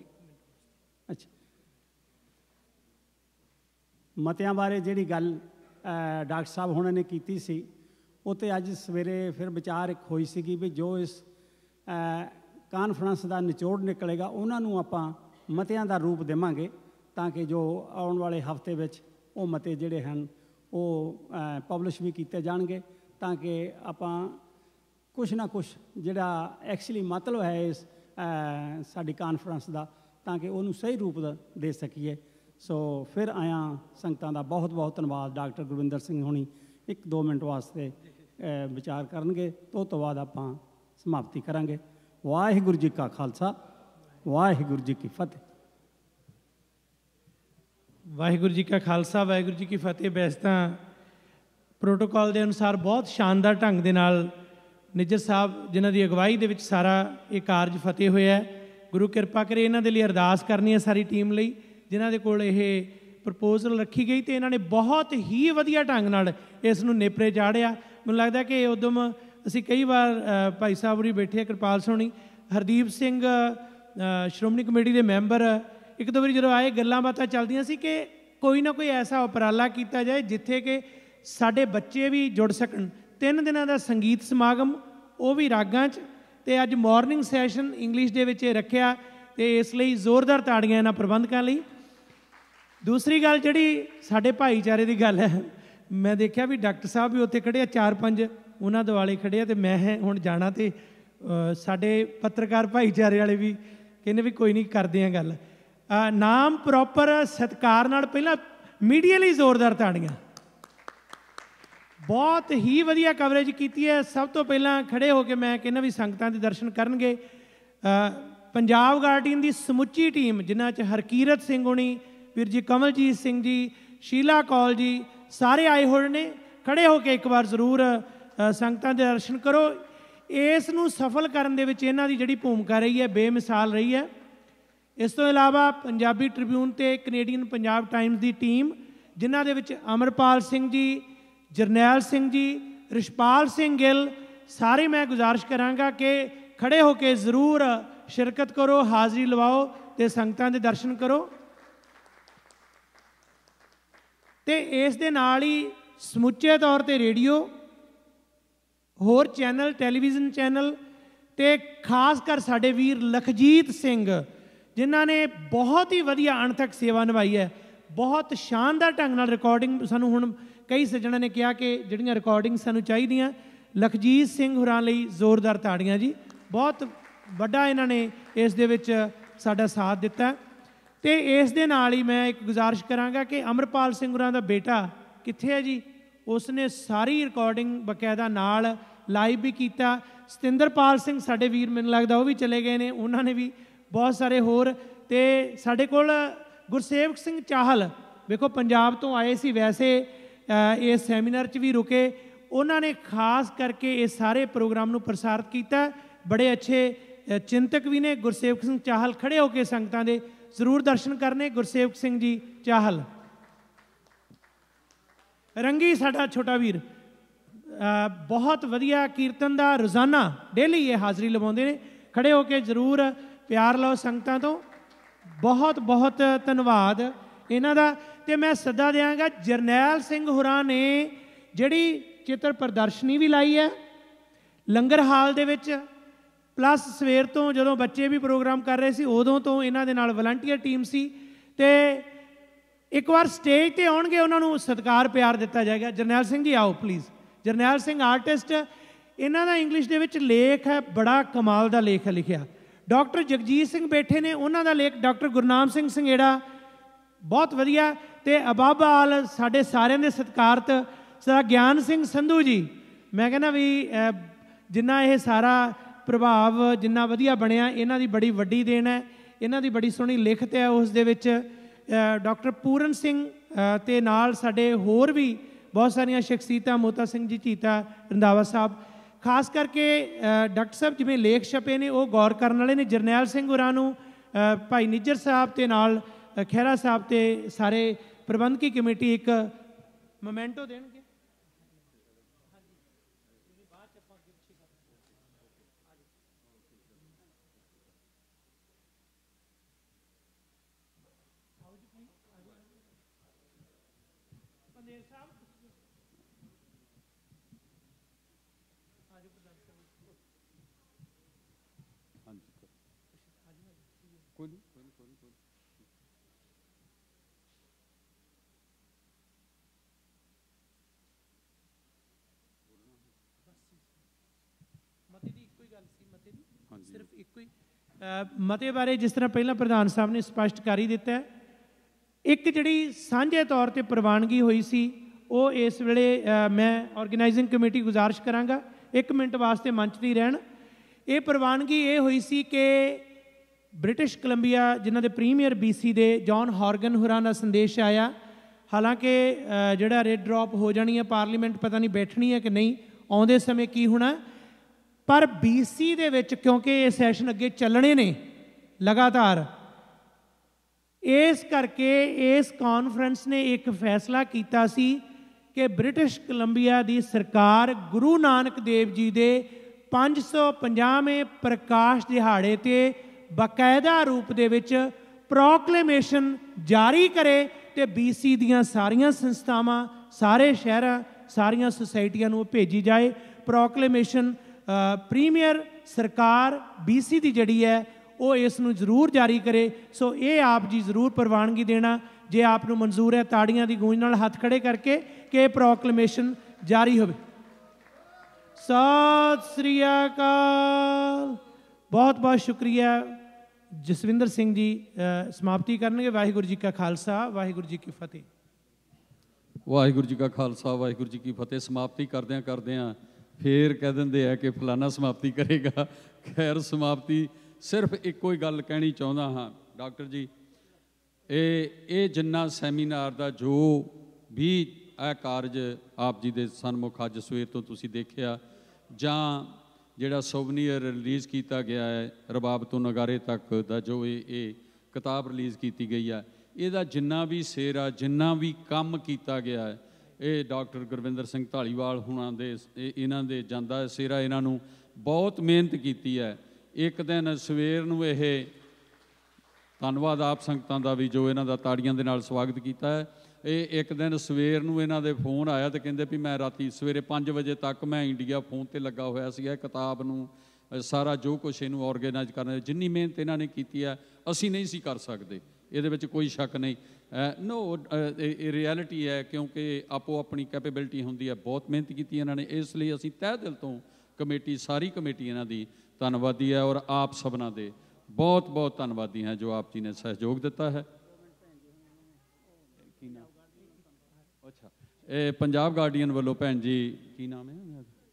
ਮਤਿਆਂ ਬਾਰੇ ਜਿਹੜੀ ਗੱਲ ਡਾਕਟਰ ਸਾਹਿਬ ਹੁਣਾਂ ਨੇ ਕੀਤੀ ਸੀ, ਉਹ 'ਤੇ ਅੱਜ ਸਵੇਰੇ ਫਿਰ ਵਿਚਾਰ ਇੱਕ ਹੋਈ ਸੀਗੀ ਵੀ ਜੋ ਇਸ ਕਾਨਫਰੰਸ ਦਾ ਨਿਚੋੜ ਨਿਕਲੇਗਾ ਉਹਨਾਂ ਨੂੰ ਆਪਾਂ ਮਤਿਆਂ ਦਾ ਰੂਪ ਦੇਵਾਂਗੇ, ਤਾਂ ਕਿ ਜੋ ਆਉਣ ਵਾਲੇ ਹਫ਼ਤੇ ਵਿੱਚ ਉਹ ਮਤੇ ਜਿਹੜੇ ਹਨ ਉਹ ਪਬਲਿਸ਼ ਵੀ ਕੀਤੇ ਜਾਣਗੇ, ਤਾਂ ਕਿ ਆਪਾਂ ਕੁਛ ਨਾ ਕੁਛ ਜਿਹੜਾ ਐਕਚੁਅਲੀ ਮਤਲਬ ਹੈ ਇਸ ਸਾਡੀ ਕਾਨਫਰੰਸ ਦਾ, ਤਾਂ ਕਿ ਉਹਨੂੰ ਸਹੀ ਰੂਪ ਦੇ ਸਕੀਏ। ਸੋ ਫਿਰ ਆਇਆ ਸੰਗਤਾਂ ਦਾ ਬਹੁਤ ਬਹੁਤ ਧੰਨਵਾਦ। ਡਾਕਟਰ ਗੁਰਵਿੰਦਰ ਸਿੰਘ ਹੋਣੀ 1-2 ਮਿੰਟ ਵਾਸਤੇ ਵਿਚਾਰ ਕਰਨਗੇ, ਤੋਂ ਬਾਅਦ ਆਪਾਂ ਸਮਾਪਤੀ ਕਰਾਂਗੇ। ਵਾਹਿਗੁਰੂ ਜੀ ਕਾ ਖਾਲਸਾ, ਵਾਹਿਗੁਰੂ ਜੀ ਕੀ ਫਤਿਹ। ਵਾਹਿਗੁਰੂ ਜੀ ਕਾ ਖਾਲਸਾ, ਵਾਹਿਗੁਰੂ ਜੀ ਕੀ ਫਤਿਹ। ਵੈਸੇ ਤਾਂ ਪ੍ਰੋਟੋਕਾਲ ਦੇ ਅਨੁਸਾਰ ਬਹੁਤ ਸ਼ਾਨਦਾਰ ਢੰਗ ਦੇ ਨਾਲ ਨਿੱਜਰ ਸਾਹਿਬ ਜਿਨ੍ਹਾਂ ਦੀ ਅਗਵਾਈ ਦੇ ਵਿੱਚ ਸਾਰਾ ਇਹ ਕਾਰਜ ਫਤਿਹ ਹੋਇਆ। ਗੁਰੂ ਕਿਰਪਾ ਕਰੇ। ਇਹਨਾਂ ਦੇ ਲਈ ਅਰਦਾਸ ਕਰਨੀ ਹੈ ਸਾਰੀ ਟੀਮ ਲਈ ਜਿਨ੍ਹਾਂ ਦੇ ਕੋਲ ਇਹ ਪ੍ਰਪੋਜ਼ਲ ਰੱਖੀ ਗਈ, ਅਤੇ ਇਹਨਾਂ ਨੇ ਬਹੁਤ ਹੀ ਵਧੀਆ ਢੰਗ ਨਾਲ ਇਸ ਨੂੰ ਨੇਪਰੇ ਚਾੜਿਆ। ਮੈਨੂੰ ਲੱਗਦਾ ਕਿ ਇਹ ਉਦਮ ਅਸੀਂ ਕਈ ਵਾਰ ਭਾਈ ਸਾਹਿਬ ਉਰੀ ਬੈਠੇ ਆ, ਕਿਰਪਾਲ ਸੋਹਣੀ, ਹਰਦੀਪ ਸਿੰਘ ਸ਼੍ਰੋਮਣੀ ਕਮੇਟੀ ਦੇ ਮੈਂਬਰ, ਇੱਕ ਦੋ ਵਾਰੀ ਜਦੋਂ ਆਏ ਗੱਲਾਂ ਬਾਤਾਂ ਚੱਲਦੀਆਂ ਸੀ ਕਿ ਕੋਈ ਨਾ ਕੋਈ ਐਸਾ ਉਪਰਾਲਾ ਕੀਤਾ ਜਾਏ ਜਿੱਥੇ ਕਿ ਸਾਡੇ ਬੱਚੇ ਵੀ ਜੁੜ ਸਕਣ। 3 ਦਿਨਾਂ ਦਾ ਸੰਗੀਤ ਸਮਾਗਮ, ਉਹ ਵੀ ਰਾਗਾਂ 'ਚ, ਅਤੇ ਅੱਜ ਮਾਰਨਿੰਗ ਸੈਸ਼ਨ ਇੰਗਲਿਸ਼ ਦੇ ਵਿੱਚ ਇਹ ਰੱਖਿਆ, ਅਤੇ ਇਸ ਲਈ ਜ਼ੋਰਦਾਰ ਤਾੜੀਆਂ ਇਹਨਾਂ ਪ੍ਰਬੰਧਕਾਂ ਲਈ। ਦੂਸਰੀ ਗੱਲ ਜਿਹੜੀ ਸਾਡੇ ਭਾਈਚਾਰੇ ਦੀ ਗੱਲ ਹੈ, ਮੈਂ ਦੇਖਿਆ ਵੀ ਡਾਕਟਰ ਸਾਹਿਬ ਵੀ ਉੱਥੇ ਖੜ੍ਹੇ ਆ, 4-5 ਉਹਨਾਂ ਦੁਆਲੇ ਖੜ੍ਹੇ ਆ, ਅਤੇ ਮੈਂ ਹੁਣ ਜਾਣਾ, ਅਤੇ ਸਾਡੇ ਪੱਤਰਕਾਰ ਭਾਈਚਾਰੇ ਵਾਲੇ ਵੀ ਕਹਿੰਦੇ ਵੀ ਕੋਈ ਨਹੀਂ ਕਰਦੇ ਆ ਗੱਲ। ਨਾਮ ਪ੍ਰੋਪਰ ਸਤਿਕਾਰ ਨਾਲ ਪਹਿਲਾਂ ਮੀਡੀਆ ਲਈ ਜ਼ੋਰਦਾਰ ਤਾੜੀਆਂ। ਬਹੁਤ ਹੀ ਵਧੀਆ ਕਵਰੇਜ ਕੀਤੀ ਹੈ। ਸਭ ਤੋਂ ਪਹਿਲਾਂ ਖੜ੍ਹੇ ਹੋ ਕੇ ਮੈਂ ਕਹਿੰਦਾ ਵੀ ਸੰਗਤਾਂ ਦੇ ਦਰਸ਼ਨ ਕਰਨਗੇ ਪੰਜਾਬ ਗਾਰਡੀਅਨ ਦੀ ਸਮੁੱਚੀ ਟੀਮ, ਜਿਨ੍ਹਾਂ 'ਚ ਹਰਕੀਰਤ ਸਿੰਘ ਹੋਣੀ, ਵੀਰ ਜੀ ਕਮਲਜੀਤ ਸਿੰਘ ਜੀ, ਸ਼ੀਲਾ ਕੌਲ ਜੀ, ਸਾਰੇ ਆਏ ਹੋਏ ਨੇ। ਖੜ੍ਹੇ ਹੋ ਕੇ ਇੱਕ ਵਾਰ ਜ਼ਰੂਰ ਸੰਗਤਾਂ ਦੇ ਦਰਸ਼ਨ ਕਰੋ। ਇਸ ਨੂੰ ਸਫਲ ਕਰਨ ਦੇ ਵਿੱਚ ਇਹਨਾਂ ਦੀ ਜਿਹੜੀ ਭੂਮਿਕਾ ਰਹੀ ਹੈ ਬੇਮਿਸਾਲ ਰਹੀ ਹੈ। ਇਸ ਤੋਂ ਇਲਾਵਾ ਪੰਜਾਬੀ ਟ੍ਰਿਬਿਊਨ ਅਤੇ ਕੈਨੇਡੀਅਨ ਪੰਜਾਬ ਟਾਈਮਜ਼ ਦੀ ਟੀਮ, ਜਿਨ੍ਹਾਂ ਦੇ ਵਿੱਚ ਅਮਰਪਾਲ ਸਿੰਘ ਜੀ, ਜਰਨੈਲ ਸਿੰਘ ਜੀ, ਰਿਸ਼ਪਾਲ ਸਿੰਘ ਗਿੱਲ, ਸਾਰੇ ਮੈਂ ਗੁਜ਼ਾਰਿਸ਼ ਕਰਾਂਗਾ ਕਿ खड़े होके ज़रूर शिरकत करो, हाज़री लवाओ तो संगतां दे दर्शन करो। तो इस दे नाल ही समुचे तौर पर रेडियो, होर चैनल, टैलीविज़न चैनल तो खास कर साडे वीर लखजीत सिंह जिन्हां ने बहुत ही वधिया अणथक सेवा निभाई है। बहुत शानदार ढंग नाल रिकॉर्डिंग सानूं हुण कई सज्जणां ने कहा कि जिहड़ियां रिकॉर्डिंग सानूं चाहीदियां, लखजीत सिंह होरां लई जोरदार ताड़ियां जी। बहुत वड्डा इन्हां ने इस दे विच साडा साथ दिता। तो इस दे नाल ही मैं एक गुजारिश करांगा कि अमरपाल सिंह होरां दा बेटा कित्थे है जी, उसने सारी रिकॉर्डिंग बकायदा नाल लाइव भी किया। सतिंदरपाल सिंह साडे वीर मैनूं लगदा वो भी चले गए ने, उन्होंने भी बहुत सारे होर। तो साडे कोल गुरसेवक सिंह चाहल वेखो पंजाब तो आए सी, वैसे इस सैमीनार च भी रुके, उन्होंने खास करके इस सारे प्रोग्राम नूं प्रसारित किया। बड़े अच्छे चिंतक भी ने। गुरसेवक सिंह चाहल खड़े होकर संगतां दे जरूर दर्शन करने। गुरसेवक सिंह जी चाहल। रंगी साडा छोटा वीर बहुत वधिया कीर्तन दा रोज़ाना डेली ये हाज़री लवाउंदे ने। खड़े होकर जरूर प्यार लो संगतां तो। बहुत बहुत धन्यवाद इन्हां दा। ते मैं सदा देंगा जरनैल सिंह होरां ने जिहड़ी चित्र प्रदर्शनी भी लाई है लंगर हाल दे विच, प्लस सवेर तो जदों बच्चे भी प्रोग्राम कर रहे सी उदों तो इन्हां दे नाल वलंटीयर टीम सी। ते एक बार स्टेज ते आउणगे उन्होंने सत्कार प्यार दिता जाएगा। जरनैल सिंह जी आओ प्लीज़। जरनैल सिंह आर्टिस्ट, इन्हां दा इंग्लिश दे विच लेख है, बड़ा कमाल दा लेख है लिखिया। डॉक्टर जगजीत सिंह बैठे ने, उन्हां दा लेख डॉक्टर गुरनाम सिंह संघेड़ा बहुत वधिया। ते अबाबाल साडे सारिਆਂ ਦੇ सत्कारत सर ज्ञान सिंह संधू जी। मैं कहना भी जिन्ना ये सारा प्रभाव जिन्ना वधिया बनिया, इन्हां दी बड़ी वड्डी देन है। इन्हां दी बड़ी सोहनी लिखत है। उस दे विच डॉक्टर पूरन सिंह ते नाल साडे होर भी बहुत सारिया शख्सियतां, मोता सिंह जी चीता, रंधावा साहब, खास करके डॉक्टर साहब जिवें लेख छपे ने वो गौर करने वाले ने। जरनैल सिंह होरां नूं भाई निज्जर साहब ते नाल खैरा साहब ते सारे प्रबंधकी कमेटी एक मोमेंटो देणगे। सिर्फ एक ही मते बारे जिस तरह पहला प्रधान साहब ने स्पष्ट कर ही दिता है। एक जिहड़ी सांझे तौर पर प्रवानगी हुई सी वो इस वेले मैं ऑर्गेनाइजिंग कमेटी गुजारिश करांगा 1 मिनट वास्ते मंच दी रहन। ये प्रवानगी ये हुई सी कि ब्रिटिश कोलंबिया जिन्हां दे प्रीमियर BC दे जॉन हॉर्गन होरां दा संदेश आया। हालांकि जिहड़ा रेड ड्रॉप हो जानी है पार्लीमेंट, पता नहीं बैठनी है कि नहीं, आउंदे समय की होना, पर BC दे विच क्योंकि ये सैशन अगे चलने ने लगातार, इस करके इस कॉन्फ्रेंस ने एक फैसला किया सी कि ब्रिटिश कोलंबिया की सरकार गुरु नानक देव जी के 550वें प्रकाश दिहाड़े ते बाकायदा रूप दे विच प्रोक्लेमेशन जारी करे ते BC दियां सारियां संस्थावां, सारे शहर, सारियां सोसाइटियां नूं भेजी जाए। प्रोक्लेमेशन प्रीमियर सरकार BC की जिहड़ी है वो इसनूं जरूर जारी करे। सो ये आप जी जरूर प्रवानगी देना जे आपनूं मंजूर है। ताड़ियां की गूंज नाल हथ खड़े करके कि प्रोक्लेमेशन जारी हो। सत श्री अकाल। बहुत बहुत शुक्रिया। जसविंदर सिंह जी समाप्ति करनगे। वाहिगुरू जी का खालसा, वाहिगुरू जी की फतेह। वाहिगुरू जी का खालसा, वाहिगुरू जी की फतेह। समाप्ति करदियां फिर कह देंगे है कि फलाना समाप्ति करेगा। खैर समाप्ति सिर्फ एको ही गल कहनी चाहता हाँ डॉक्टर जी, ये जिन्ना सैमीनार का जो भी कारज आप जी के सन्मुख अज सवेर तो तुसी देखिया, जां जिहड़ा सोवनीयर रिलीज़ किया गया है रबाब तो नगारे तक दा जो ये किताब रिलीज़ की गई है, ਇਹਦਾ जिन्ना भी सेरा जिन्ना भी काम किया गया है, ये डॉक्टर गुरविंदर सिंह धालीवाल हुणां दे इन्हां दे जांदा सेरा, इन्हां नूं बहुत मेहनत की है। ਇੱਕ ਦਿਨ ਸਵੇਰ ਨੂੰ ਇਹ ਧੰਨਵਾਦ ਆਪ ਸੰਗਤਾਂ ਦਾ ਵੀ ਜੋ ਇਹਨਾਂ ਦਾ ਤਾੜੀਆਂ ਦੇ ਨਾਲ ਸਵਾਗਤ ਕੀਤਾ ਹੈ। ਇਹ ਇੱਕ ਦਿਨ ਸਵੇਰ ਨੂੰ ਇਹਨਾਂ ਦੇ ਫੋਨ ਆਇਆ ਤੇ ਕਹਿੰਦੇ ਵੀ ਮੈਂ ਰਾਤੀ ਸਵੇਰੇ 5 ਵਜੇ ਤੱਕ ਮੈਂ ਇੰਡੀਆ ਫੋਨ ਤੇ ਲੱਗਾ ਹੋਇਆ ਸੀਗਾ ਇਹ ਕਿਤਾਬ ਨੂੰ ਸਾਰਾ ਜੋ ਕੁਛ ਇਹਨੂੰ ਔਰਗੇਨਾਈਜ਼ ਕਰਨ ਜਿੰਨੀ ਮਿਹਨਤ ਇਹਨਾਂ ਨੇ ਕੀਤੀ ਹੈ ਅਸੀਂ ਨਹੀਂ ਸੀ ਕਰ ਸਕਦੇ, ਇਹਦੇ ਵਿੱਚ ਕੋਈ ਸ਼ੱਕ ਨਹੀਂ। ਨੋ ਇਹ ਰਿਐਲਿਟੀ ਹੈ ਕਿਉਂਕਿ ਆਪੋ ਆਪਣੀ ਕੈਪੇਬਿਲਿਟੀ ਹੁੰਦੀ ਹੈ। ਬਹੁਤ ਮਿਹਨਤ ਕੀਤੀ ਇਹਨਾਂ ਨੇ, ਇਸ ਲਈ ਅਸੀਂ ਤਹਿ ਦਿਲ ਤੋਂ ਕਮੇਟੀ ਸਾਰੀ ਕਮੇਟੀ ਇਹਨਾਂ ਦੀ ਧੰਨਵਾਦੀ ਹੈ ਔਰ ਆਪ ਸਭਨਾਂ ਦੇ ਬਹੁਤ ਬਹੁਤ ਧੰਨਵਾਦੀ ਹਾਂ ਜੋ ਆਪ ਜੀ ਨੇ ਸਹਿਯੋਗ ਦਿੱਤਾ ਹੈ। ਅੱਛਾ, ਇਹ ਪੰਜਾਬ ਗਾਰਡੀਅਨ ਵੱਲੋਂ ਭੈਣ ਜੀ ਕੀ ਨਾਮ ਹੈ?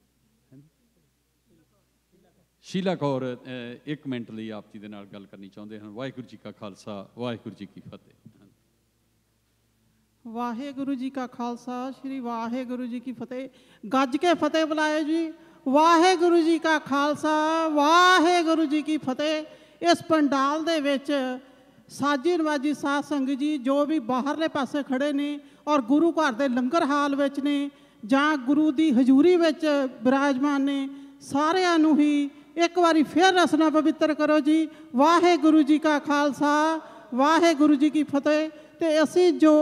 ਸ਼ੀਲਾ ਕੌਰ 1 ਮਿੰਟ ਲਈ ਆਪ ਜੀ ਦੇ ਨਾਲ ਗੱਲ ਕਰਨੀ ਚਾਹੁੰਦੇ ਹਨ। ਵਾਹਿਗੁਰੂ ਜੀ ਕਾ ਖਾਲਸਾ, ਵਾਹਿਗੁਰੂ ਜੀ ਕੀ ਫਤਿਹ। ਵਾਹਿਗੁਰੂ ਜੀ ਕਾ ਖਾਲਸਾ, ਸ਼੍ਰੀ ਵਾਹਿਗੁਰੂ ਜੀ ਕੀ ਫਤਿਹ। ਗੱਜ ਕੇ ਫਤਿਹ ਬੁਲਾਏ ਜੀ। ਵਾਹਿਗੁਰੂ ਜੀ ਕਾ ਖਾਲਸਾ, ਵਾਹਿਗੁਰੂ ਜੀ ਕੀ ਫਤਿਹ। ਇਸ ਪੰਡਾਲ ਦੇ ਵਿੱਚ ਸਾਜੀ ਨਵਾਜੀ ਸਾਧ ਸੰਗਤ ਜੀ ਜੋ ਵੀ ਬਾਹਰਲੇ ਪਾਸੇ ਖੜੇ ਨੇ ਔਰ ਗੁਰੂ ਘਰ ਦੇ ਲੰਗਰ ਹਾਲ ਵਿੱਚ ਨੇ ਜਾਂ ਗੁਰੂ ਦੀ ਹਜ਼ੂਰੀ ਵਿੱਚ ਬਿਰਾਜਮਾਨ ਨੇ, ਸਾਰਿਆਂ ਨੂੰ ਹੀ ਇੱਕ ਵਾਰੀ ਫਿਰ ਰਸਨਾ ਪਵਿੱਤਰ ਕਰੋ ਜੀ। ਵਾਹਿਗੁਰੂ ਜੀ ਕਾ ਖਾਲਸਾ, ਵਾਹਿਗੁਰੂ ਜੀ ਕੀ ਫਤਿਹ। ਤੇ ਅਸੀਂ ਜੋ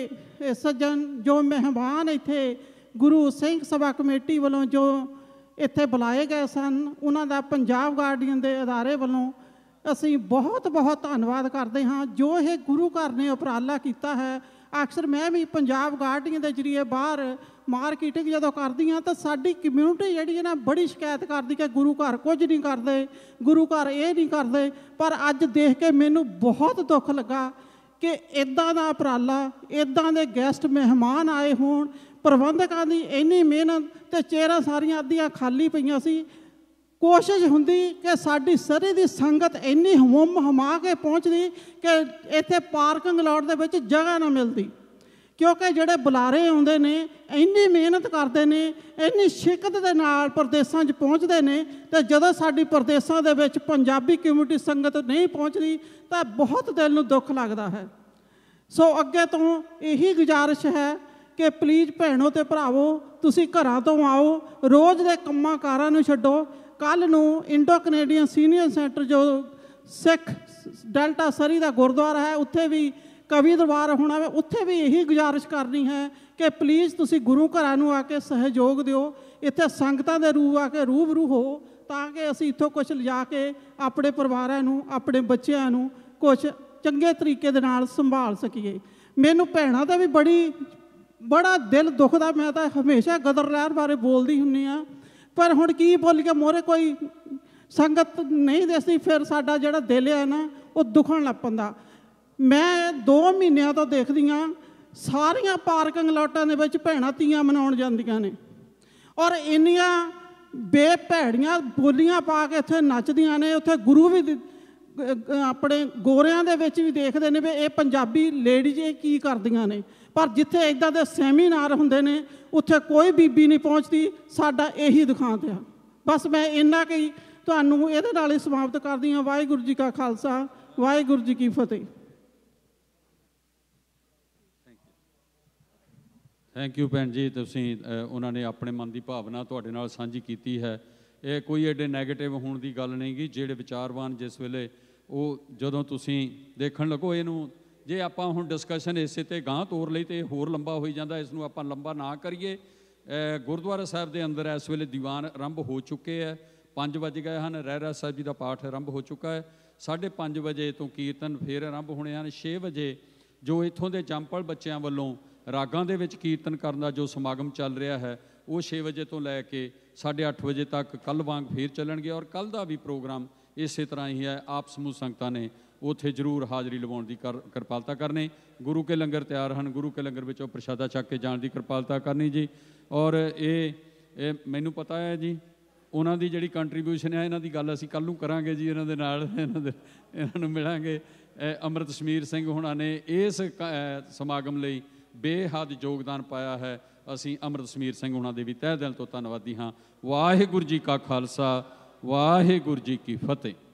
ਇਹ ਸੱਜਣ ਜੋ ਮਹਿਮਾਨ ਇੱਥੇ ਗੁਰੂ ਸਿੰਘ ਸਭਾ ਕਮੇਟੀ ਵੱਲੋਂ ਜੋ ਇੱਥੇ ਬੁਲਾਏ ਗਏ ਸਨ, ਉਹਨਾਂ ਦਾ ਪੰਜਾਬ ਗਾਰਡੀਅਨ ਦੇ ਅਦਾਰੇ ਵੱਲੋਂ ਅਸੀਂ ਬਹੁਤ ਬਹੁਤ ਧੰਨਵਾਦ ਕਰਦੇ ਹਾਂ। ਜੋ ਇਹ ਗੁਰੂ ਘਰ ਨੇ ਉਪਰਾਲਾ ਕੀਤਾ ਹੈ, ਅਕਸਰ ਮੈਂ ਵੀ ਪੰਜਾਬ ਗਾਰਡੀਅਨ ਦੇ ਜ਼ਰੀਏ ਬਾਹਰ ਮਾਰਕੀਟਿੰਗ ਜਦੋਂ ਕਰਦੀ ਹਾਂ ਤਾਂ ਸਾਡੀ ਕਮਿਊਨਿਟੀ ਜਿਹੜੀ ਹੈ ਨਾ ਬੜੀ ਸ਼ਿਕਾਇਤ ਕਰਦੀ ਕਿ ਗੁਰੂ ਘਰ ਕੁਝ ਨਹੀਂ ਕਰਦੇ, ਗੁਰੂ ਘਰ ਇਹ ਨਹੀਂ ਕਰਦੇ। ਪਰ ਅੱਜ ਦੇਖ ਕੇ ਮੈਨੂੰ ਬਹੁਤ ਦੁੱਖ ਲੱਗਾ ਕਿ ਇੱਦਾਂ ਦਾ ਉਪਰਾਲਾ, ਇੱਦਾਂ ਦੇ ਗੈਸਟ ਮਹਿਮਾਨ ਆਏ ਹੋਣ, ਪ੍ਰਬੰਧਕਾਂ ਦੀ ਇੰਨੀ ਮਿਹਨਤ ਤੇ ਚੇਅਰਾਂ ਸਾਰੀਆਂ ਅੱਧੀਆਂ ਖਾਲੀ ਪਈਆਂ ਸੀ। ਕੋਸ਼ਿਸ਼ ਹੁੰਦੀ ਕਿ ਸਾਡੀ ਸਰੀ ਦੀ ਸੰਗਤ ਇੰਨੀ ਹਮਾ ਕੇ ਪਹੁੰਚਦੀ ਕਿ ਇੱਥੇ ਪਾਰਕਿੰਗ ਲਾਟ ਦੇ ਵਿੱਚ ਜਗ੍ਹਾ ਨਾ ਮਿਲਦੀ, ਕਿਉਂਕਿ ਜਿਹੜੇ ਬੁਲਾਰੇ ਆਉਂਦੇ ਨੇ ਇੰਨੀ ਮਿਹਨਤ ਕਰਦੇ ਨੇ, ਇੰਨੀ ਸ਼ਿੱਕਤ ਦੇ ਨਾਲ ਪ੍ਰਦੇਸ਼ਾਂ 'ਚ ਪਹੁੰਚਦੇ ਨੇ ਤੇ ਜਦੋਂ ਸਾਡੀ ਪ੍ਰਦੇਸ਼ਾਂ ਦੇ ਵਿੱਚ ਪੰਜਾਬੀ ਕਮਿਊਨਿਟੀ ਸੰਗਤ ਨਹੀਂ ਪਹੁੰਚਦੀ ਤਾਂ ਬਹੁਤ ਦਿਲ ਨੂੰ ਦੁੱਖ ਲੱਗਦਾ ਹੈ। ਸੋ ਅੱਗੇ ਤੋਂ ਇਹੀ ਗੁਜ਼ਾਰਿਸ਼ ਹੈ ਕਿ ਪਲੀਜ਼ ਭੈਣੋ ਤੇ ਭਰਾਵੋ, ਤੁਸੀਂ ਘਰਾਂ ਤੋਂ ਆਓ, ਰੋਜ਼ ਦੇ ਕੰਮਾਂ ਕਾਰਾਂ ਨੂੰ ਛੱਡੋ। ਕੱਲ੍ਹ ਨੂੰ ਇੰਡੋ ਕੈਨੇਡੀਅਨ ਸੀਨੀਅਰ ਸੈਂਟਰ ਜੋ ਸਿੱਖ ਡੈਲਟਾ ਸਰੀ ਦਾ ਗੁਰਦੁਆਰਾ ਹੈ, ਉੱਥੇ ਵੀ ਕਵੀ ਦਰਬਾਰ ਹੋਣਾ ਵੇ, ਉੱਥੇ ਵੀ ਇਹੀ ਗੁਜ਼ਾਰਿਸ਼ ਕਰਨੀ ਹੈ ਕਿ ਪਲੀਜ਼ ਤੁਸੀਂ ਗੁਰੂ ਘਰਾਂ ਨੂੰ ਆ ਕੇ ਸਹਿਯੋਗ ਦਿਓ, ਇੱਥੇ ਸੰਗਤਾਂ ਦੇ ਰੂਹ ਆ ਕੇ ਰੂਬਰੂ ਹੋ, ਤਾਂ ਕਿ ਅਸੀਂ ਇੱਥੋਂ ਕੁਛ ਲਿਜਾ ਕੇ ਆਪਣੇ ਪਰਿਵਾਰਾਂ ਨੂੰ, ਆਪਣੇ ਬੱਚਿਆਂ ਨੂੰ ਕੁਛ ਚੰਗੇ ਤਰੀਕੇ ਦੇ ਨਾਲ ਸੰਭਾਲ ਸਕੀਏ। ਮੈਨੂੰ ਭੈਣਾਂ ਦਾ ਵੀ ਬੜਾ ਦਿਲ ਦੁਖਦਾ। ਮੈਂ ਤਾਂ ਹਮੇਸ਼ਾ ਗਦਰ ਲਹਿਰ ਬਾਰੇ ਬੋਲਦੀ ਹੁੰਦੀ ਹਾਂ, ਪਰ ਹੁਣ ਕੀ ਬੋਲ ਕੇ ਮੋਹਰੇ ਕੋਈ ਸੰਗਤ ਨਹੀਂ ਦਿਸਦੀ, ਫਿਰ ਸਾਡਾ ਜਿਹੜਾ ਦਿਲ ਹੈ ਨਾ ਉਹ ਦੁਖਣ ਲੱਗ ਪੈਂਦਾ। ਮੈਂ 2 ਮਹੀਨਿਆਂ ਤੋਂ ਦੇਖਦੀ ਹਾਂ ਸਾਰੀਆਂ ਪਾਰਕਿੰਗ ਲਾਟਾਂ ਦੇ ਵਿੱਚ ਭੈਣਾਂ ਤੀਆਂ ਮਨਾਉਣ ਜਾਂਦੀਆਂ ਨੇ ਔਰ ਇੰਨੀਆਂ ਬੇਭੈੜੀਆਂ ਬੋਲੀਆਂ ਪਾ ਕੇ ਇੱਥੇ ਨੱਚਦੀਆਂ ਨੇ। ਉੱਥੇ ਗੁਰੂ ਵੀ ਆਪਣੇ ਗੋਰਿਆਂ ਦੇ ਵਿੱਚ ਵੀ ਦੇਖਦੇ ਨੇ ਵੀ ਇਹ ਪੰਜਾਬੀ ਲੇਡੀਜ਼ ਇਹ ਕੀ ਕਰਦੀਆਂ ਨੇ, ਪਰ ਜਿੱਥੇ ਇੱਦਾਂ ਦੇ ਸੈਮੀਨਾਰ ਹੁੰਦੇ ਨੇ ਉੱਥੇ ਕੋਈ ਬੀਬੀ ਨਹੀਂ ਪਹੁੰਚਦੀ। ਸਾਡਾ ਇਹੀ ਦੁਖਾਂਤ ਆ। ਬਸ ਮੈਂ ਇੰਨਾ ਕਿ ਤੁਹਾਨੂੰ ਇਹਦੇ ਨਾਲ ਹੀ ਸਮਾਪਤ ਕਰਦੀ ਹਾਂ। ਵਾਹਿਗੁਰੂ ਜੀ ਕਾ ਖਾਲਸਾ, ਵਾਹਿਗੁਰੂ ਜੀ ਕੀ ਫਤਿਹ। ਥੈਂਕ ਯੂ ਭੈਣ ਜੀ, ਤੁਸੀਂ ਉਹਨਾਂ ਨੇ ਆਪਣੇ ਮਨ ਦੀ ਭਾਵਨਾ ਤੁਹਾਡੇ ਨਾਲ ਸਾਂਝੀ ਕੀਤੀ ਹੈ। ਇਹ ਕੋਈ ਐਡੇ ਨੈਗੇਟਿਵ ਹੋਣ ਦੀ ਗੱਲ ਨਹੀਂ ਗੀ। ਜਿਹੜੇ ਵਿਚਾਰਵਾਨ ਜਿਸ ਵੇਲੇ ਉਹ ਜਦੋਂ ਤੁਸੀਂ ਦੇਖਣ ਲੱਗੋ, ਇਹਨੂੰ ਜੇ ਆਪਾਂ ਹੁਣ ਡਿਸਕਸ਼ਨ ਇਸੇ 'ਤੇ ਗਾਂਹ ਤੋਰ ਲਈ ਤਾਂ ਇਹ ਹੋਰ ਲੰਬਾ ਹੋਈ ਜਾਂਦਾ। ਇਸ ਨੂੰ ਆਪਾਂ ਲੰਬਾ ਨਾ ਕਰੀਏ। ਗੁਰਦੁਆਰਾ ਸਾਹਿਬ ਦੇ ਅੰਦਰ ਇਸ ਵੇਲੇ ਦੀਵਾਨ ਆਰੰਭ ਹੋ ਚੁੱਕੇ ਹੈ। 5 ਵੱਜ ਗਏ ਹਨ। ਰਹਿਰਾਸ ਸਾਹਿਬ ਜੀ ਦਾ ਪਾਠ ਆਰੰਭ ਹੋ ਚੁੱਕਾ ਹੈ। 5:30 ਵਜੇ ਤੋਂ ਕੀਰਤਨ ਫਿਰ ਆਰੰਭ ਹੋਣੇ ਹਨ। 6 ਵਜੇ ਜੋ ਇੱਥੋਂ ਦੇ ਜੰਪਲ ਬੱਚਿਆਂ ਵੱਲੋਂ ਰਾਗਾਂ ਦੇ ਵਿੱਚ ਕੀਰਤਨ ਕਰਨ ਦਾ ਜੋ ਸਮਾਗਮ ਚੱਲ ਰਿਹਾ ਹੈ, ਉਹ 6 ਵਜੇ ਤੋਂ ਲੈ ਕੇ 8:30 ਵਜੇ ਤੱਕ ਕੱਲ੍ਹ ਵਾਂਗ ਫਿਰ ਚੱਲਣਗੇ ਔਰ ਕੱਲ੍ਹ ਦਾ ਵੀ ਪ੍ਰੋਗਰਾਮ ਇਸੇ ਤਰ੍ਹਾਂ ਹੀ ਹੈ। ਆਪ ਸਮੂਹ ਸੰਗਤਾਂ ਨੇ ਉੱਥੇ ਜ਼ਰੂਰ ਹਾਜ਼ਰੀ ਲਵਾਉਣ ਦੀ ਕਿਰਪਾਲਤਾ ਕਰਨੀ। ਗੁਰੂ ਕੇ ਲੰਗਰ ਤਿਆਰ ਹਨ। ਗੁਰੂ ਕੇ ਲੰਗਰ ਵਿੱਚੋਂ ਪ੍ਰਸ਼ਾਦਾ ਚੱਕ ਕੇ ਜਾਣ ਦੀ ਕਿਰਪਾਲਤਾ ਕਰਨੀ ਜੀ। ਔਰ ਇਹ ਮੈਨੂੰ ਪਤਾ ਹੈ ਜੀ, ਉਹਨਾਂ ਦੀ ਜਿਹੜੀ ਕੰਟਰੀਬਿਊਸ਼ਨ ਹੈ, ਇਹਨਾਂ ਦੀ ਗੱਲ ਅਸੀਂ ਕੱਲ੍ਹ ਨੂੰ ਕਰਾਂਗੇ ਜੀ। ਇਹਨਾਂ ਦੇ ਨਾਲ ਇਹਨਾਂ ਨੂੰ ਮਿਲਾਂਗੇ। ਅੰਮ੍ਰਿਤ ਸਮੀਰ ਸਿੰਘ ਹੋਣਾ ਨੇ ਇਸ ਸਮਾਗਮ ਲਈ ਬੇਹੱਦ ਯੋਗਦਾਨ ਪਾਇਆ ਹੈ। ਅਸੀਂ ਅੰਮ੍ਰਿਤ ਸਮੀਰ ਸਿੰਘ ਹੋਣਾ ਦੇ ਵੀ ਤਹਿ ਦਿਲ ਤੋਂ ਧੰਨਵਾਦੀ ਹਾਂ। ਵਾਹਿਗੁਰੂ ਜੀ ਕਾ ਖਾਲਸਾ, ਵਾਹਿਗੁਰੂ ਜੀ ਕੀ ਫਤਿਹ।